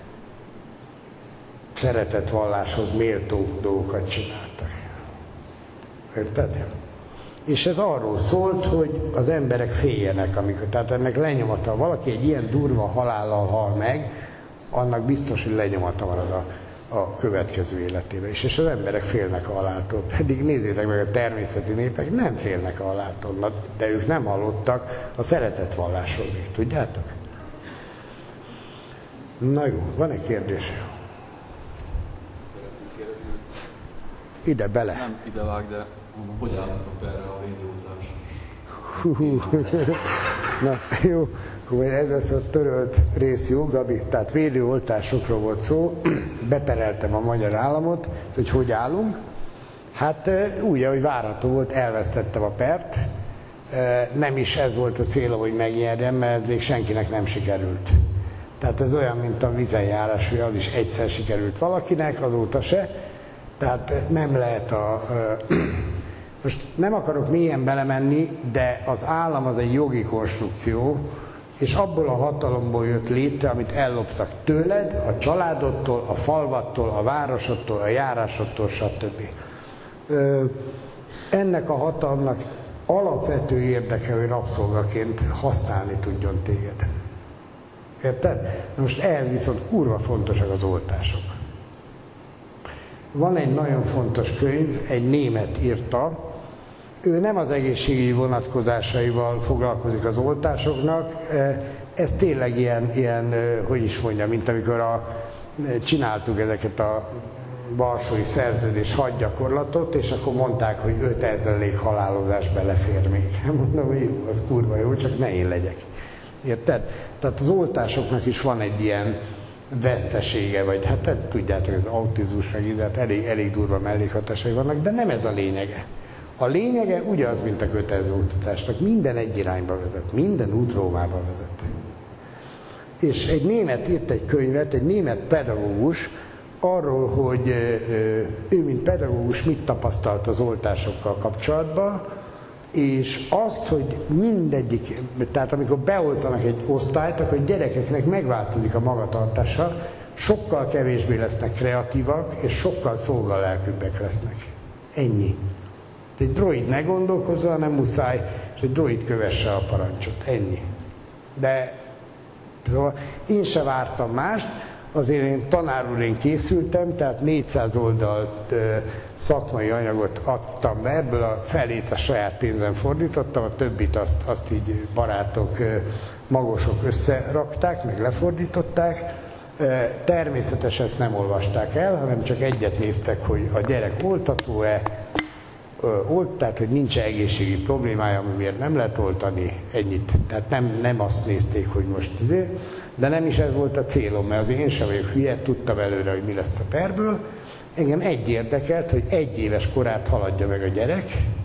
szeretetvalláshoz méltó dolgokat csináltak. Érted? És ez arról szólt, hogy az emberek féljenek, amikor, tehát ennek lenyomata, ha valaki egy ilyen durva halállal hal meg, annak biztos, hogy lenyomata marad a, a következő életében is. És az emberek félnek a haláltól. Pedig nézzétek meg, a természeti népek nem félnek a haláltól, de ők nem hallottak a szeretetvallásról még, tudjátok? Na jó, van egy kérdés? Szeretném kérdezni, ide bele. nem ide vág, de mondom, hogy állnak erre a védőoltásra? Na jó, hogy ez lesz a törölt rész, jó, Gabi? Tehát védőoltásokról volt szó, bepereltem a magyar államot, hogy hogy állunk. Hát úgy, ahogy várható volt, elvesztettem a pert. Nem is ez volt a célom, hogy megnyerjem, mert még senkinek nem sikerült. Tehát ez olyan, mint a vizenjárás, hogy az is egyszer sikerült valakinek, azóta se. Tehát nem lehet a... Most nem akarok mélyen belemenni, de az állam az egy jogi konstrukció, és abból a hatalomból jött létre, amit elloptak tőled, a családodtól, a falvattól, a városodtól, a járásodtól, stb. Ennek a hatalomnak alapvető érdeke, hogy rabszolgaként használni tudjon téged. Érted? Most ehhez viszont kurva fontosak az oltások. Van egy nagyon fontos könyv, egy német írta, ő nem az egészségügyi vonatkozásaival foglalkozik az oltásoknak, ez tényleg ilyen, ilyen hogy is mondjam, mint amikor a, csináltuk ezeket a varsói szerződés hadgyakorlatot, és akkor mondták, hogy ötezer halálozás belefér még. Mondom, hogy jó, az kurva jó, csak ne én legyek. Érted? Tehát az oltásoknak is van egy ilyen vesztesége, vagy hát tudjátok, az autizmus, meg így, elég, elég durva mellékhatásai vannak, de nem ez a lényege. A lényege ugyanaz, mint a kötelező oktatásnak, minden egy irányba vezet, minden út Rómába vezet. És egy német írt egy könyvet, egy német pedagógus, arról, hogy ő, mint pedagógus mit tapasztalt az oltásokkal kapcsolatban, és azt, hogy mindegyik, tehát amikor beoltanak egy osztályt, akkor a gyerekeknek megváltozik a magatartása, sokkal kevésbé lesznek kreatívak, és sokkal szolgalelkűbbek lesznek. Ennyi. Egy droid ne gondolkozza, hanem muszáj, és egy droid kövesse a parancsot. Ennyi. De szóval én se vártam mást, azért én tanárul én készültem, tehát négyszáz oldalt ö, szakmai anyagot adtam be, ebből a felét a saját pénzen fordítottam, a többit azt, azt így barátok, ö, magosok összerakták, meg lefordították. Ö, természetesen ezt nem olvasták el, hanem csak egyet néztek, hogy a gyerek oltató-e, Olt, tehát, hogy nincs egészségi problémája, ami miért nem lehet oltani, ennyit. Tehát nem, nem azt nézték, hogy most izé, de nem is ez volt a célom, mert azért én sem vagyok hülye, tudtam előre, hogy mi lesz a perből. Engem egy érdekelt, hogy egy éves korát haladja meg a gyerek,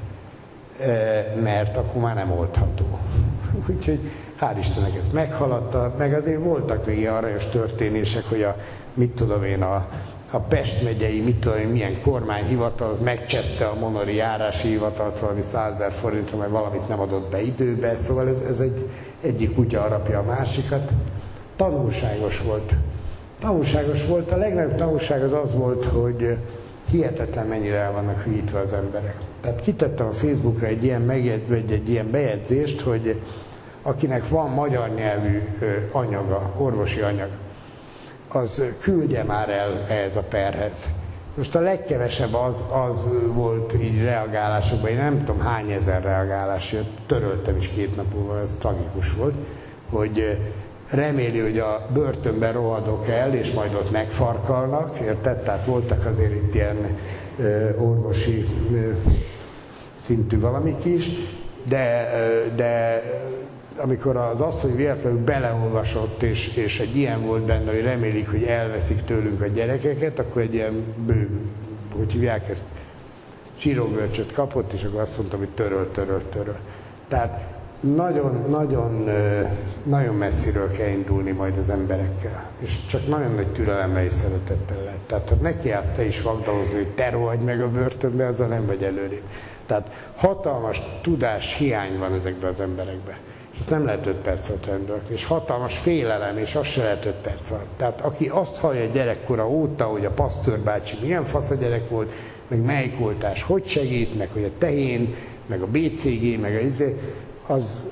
mert akkor már nem oldható. Úgyhogy hál' Istennek ezt meghaladta, meg azért voltak még ilyen aranyos történések, hogy a, mit tudom én, a a Pest megyei, mit tudom én, milyen kormányhivatal, az megcseszte a monori járási hivatalt valami százezer forintra, mert valamit nem adott be időbe, szóval ez, ez egy, egyik kutya arapja a másikat. Tanulságos volt. Tanulságos volt. A legnagyobb tanulság az az volt, hogy hihetetlen mennyire el vannak hülyítve az emberek. Tehát kitettem a Facebookra egy ilyen, megjegy, vagy egy ilyen bejegyzést, hogy akinek van magyar nyelvű anyaga, orvosi anyag, az küldje már el ehhez a perhez. Most a legkevesebb az, az volt így reagálásokban, én nem tudom hány ezer reagálás jött, töröltem is két nap múlva, ez tragikus volt, hogy reméli, hogy a börtönben rohadok el, és majd ott megfarkalnak, érted? Tehát voltak azért itt ilyen ö, orvosi ö, szintű valamik is, de, ö, de amikor az asszony véletlenül beleolvasott, és, és egy ilyen volt benne, hogy remélik, hogy elveszik tőlünk a gyerekeket, akkor egy ilyen bő, hogy hívják ezt, sírógörcsöt kapott, és akkor azt mondtam, hogy töröl, töröl, töröl. Tehát nagyon, nagyon, nagyon messziről kell indulni majd az emberekkel, és csak nagyon nagy türelemmel és szeretettel lehet. Tehát ha nekiállsz te is vagdalozni, hogy te rohagy meg a börtönbe, azzal nem vagy előrébb. Tehát hatalmas tudás hiány van ezekben az emberekben. És ezt nem lehet öt perc alatt rendben. És hatalmas félelem, és az se lehet öt perc alatt. Tehát aki azt hallja gyerekkora óta, hogy a Pasteur bácsi milyen fasz a gyerek volt, meg melyik oltás hogy segít, meg hogy a tehén, meg a bé cé gé, meg a izé, az,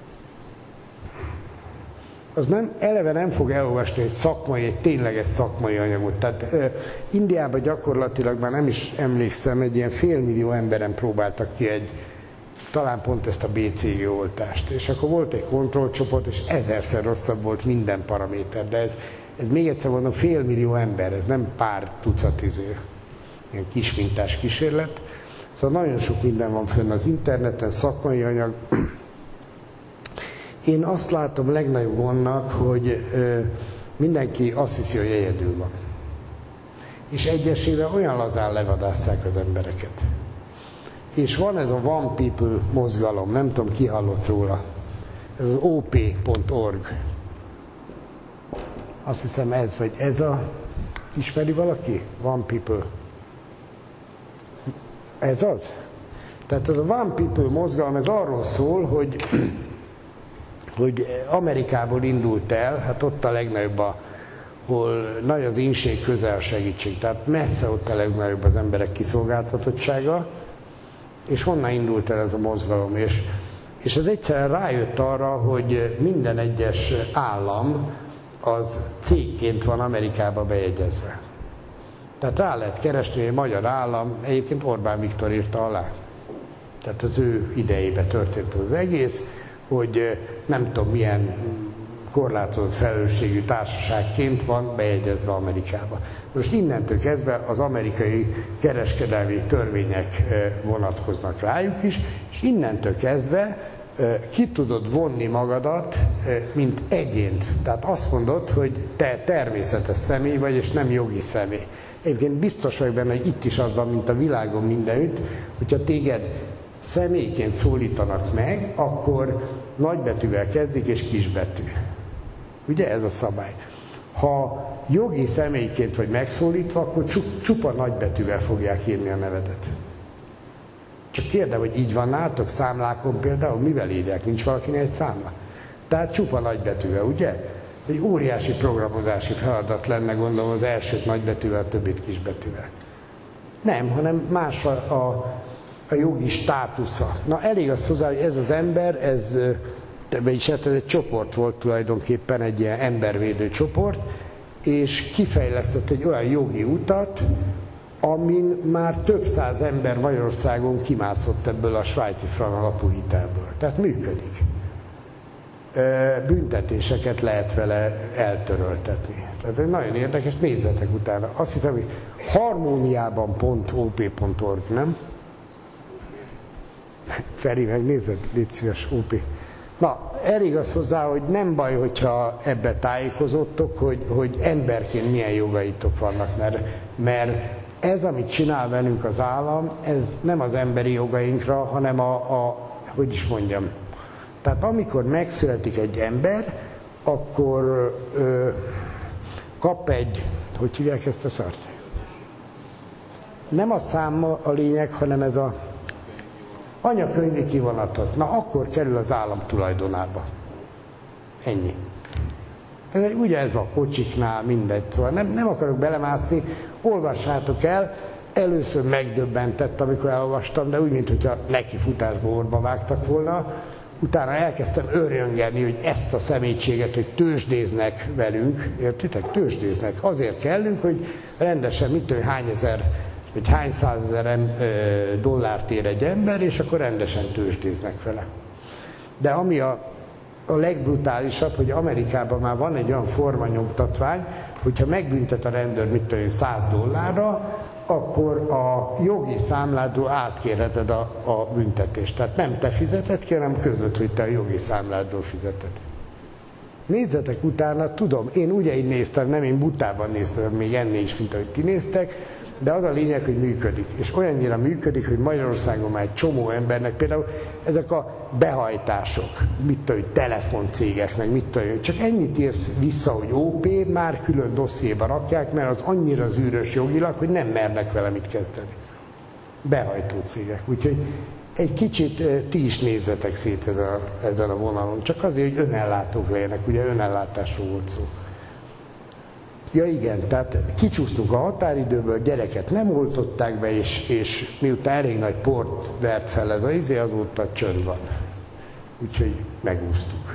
az nem, eleve nem fog elolvasni egy szakmai, egy tényleges szakmai anyagot. Tehát uh, Indiában gyakorlatilag, már nem is emlékszem, egy ilyen félmillió emberen próbáltak ki egy, talán pont ezt a bé cé gé oltást. És akkor volt egy kontrollcsoport, és ezerszer rosszabb volt minden paraméter. De ez, ez még egyszer mondom, félmillió ember, ez nem pár tucat izé, ilyen kismintás kísérlet. Szóval nagyon sok minden van fönn az interneten, szakmai anyag. Én azt látom legnagyobb gondnak, hogy ö, mindenki azt hiszi, hogy egyedül van. És egyesével olyan lazán levadásszák az embereket. És van ez a One People mozgalom, nem tudom, ki hallott róla. Ez az o pé pont org. Azt hiszem ez, vagy ez a... Ismeri valaki? One People. Ez az? Tehát ez a One People mozgalom, ez arról szól, hogy, hogy Amerikából indult el, hát ott a legnagyobb, a, hol nagy az ínség, közel a segítség. Tehát messze ott a legnagyobb az emberek kiszolgáltatottsága, és honnan indult el ez a mozgalom. És, és ez egyszerűen rájött arra, hogy minden egyes állam az cégként van Amerikába bejegyezve. Tehát rá lehet keresni, hogy a magyar állam, egyébként Orbán Viktor írta alá. Tehát az ő idejében történt az egész, hogy nem tudom milyen korlátozott felelősségű társaságként van bejegyezve Amerikába. Most innentől kezdve az amerikai kereskedelmi törvények vonatkoznak rájuk is, és innentől kezdve ki tudod vonni magadat, mint egyént. Tehát azt mondod, hogy te természetes személy vagy, és nem jogi személy. Egyébként biztos vagyok benne, hogy itt is az van, mint a világon mindenütt, hogyha téged személyként szólítanak meg, akkor nagybetűvel kezdik és kisbetű. Ugye ez a szabály. Ha jogi személyként vagy megszólítva, akkor csupa nagybetűvel fogják írni a nevedet. Csak kérdem, hogy így van nálatok számlákon például, mivel írják? Nincs valakinek egy számla? Tehát csupa nagybetűvel, ugye? egy óriási programozási feladat lenne, gondolom, az elsőt nagybetűvel, a többit kisbetűvel. Nem, hanem más a, a, a jogi státusza. Na elég az hozzá, hogy ez az ember, ez, vagyis hát ez egy csoport volt tulajdonképpen, egy ilyen embervédő csoport, és kifejlesztett egy olyan jogi utat, amin már több száz ember Magyarországon kimászott ebből a svájci frank alapú hitelből. Tehát működik. Büntetéseket lehet vele eltöröltetni. Tehát ez nagyon érdekes, nézzetek utána. Azt hiszem, hogy harmóniában pont o p pont org, nem? Feri, megnézed? Légy szíves, o p. Na, elég az hozzá, hogy nem baj, hogyha ebbe tájékozottok, hogy, hogy emberként milyen jogaitok vannak, mert, mert ez, amit csinál velünk az állam, ez nem az emberi jogainkra, hanem a, a hogy is mondjam, tehát amikor megszületik egy ember, akkor ö, kap egy, hogy hívják ezt a szart? Nem a szám a lényeg, hanem ez a anyakönyvi kivonatot. Na akkor kerül az állam tulajdonába. Ennyi. Ez, ugye ez van kocsiknál, mindegy. Szóval nem, nem akarok belemászni, olvassátok el. Először megdöbbentett, amikor elolvastam, de úgy, mintha nekifutásba orba vágtak volna. Utána elkezdtem örjöngeni, hogy ezt a szemétséget, hogy tőzsdéznek velünk, értitek? Tőzsdéznek. Azért kellünk, hogy rendesen, mit tudom, hány ezer, vagy hány százezer dollárt ér egy ember, és akkor rendesen tőzsdéznek vele. De ami a, a legbrutálisabb, hogy Amerikában már van egy olyan formanyomtatvány, hogyha megbüntet a rendőr, mit tudom, száz dollárra, akkor a jogi számládról átkérheted a, a büntetést. Tehát nem te fizeted ki, hanem között, hogy te a jogi számládról fizeted. Nézzetek utána, tudom, én ugye így néztem, nem én butában néztem, még ennél is, mint ahogy ti néztek, de az a lényeg, hogy működik. És olyannyira működik, hogy Magyarországon már egy csomó embernek, például ezek a behajtások, mit tudom, telefoncégek, meg mit tudom, csak ennyit írsz vissza, hogy o pé, már külön dossziéba rakják, mert az annyira zűrös jogilag, hogy nem mernek vele mit kezdeni. Behajtó cégek. Úgyhogy egy kicsit ti is nézzetek szét ezen a, ezen a vonalon, csak azért, hogy önellátók legyenek, ugye önellátásról volt szó. Ja igen, tehát kicsúsztunk a határidőből, gyereket nem oltották be, és, és miután elég nagy port vert fel ez az izé, azóta csönd van. Úgyhogy megúsztuk.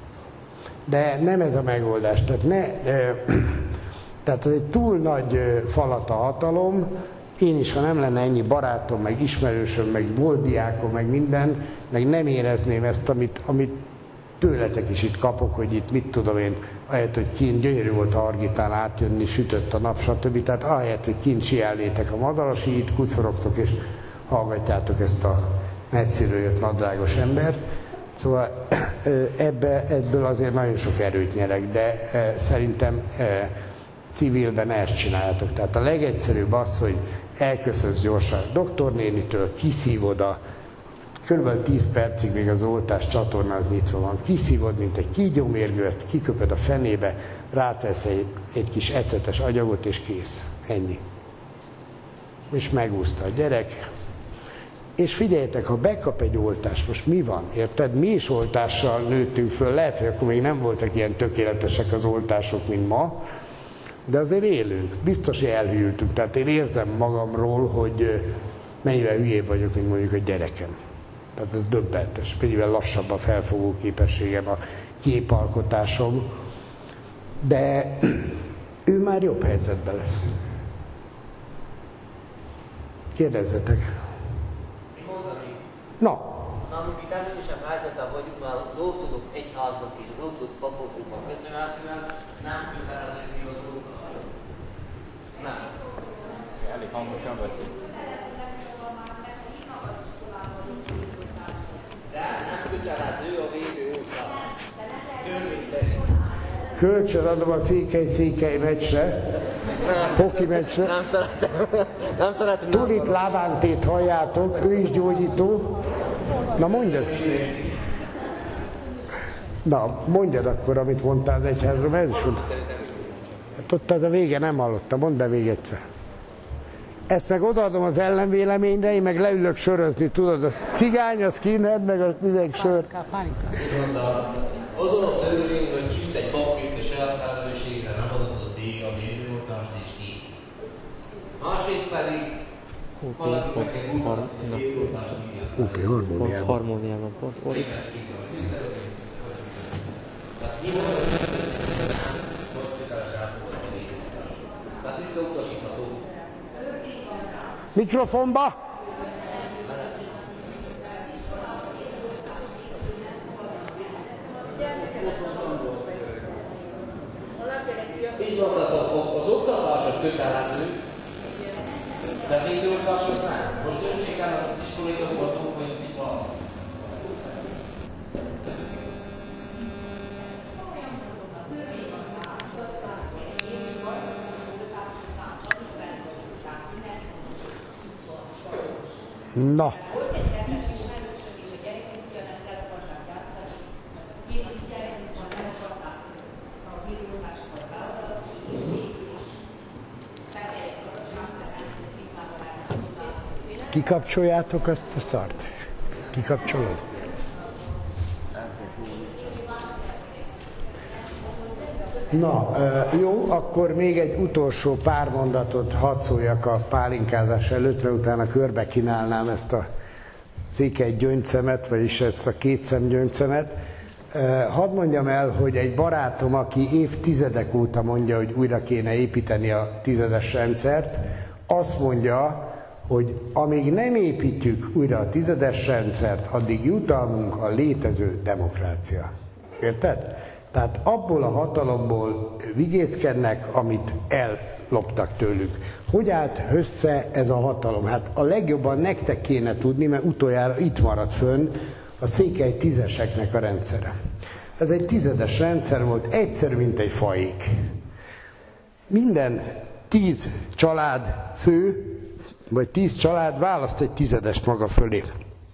De nem ez a megoldás, tehát ne... E, tehát ez egy túl nagy falat a hatalom, én is, ha nem lenne ennyi barátom, meg ismerősöm, meg volt diákom, meg minden, meg nem érezném ezt, amit, amit tőletek is itt kapok, hogy itt mit tudom én, ahelyett, hogy kint gyönyörű volt a Hargitán átjönni, sütött a nap, stb. Tehát ahelyett, hogy kint siállétek a Madarasi, itt kucorogtok és hallgatjátok ezt a messziről jött nadrágos embert. Szóval ebbe, ebből azért nagyon sok erőt nyerek, de szerintem civilben ezt csináljátok. Tehát a legegyszerűbb az, hogy elköszönsz gyorsan a doktornénitől, kiszívod a körülbelül tíz percig még az oltás csatorna az nyitva van. Kiszívod, mint egy kígyómérgőt, kiköpöd a fenébe, rátesz egy, egy kis ecetes agyagot, és kész. Ennyi. És megúszta a gyerek. És figyeljetek, ha bekap egy oltást, most mi van? Érted? Mi is oltással nőttünk föl, lehet, hogy akkor még nem voltak ilyen tökéletesek az oltások, mint ma, de azért élünk. Biztos, hogy elhűltünk. Tehát én érzem magamról, hogy mennyivel hülyébb vagyok, mint mondjuk a gyerekem. Tehát ez döbbentes. Mennyivel lassabb a felfogó képességem, a képalkotásom. De ő már jobb helyzetben lesz. Kérdezzetek. Mi mondani? Na. Nálunk itt erősebb helyzetben vagyunk, mert az ortodox egyháznak és az ortodox papoknak köszönhetően nem kötelező ki az oltás. Nem. Elég hangosan beszél. De nem kötelező a védő oltás. Törvény szerint. Kölcsön adom a székely-székely meccsre, hoki meccsre. Nem szeretem. Nem szeretem. Tulit Lávántét halljátok, ő is gyógyító. Na mondjad. Na, mondjad akkor, amit mondtál az egyházról, mert ez is volt. Hát ott az a vége, nem hallottam, mondd be még egyszer. Ezt meg odaadom az ellenvéleményre, én meg leülök sörözni, tudod, a cigány, a skinhead, meg a üveg sör. Viszont a Azon a törvény, hogy hívsz egy papírt és saját felelősségre nem adatott díj, ami időoltást és kész. Másrészt pedig valaki meg egy mutatni, hogy időoltást díjat. Oké, harmóniában. Harmóniában pont. Tehát nyilván, nem hosszúkálás átfogadni. Tehát visszautasítható. Mikrofonba! Így van, tehát az oktatás az kötelező, de az időoltás az nem. Most döntsék el az iskolai oktatók, hogy mit van. Na. Kikapcsoljátok ezt a szart? Kikapcsolod? Na, jó, akkor még egy utolsó pár mondatot hadd szóljak a pálinkázás előtt, mert utána körbe kínálnám ezt a székely gyöngyszemet, vagyis ezt a kétszem gyöngyszemet. Hadd mondjam el, hogy egy barátom, aki évtizedek óta mondja, hogy újra kéne építeni a tizedes rendszert, azt mondja, hogy amíg nem építjük újra a tizedes rendszert, addig jutalmunk a létező demokrácia. Érted? Tehát abból a hatalomból vigézkednek, amit elloptak tőlük. Hogy állt össze ez a hatalom? Hát a legjobban nektek kéne tudni, mert utoljára itt maradt fönn a székely tízeseknek a rendszere. Ez egy tizedes rendszer volt, egyszerű, mint egy faék. Minden tíz család fő, vagy tíz család választ egy tizedes maga fölé.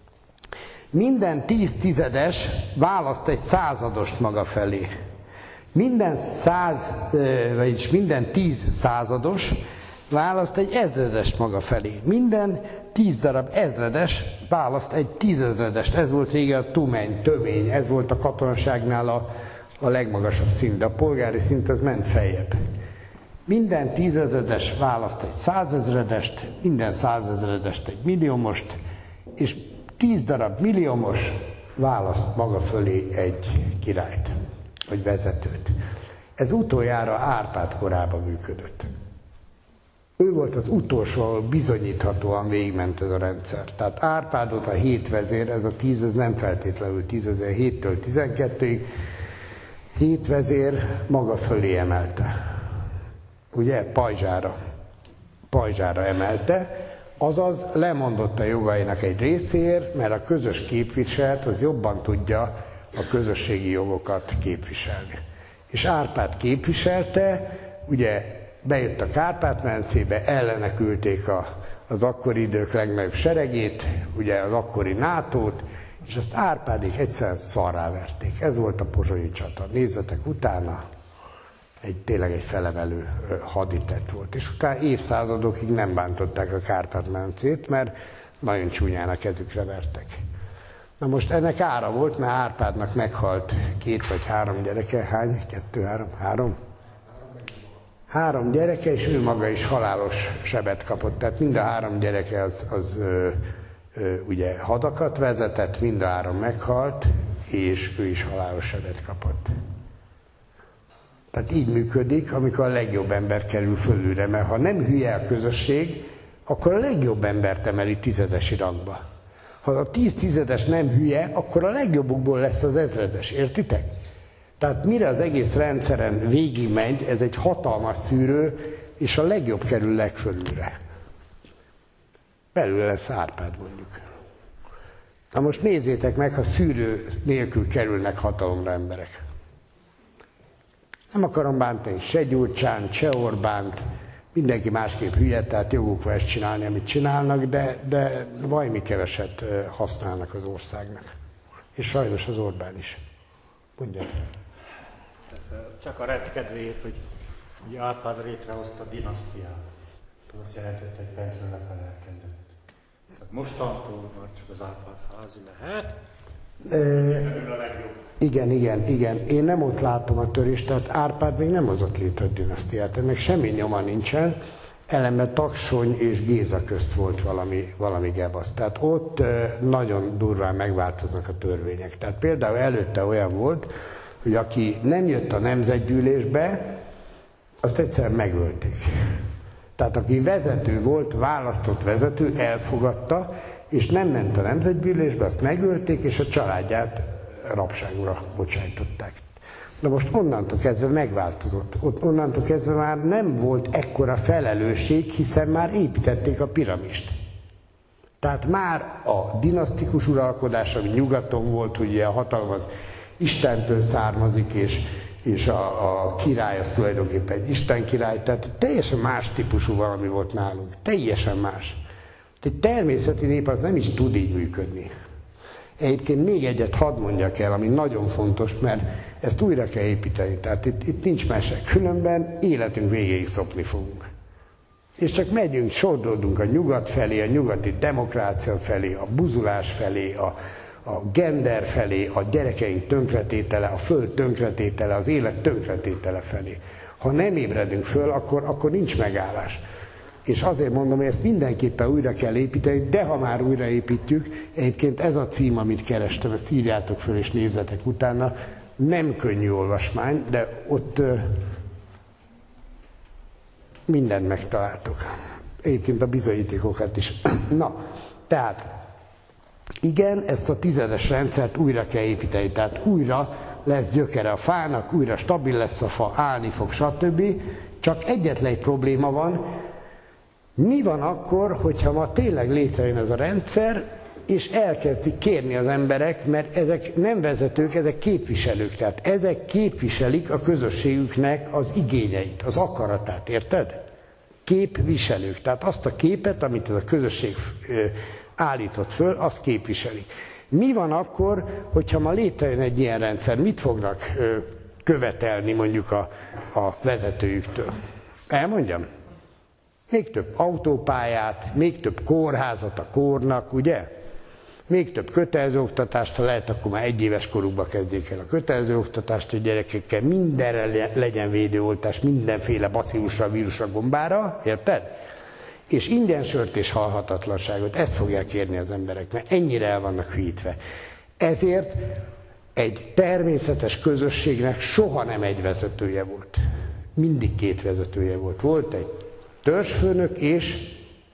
Minden tíz tizedes választ egy századost maga felé. Minden száz, vagyis minden tíz százados választ egy ezredes maga felé. Minden tíz darab ezredes választ egy tízezredest. Ez volt régen a tumeny, tömény, ez volt a katonaságnál a, a legmagasabb szint, de a polgári szint az ment feljebb. Minden tízezredes választ egy százezredest, minden százezredest egy milliómost, és tíz darab milliómos választ maga fölé egy királyt, vagy vezetőt. Ez utoljára Árpád korában működött. Ő volt az utolsó, ahol bizonyíthatóan végigment ez a rendszer. Tehát Árpádot a hét vezér, ez a tíz, ez nem feltétlenül tíz, ez a héttől tizenkettőig, hét vezér maga fölé emelte. Ugye, pajzsára, pajzsára emelte, azaz lemondott a jogainak egy részéért, mert a közös képviselet az jobban tudja a közösségi jogokat képviselni. És Árpád képviselte, ugye bejött a Kárpát-medencébe, ellene küldték a, az akkori idők legnagyobb seregét, ugye az akkori nátót, és azt Árpádék egyszerűen szarrá verték. Ez volt a pozsonyi csata. Nézzetek utána, egy, tényleg egy felemelő haditett volt. És utána évszázadokig nem bántották a Kárpát-medencét, mert nagyon csúnyán a kezükre vertek. Na most ennek ára volt, mert Árpádnak meghalt két vagy három gyereke. Hány? Kettő, három? Három? Három gyereke, és ő maga is halálos sebet kapott. Tehát mind a három gyereke az, az ö, ö, ugye hadakat vezetett, mind a három meghalt, és ő is halálos sebet kapott. Tehát így működik, amikor a legjobb ember kerül fölülre, mert ha nem hülye a közösség, akkor a legjobb embert emeli tizedesi rangba. Ha a tíz tizedes nem hülye, akkor a legjobbukból lesz az ezredes, értitek? Tehát mire az egész rendszeren végigmegy, ez egy hatalmas szűrő, és a legjobb kerül legfölülre. Belőle lesz Árpád mondjuk. Na most nézzétek meg, ha szűrő nélkül kerülnek hatalomra emberek. Nem akarom bántani se Gyurcsánt, se Orbánt, mindenki másképp hülye, tehát joguk van ezt csinálni, amit csinálnak, de, de vajmi keveset használnak az országnak. És sajnos az Orbán is. Mondja. Csak a rend kedvéért, hogy ugye Árpád létrehozta a dinasztiát. Az azt jelentett, hogy fentről lefele elkezdett. Mostantól már csak az Árpád házi lehet, Igen, igen, igen. Én nem ott látom a törést, tehát Árpád még nem hozott létre a dinasztiát, ennek semmi nyoma nincsen, ellenben Taksony és Géza közt volt valami, valami gebasz. Tehát ott nagyon durván megváltoznak a törvények. Tehát például előtte olyan volt, hogy aki nem jött a nemzetgyűlésbe, azt egyszerűen megölték. Tehát aki vezető volt, választott vezető, elfogadta, és nem ment a nemzetgyűlésbe, azt megölték, és a családját rabságra bocsájtották. Na most onnantól kezdve megváltozott. Ott onnantól kezdve már nem volt ekkora felelősség, hiszen már építették a piramist. Tehát már a dinasztikus uralkodás, ami nyugaton volt, ugye a hatalom az Istentől származik, és, és a, a király az tulajdonképpen egy Isten király, tehát teljesen más típusú valami volt nálunk. Teljesen más. Egy természeti nép az nem is tud így működni. Egyébként még egyet hadd mondjak el, ami nagyon fontos, mert ezt újra kell építeni. Tehát itt, itt nincs mese. Különben életünk végéig szopni fogunk. És csak megyünk, sodródunk a nyugat felé, a nyugati demokrácia felé, a buzulás felé, a, a gender felé, a gyerekeink tönkretétele, a föld tönkretétele, az élet tönkretétele felé. Ha nem ébredünk föl, akkor, akkor nincs megállás. És azért mondom, hogy ezt mindenképpen újra kell építeni, de ha már újraépítjük, egyébként ez a cím, amit kerestem, ezt írjátok föl és nézzetek utána, nem könnyű olvasmány, de ott ö, mindent megtaláltok. Egyébként a bizonyítékokat is. Na, tehát igen, ezt a tizedes rendszert újra kell építeni, tehát újra lesz gyökere a fának, újra stabil lesz a fa, állni fog, stb. Csak egyetlen egy probléma van. Mi van akkor, hogyha ma tényleg létrejön ez a rendszer, és elkezdik kérni az emberek, mert ezek nem vezetők, ezek képviselők. Tehát ezek képviselik a közösségüknek az igényeit, az akaratát, érted? Képviselők. Tehát azt a képet, amit ez a közösség állított föl, azt képviselik. Mi van akkor, hogyha ma létrejön egy ilyen rendszer? Mit fognak követelni mondjuk a, a vezetőjüktől? Elmondjam? Még több autópályát, még több kórházat a kórnak, ugye? Még több kötelező oktatást, ha lehet, akkor már egy éves korukba kezdjék el a kötelező oktatást, hogy gyerekekkel mindenre legyen védőoltás, mindenféle bacillusra, vírusra, gombára, érted? És ingyen sört és halhatatlanságot, ezt fogják kérni az emberek, mert ennyire el vannak hűítve. Ezért egy természetes közösségnek soha nem egy vezetője volt. Mindig két vezetője volt. Volt egy törzsfőnök, és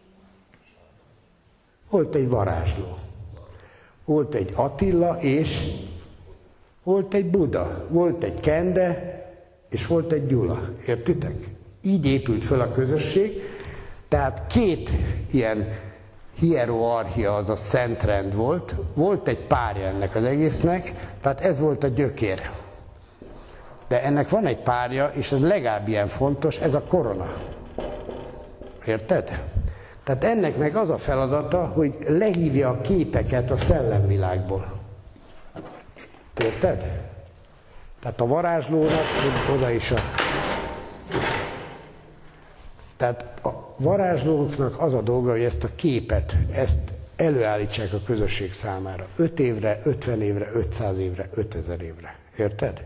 volt egy varázsló. Volt egy Attila, és volt egy Buda. Volt egy Kende, és volt egy Gyula. Értitek? Így épült föl a közösség. Tehát két ilyen hierarchia, azaz szentrend volt. Volt egy párja ennek az egésznek, tehát ez volt a gyökér. De ennek van egy párja, és ez legalább ilyen fontos, ez a korona. Érted? Tehát ennek meg az a feladata, hogy lehívja a képeket a szellemvilágból. Érted? Tehát a varázslónak oda is a... Tehát a varázslóknak az a dolga, hogy ezt a képet, ezt előállítsák a közösség számára. öt évre, ötven évre, ötszáz évre, ötezer évre. Érted?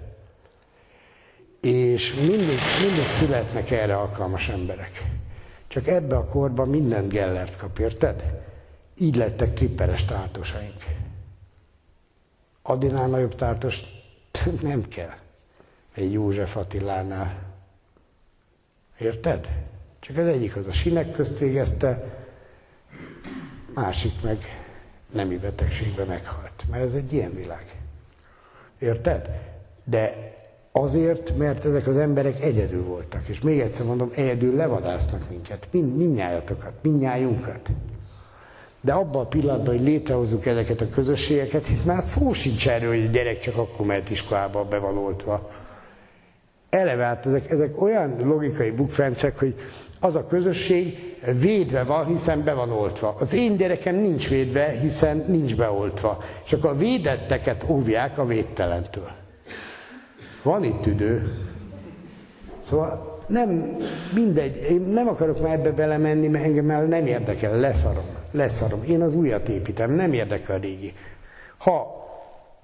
És mindig, mindig születnek erre alkalmas emberek. Csak ebbe a korban minden Gellert kap, érted? Így lettek tripperes táltosaink. Addinál nagyobb táltos nem kell. Egy József Attilánál. Érted? Csak az egyik az a sinek közt végezte, másik meg nemi betegségbe meghalt. Mert ez egy ilyen világ. Érted? De azért, mert ezek az emberek egyedül voltak. És még egyszer mondom, egyedül levadásznak minket. Mind, mindnyájatokat, mindnyájunkat. De abban a pillanatban, hogy létrehozzuk ezeket a közösségeket, itt már szó sincs erről, hogy a gyerek csak akkor mehet iskolába, be van oltva. Eleve hát ezek, ezek olyan logikai bukfencsek, hogy az a közösség védve van, hiszen be van oltva. Az én gyerekem nincs védve, hiszen nincs beoltva. És akkor a védetteket óvják a védtelentől. Van itt tüdő. Szóval nem, mindegy, én nem akarok már ebbe belemenni, mert engem már nem érdekel, leszarom, leszarom. Én az újat építem, nem érdekel a régi. Ha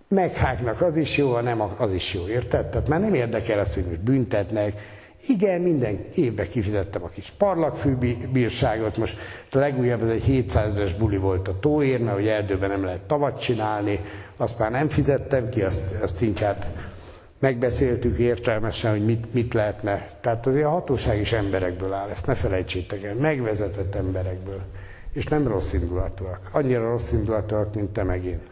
meghágnak, az is jó, ha nem, az is jó, érted? Tehát már nem érdekel az, hogy most büntetnek. Igen, minden évben kifizettem a kis parlagfűbírságot, most a legújabb, ez egy hétszázezeres buli volt a tóér, mert hogy erdőben nem lehet tavat csinálni, azt már nem fizettem ki, azt, azt inkább megbeszéltük értelmesen, hogy mit, mit lehetne. Tehát azért a hatóság is emberekből áll, ezt ne felejtsétek el, megvezetett emberekből, és nem rossz indulatúak, annyira rossz indulatúak, mint te meg én.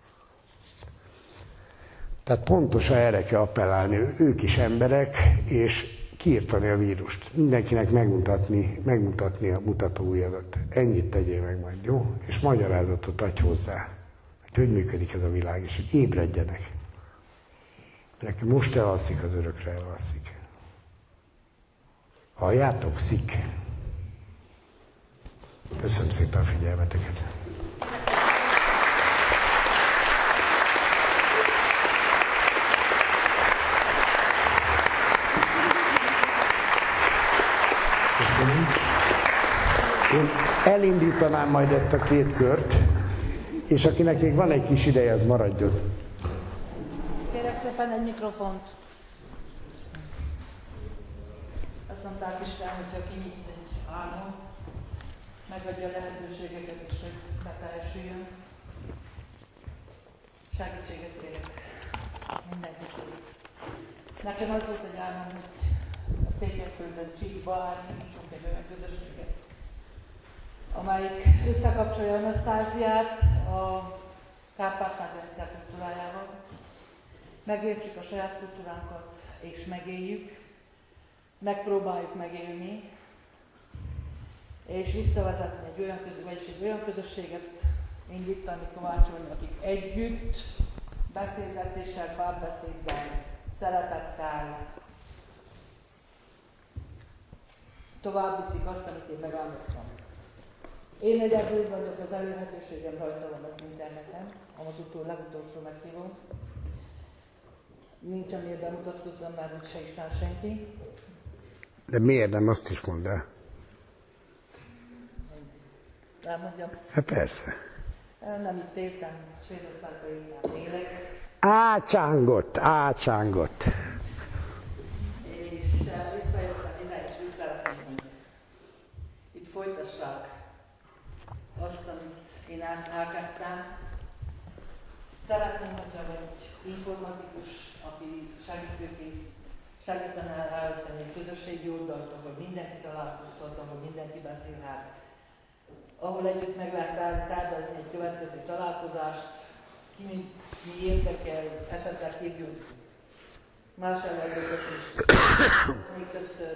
Tehát pontosan erre kell appellálni, ők is emberek, és kiirtani a vírust. Mindenkinek megmutatni, megmutatni a mutatóujjadat. Ennyit tegyél meg majd, jó? És magyarázatot adj hozzá, hogy hogy működik ez a világ, és hogy ébredjenek. Neki most elalszik, az örökre elalszik. Halljátok? Szik. Köszönöm szépen a figyelmeteket. Én elindítanám majd ezt a két kört, és akinek még van egy kis ideje, az maradjon. Kérek szépen egy mikrofont. Azt mondták Isten, hogyha kinyit egy álmot, megadja a lehetőségeket is, hogy beteljesüljön. Segítséget kérek mindenkitől. Nekem az volt egy álmom, hogy a Székelyföldön Csíkba állítunk egy olyan közösséget, amelyik összekapcsolja Anasztáziát a Kárpát-medence kultúrájával. Megértsük a saját kultúránkat, és megéljük, megpróbáljuk megélni, és visszavezetni egy olyan, közö, vagyis egy olyan közösséget indítani, kovácsolni, akik együtt beszélgetéssel, párbeszéddel, szeretettel tovább viszik azt, amit én megálmodtam. Én egyedül vagyok, az elérhetőségem rajta van az interneten, az utó, legutolsó meghívó. Nincs, amiért bemutatkozzam, mert úgy se ismer senki. De miért nem, azt is mondd el. Elmondjam. Hát persze. Nem itt éltem, Svédországban inkább élek. Ácsángott, ácsángott. És visszajöttem ide, és úgy szeretném, hogy itt folytassák azt, amit én elkezdtem. Szeretném, hogyha egy informatikus, aki segítőkész, segítene eltenni a közösségi oldalt, ahol mindenki találkozhat, ahol mindenki beszélhet, ahol együtt meg lehet tervezni egy következő találkozást, ki mi, mi érdekel, esetleg hívjuk más előadókat is, még többször.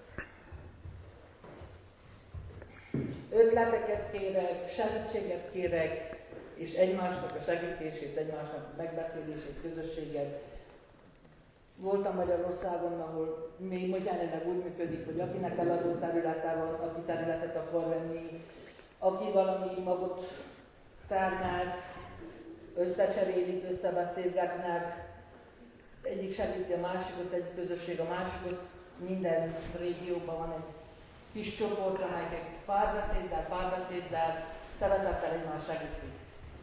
Ötleteket kérek, segítséget kérek, és egymásnak a segítését, egymásnak a megbeszélését, közösséget. Voltam Magyarországon, ahol még jelenleg úgy működik, hogy akinek eladó területe van, aki területet akar venni, aki valami magot termelt, összecserélik, összebeszélgetnek, egyik segíti a másikot, egy közösség a másikot, minden régióban van egy kis csoport, amelyek párbeszéddel, párbeszéddel, szeretettel egymást segítik.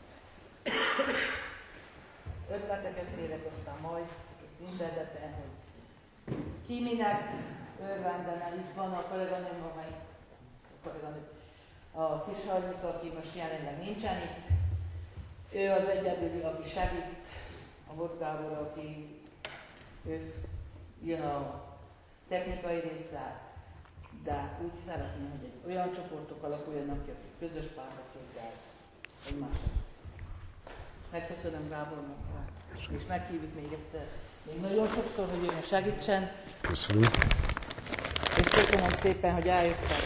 Ötleteket kérek aztán majd az interneten, hogy ki minek örvendene. Itt van a kolléganőm, amely a kolléganőm, a Kisharnyik, aki most jelenleg nincsen itt. Ő az egyedüli, aki segít, a Bot Gábor, aki ő jön a technikai résszel, de úgy szeretném, hogy egy olyan csoportok alakuljanak ki, akik közös párbeszéddel egymással. Megköszönöm Gábornak, és meghívjuk még egyszer, még nagyon sokszor, hogy jöjjön segítsen. Köszönöm. És köszönöm szépen, hogy eljöttek.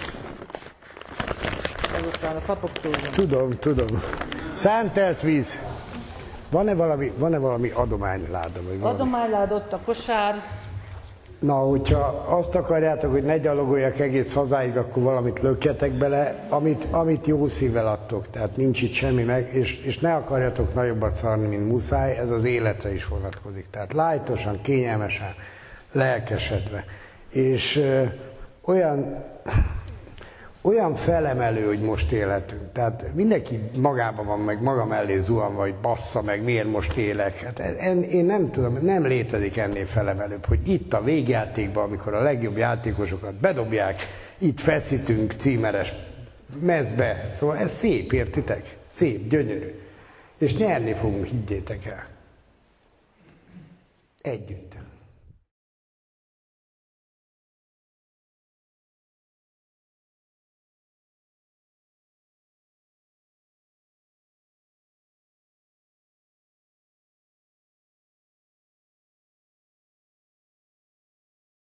Ez aztán a papoktól van. Tudom, tudom. Szántelt víz. Van-e valami, van-e valami adományláda? Vagy valami? Adományláda ott a kosár. Na, hogyha azt akarjátok, hogy ne gyalogoljak egész hazáig, akkor valamit lökjetek bele, amit, amit jó szívvel adtok. Tehát nincs itt semmi meg, és, és ne akarjatok nagyobbat szarni, mint muszáj, ez az életre is vonatkozik. Tehát lájtosan, kényelmesen, lelkesedve. És ö, olyan, olyan felemelő, hogy most élhetünk. Tehát mindenki magában van, meg maga mellé zuhan, vagy bassza meg, miért most élek. Hát en, én nem tudom, nem létezik ennél felemelőbb, hogy itt a végjátékban, amikor a legjobb játékosokat bedobják, itt feszítünk címeres mezbe. Szóval ez szép, értitek? Szép, gyönyörű. És nyerni fogunk, higgyétek el. Együtt.